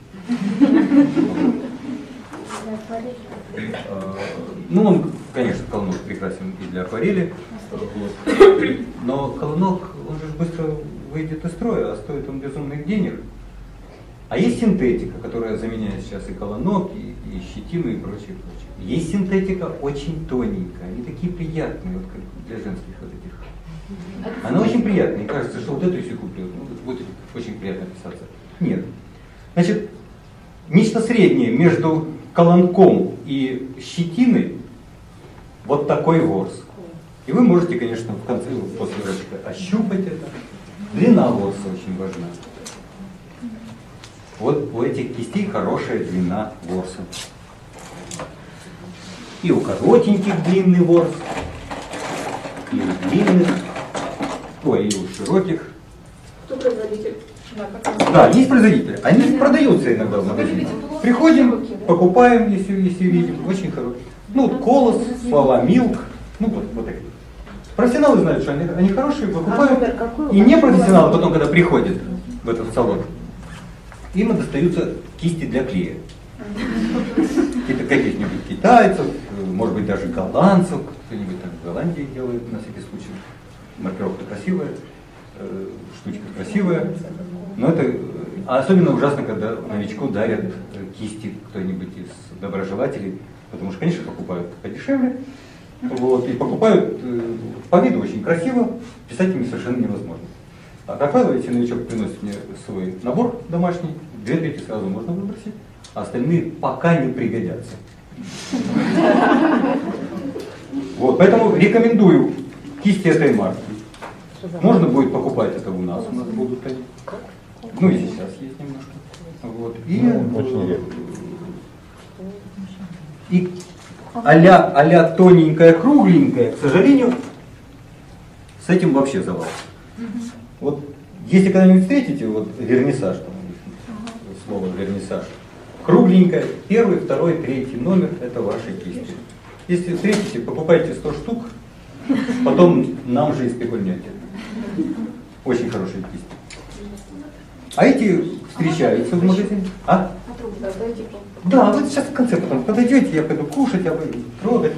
Ну, он, конечно, колонок прекрасен и для акварели. Но колонок, он же быстро выйдет из строя, а стоит он безумных денег. А есть синтетика, которая заменяет сейчас и колонок, и щетину, и прочее, прочее. Есть синтетика очень тоненькая, они такие приятные, вот как для женских вот этих. Она очень приятная, и кажется, что вот эту если куплю, будет очень приятно писаться. Нет. Значит, нечто среднее между колонком и щетиной, вот такой ворс. И вы можете, конечно, в конце, после урочка, ощупать это. Длина ворса очень важна. Вот у этих кистей хорошая длина ворса. И у коротеньких длинный ворс, и у длинных, и у широких. Кто производитель? Да, есть производители. Они продаются иногда в магазине. Приходим, покупаем, если видим. Очень хорошие. Ну, вот Колос, Слава Милк. Ну, вот такие. Профессионалы знают, что они хорошие, покупают. И непрофессионалы потом, когда приходят в этот салон, им достаются кисти для клея. Каких-нибудь китайцев, может быть даже голландцев, кто-нибудь там в Голландии делает на всякий случай. Маркировка красивая, штучка красивая. Но это особенно ужасно, когда новичку дарят кисти кто-нибудь из доброжелателей, потому что, конечно, покупают подешевле. Вот, и покупают по виду очень красиво, писать ими совершенно невозможно. А как правило, если новичок приносит мне свой набор домашний, 2/3 сразу можно выбросить, а остальные пока не пригодятся. Вот, поэтому рекомендую кисти этой марки. Можно будет покупать это у нас будут они. Ну и сейчас есть немножко. Вот. И, Очень редко. И а-ля тоненькая, кругленькая, к сожалению, с этим вообще завал. Вот если когда-нибудь встретите, вот вернисаж, там, слово вернисаж, кругленькая, первый, второй, третий номер, это ваши кисти. Если встретите, покупайте 100 штук, потом нам же испекульнете. Очень хорошие кисти. А эти встречаются в магазине. А? Да, вы сейчас в конце потом подойдете, я пойду кушать, а вы трогать.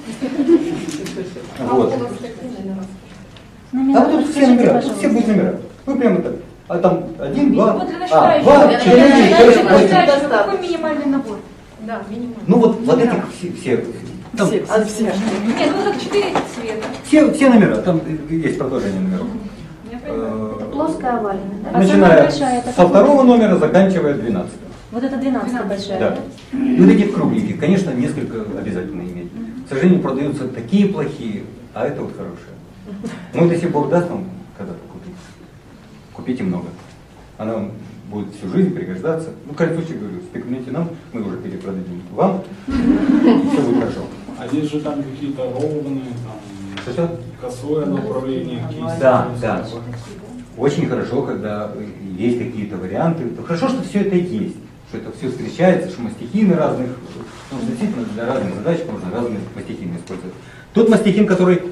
Вот. А вот тут все номера, тут все будут номера. Вы прямо так. А там 1, 2, Вот для 2, начинающих. 4, 5, 8. Какой минимальный набор? Да, минимум. Ну вот этих все. Там, Нет, ну так 4 цвета. все номера, там есть продолжение номеров. Плоская овальная, да? Начиная большая, это со второго номера, заканчивая 12. Вот это 12 большая. Да. И вот этих кругленьких, конечно, несколько обязательно иметь. К сожалению, продаются такие плохие, а это вот хорошее. Ну, если Бог даст вам когда-то купить, купите много. Она вам будет всю жизнь пригождаться. Ну, в крайнем случае, говорю, спекулируйте нам, мы уже перепродадим вам, все будет хорошо. А есть же там какие-то ровные, там, Что? косое направление кисти. Да. Очень хорошо, когда есть какие-то варианты. Хорошо, что все это есть, что это все встречается, что мастихины разных, ну, действительно для разных задач можно разные мастихины использовать. Тот мастихин, которым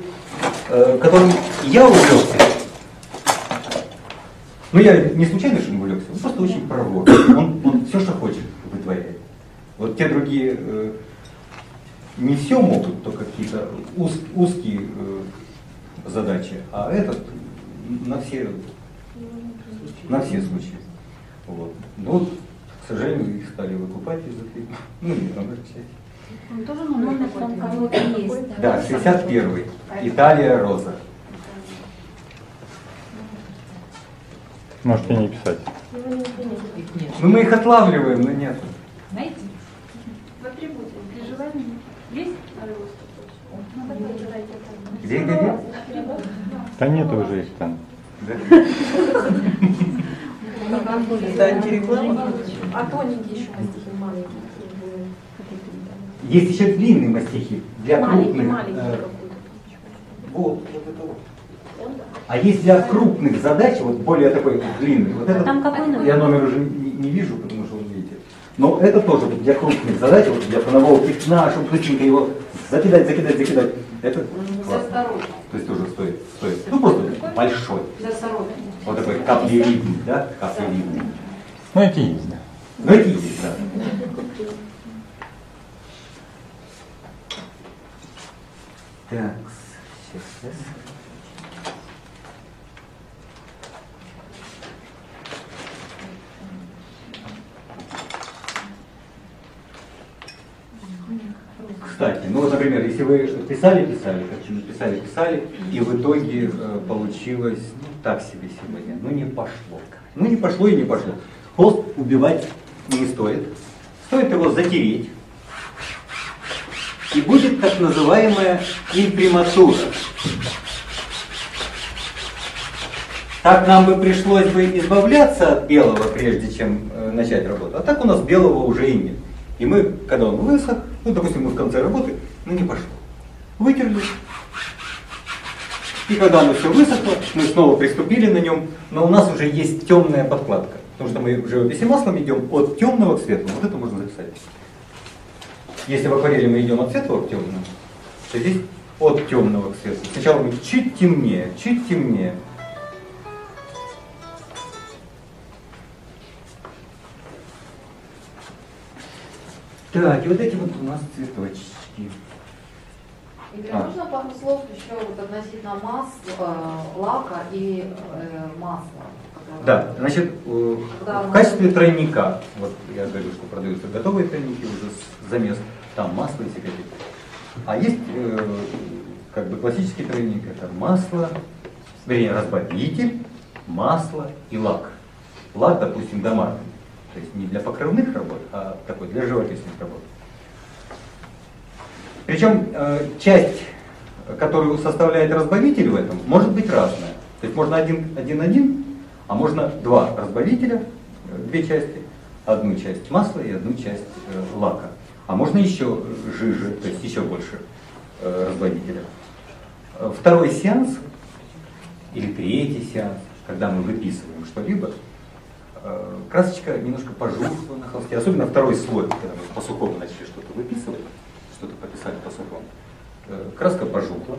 я увлекся, ну я не случайно что увлекся, он просто очень проворный, он все, что хочет, вытворяет. Вот те другие не все могут, только какие-то узкие задачи, а этот на все случаи. Вот. Но вот, к сожалению, их стали выкупать из этой, ну не там, к счастью. Он тоже номер там какой-то есть. Да, 61-й. Италия, роза. Можете не писать. Ну мы их отлавливаем, но нет. Знаете? В атрибуте. При желании есть? Где? Да нет уже их там. Да? Это антиреклама. А тоненький еще мастихин маленький. Есть еще длинные мастихи для крупных. Маленький какой-то. Вот это вот. А есть для крупных задач, вот более такой длинный. Вот этот, там какой номер? я номер уже не вижу, потому что вы видите. Но это тоже вот для крупных задач, вот для фонового пятна, чтобы быстренько его закидать. Это классно. То есть тоже стоит. Ну просто большой. Вот такой каплевидный, да? Каплевидный. Ну эти есть, да. Ну эти есть, да. Так, сейчас. Кстати, ну вот, например, если вы писали, и в итоге получилось так себе сегодня, не пошло. Холст убивать не стоит. Стоит его затереть. И будет так называемая имприматура. Так нам бы пришлось бы избавляться от белого, прежде чем начать работу. А так у нас белого уже и нет. И мы, когда он высох, допустим, мы в конце работы, не пошло. Вытерли. И когда оно все высохло, мы снова приступили на нем, но у нас уже есть темная подкладка. Потому что мы в живописи маслом идем от темного к светлому. Вот это можно записать. Если в акварели мы идем от светлого к темному, то здесь от темного к светлому. Сначала мы чуть темнее. Так, и вот эти вот у нас цветочки. Игорь, можно пару слов еще вот относительно лака и масла? Да, значит, в качестве тройника, вот я говорю, что продаются готовые тройники уже с замес, там масло и сигареты. А есть как бы классический тройник, это масло, вернее разбавитель, масло и лак. Лак, допустим, домарный, то есть не для покровных работ, а такой для живописных работ. Причем часть, которую составляет разбавитель в этом, может быть разная. То есть можно один-один, А можно два разбавителя, две части, одну часть масла и одну часть лака. А можно еще жиже, то есть еще больше разбавителя. Второй сеанс или третий сеанс, когда мы выписываем что-либо, красочка немножко пожухла на холсте, особенно второй слой, когда мы по сухому начали что-то выписывать, что-то пописали по сухому. Краска пожухла.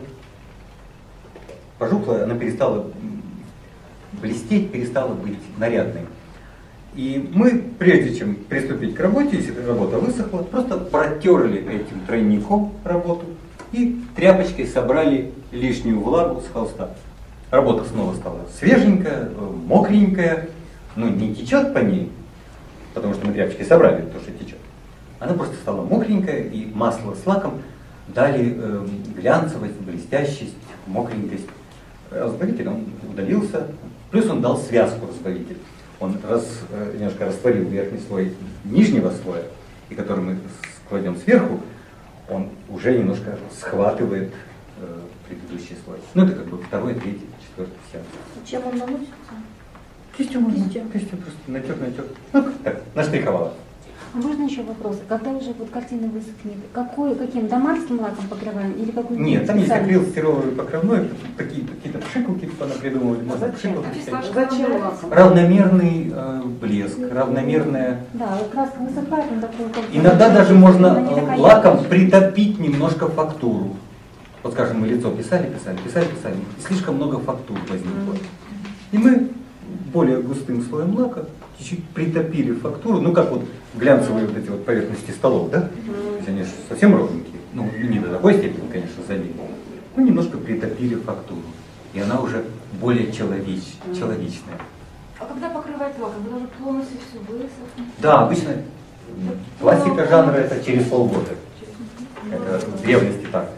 Пожухла, она перестала блестеть, перестала быть нарядной. И мы, прежде чем приступить к работе, если работа высохла, просто протерли этим тройником работу и тряпочкой собрали лишнюю влагу с холста. Работа снова стала свеженькая, мокренькая, но не течет по ней, потому что мы тряпочкой собрали то, что течет. Она просто стала мокренькая, и масло с лаком дали глянцевость, блестящесть, мокренькость. Разбавитель он удалился, плюс он дал связку разбавитель. Он немножко растворил верхний слой нижнего слоя, и который мы кладем сверху, он уже немножко схватывает предыдущий слой. Ну это как бы второй, третий, четвертый сеанс. Чем он наносится? Кистью можно. Кистью просто натер. Ну так, наштриховала. А можно еще вопрос? Когда уже вот картина высохнет, каким дамарским лаком покрываем или какой-нибудь? Нет, там есть акрилостироловый покровной, какие-то пшикалки понапридумывали, можно пшикалки. Зачем лаком? Равномерный блеск, равномерная. Да, краска высыхает, он такой. Иногда даже можно лаком притопить немножко фактуру. Вот скажем, мы лицо писали, и слишком много фактур возникло. И мы более густым слоем лака чуть-чуть притопили фактуру, ну как вот глянцевые вот эти вот поверхности столов, да? То есть они же совсем ровненькие, ну не до такой степени, конечно, забили. Ну немножко притопили фактуру, и она уже более человечная. А когда покрывать лаком, когда уже полностью все высохнет? Да, обычно классика жанра это через полгода. Это в древности так.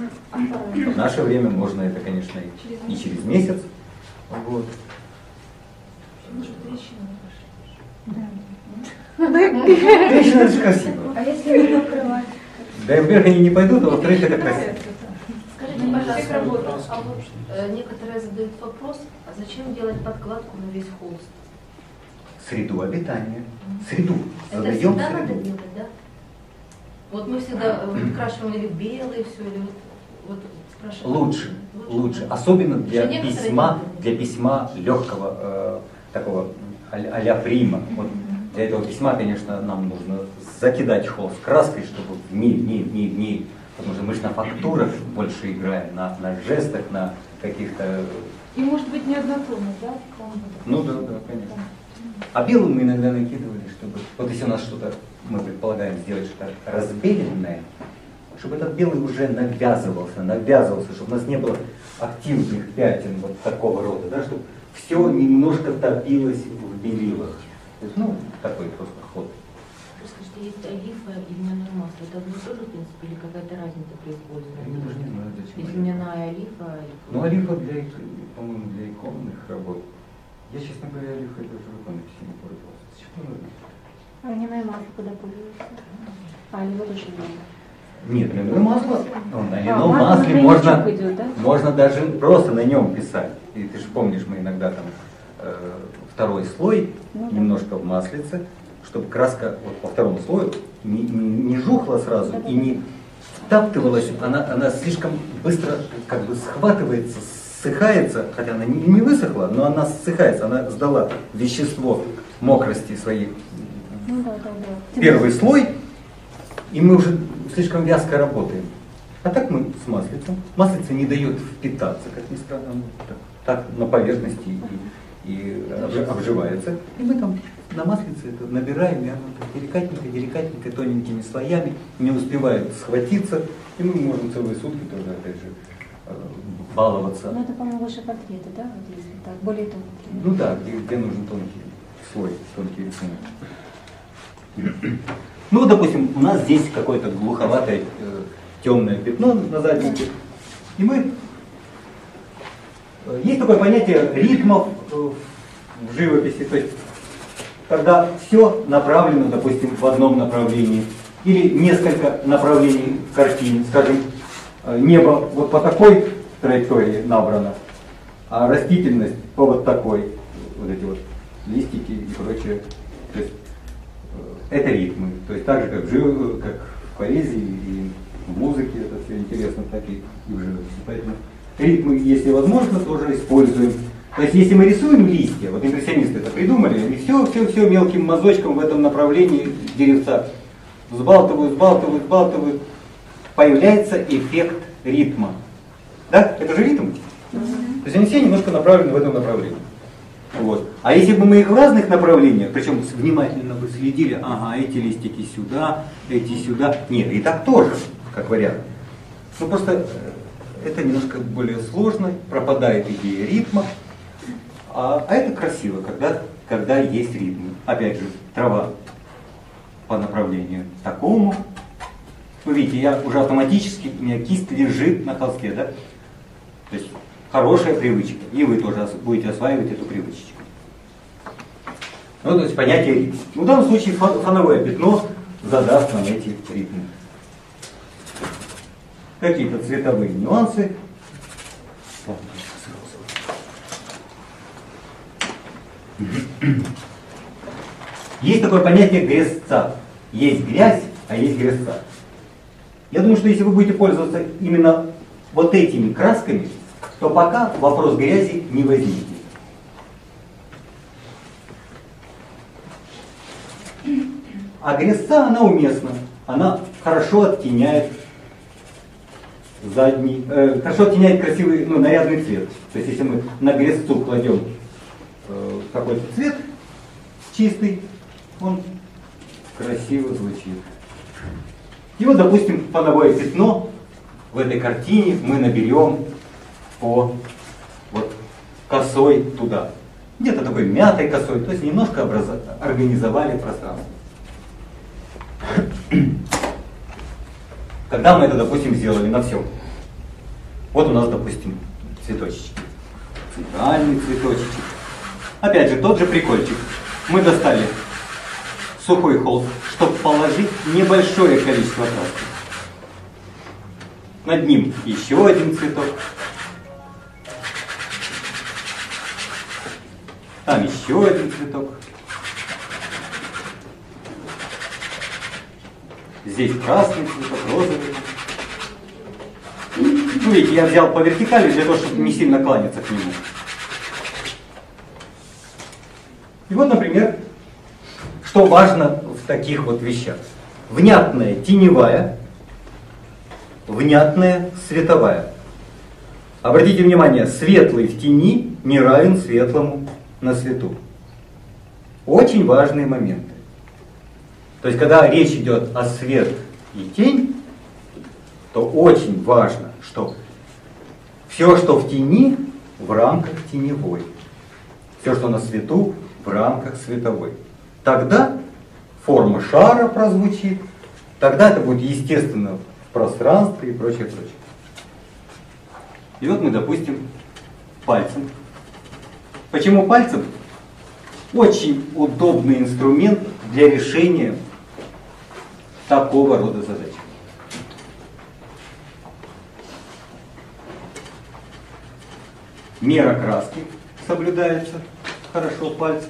В наше время можно это, конечно, и через месяц. Вот. Трещина это же красиво. А если не покрывать? Да и вверх они не пойдут, а во-вторых это красиво. Скажите, пожалуйста, а вот некоторые задают вопрос, а зачем делать подкладку на весь холст? Среду обитания. Среду. Это Задаем всегда надо среду. делать, да? Вот мы всегда выкрашиваем или белый все, или вот спрашиваем. Лучше. Особенно для Еще некоторые письма легкого, такого а-ля прима. Вот для этого письма, конечно, нам нужно закидать холст краской, чтобы в ней. Потому что мы же на фактурах больше играем, на жестах, на каких-то... И может быть не однотонный, да? Ну да, конечно. А белым мы иногда накидывали, чтобы... Вот если у нас что-то, мы предполагаем сделать что-то разбеленное, чтобы этот белый уже навязывался, чтобы у нас не было активных пятен вот такого рода, да, чтобы все немножко топилось в белилах. То есть, ну, такой просто ход. Скажите, есть олифа и льняное масло. Это одно и то же, в принципе, или какая-то разница при использовании? Я даже не знаю, зачем. Есть льняная олифа? Ну, олифа, по-моему, для иконных работ. Я, честно говоря, олифой даже в иконописи не пользовался. Зачем нужно? А льняное масло куда пользуется? А, или вот очень много. Нет, льняное масло. На льняном масло масле на тройничок идет, да? можно даже просто на нем писать. И ты же помнишь, мы иногда там второй слой немножко в маслице, чтобы краска вот по второму слою не жухла сразу и не втаптывалась, она слишком быстро как бы схватывается, ссыхается, хотя она не высохла, но она ссыхается, она сдала вещество мокрости своей. Ну, да. Первый слой, и мы уже слишком вязко работаем. А так мы с маслицем. Маслица не дает впитаться, как ни странно, так на поверхности и обживается. И мы там на маслице это набираем, и оно деликатненько, тоненькими слоями, не успевает схватиться, и мы можем целые сутки тоже, опять же, баловаться. Ну, это, по-моему, выше портреты, да, вот если так, более тонкие. Ну да, где нужен тонкий слой, тонкий рисунок. Ну, допустим, у нас здесь какое-то глуховатое темное пятно на заднике, и мы... Есть такое понятие ритмов в живописи, то есть когда все направлено, допустим, в одном направлении, или несколько направлений в картине, скажем, небо вот по такой траектории набрано, а растительность по вот такой, вот эти вот листики и прочее. То есть это ритмы. То есть так же, как в поэзии и в музыке, это все интересно, так и в живописи. Поэтому ритмы, если возможно, тоже используем. То есть если мы рисуем листья, вот импрессионисты это придумали, они все мелким мазочком в этом направлении деревца взбалтывают, появляется эффект ритма. Да? Это же ритм. То есть они все немножко направлены в этом направлении. Вот. А если бы мы их в разных направлениях, причем внимательно бы следили, ага, эти листики сюда, эти сюда. Нет, и так тоже, как вариант. Ну просто это немножко более сложно, пропадает идея ритма. А это красиво, когда есть ритм. Опять же, трава по направлению такому. Вы видите, я уже автоматически, у меня кисть лежит на холсте, да? То есть хорошая привычка. И вы тоже будете осваивать эту привычку. Ну, то есть понятие ритма. Ну, в данном случае фоновое пятно задаст нам эти ритмы. Какие-то цветовые нюансы. Есть такое понятие грязца. Есть грязь, а есть грязца. Я думаю, что если вы будете пользоваться именно вот этими красками, то пока вопрос грязи не возникнет. А грязца, она уместна. Она хорошо оттеняет хорошо оттеняет красивый, нарядный цвет. То есть если мы на грязцу кладем какой-то цвет чистый, он красиво звучит. И вот, допустим, фоновое пятно в этой картине мы наберем по вот косой туда. Где-то такой мятой косой, то есть немножко организовали пространство. Когда мы это, допустим, сделали на всем. Вот у нас, допустим, цветочки. Центральный цветочек. Опять же, тот же прикольчик. Мы достали сухой холст, чтобы положить небольшое количество краски. Над ним еще один цветок. Там еще один цветок. Здесь красный цветок, розовый. Ну, видите, я взял по вертикали для того, чтобы не сильно кланяться к нему. И вот, например, что важно в таких вот вещах. Внятная теневая, внятная световая. Обратите внимание, светлый в тени не равен светлому на свету. Очень важные моменты. То есть, когда речь идет о свет и тень, то очень важно, что все, что в тени, в рамках теневой. Все, что на свету, в рамках световой. Тогда форма шара прозвучит, тогда это будет естественно в пространстве и прочее, прочее. И вот мы, допустим, пальцем. Почему пальцем? Очень удобный инструмент для решения такого рода задач. Мера краски соблюдается хорошо пальцем.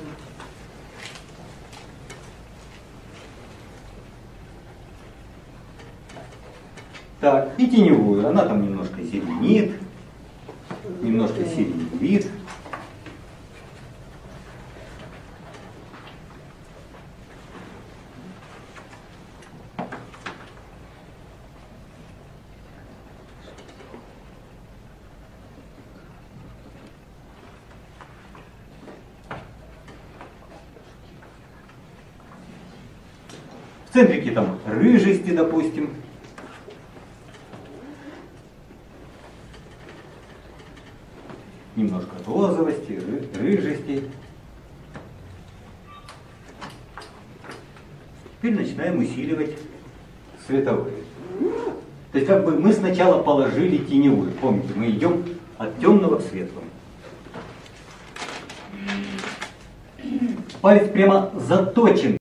Так, и теневую. Она там немножко зеленит, немножко сиреневит. В центрике там рыжести, допустим. Немножко розовости, рыжести. Теперь начинаем усиливать световые. То есть как бы мы сначала положили теневую. Помните, мы идем от темного к светлому. Палец прямо заточен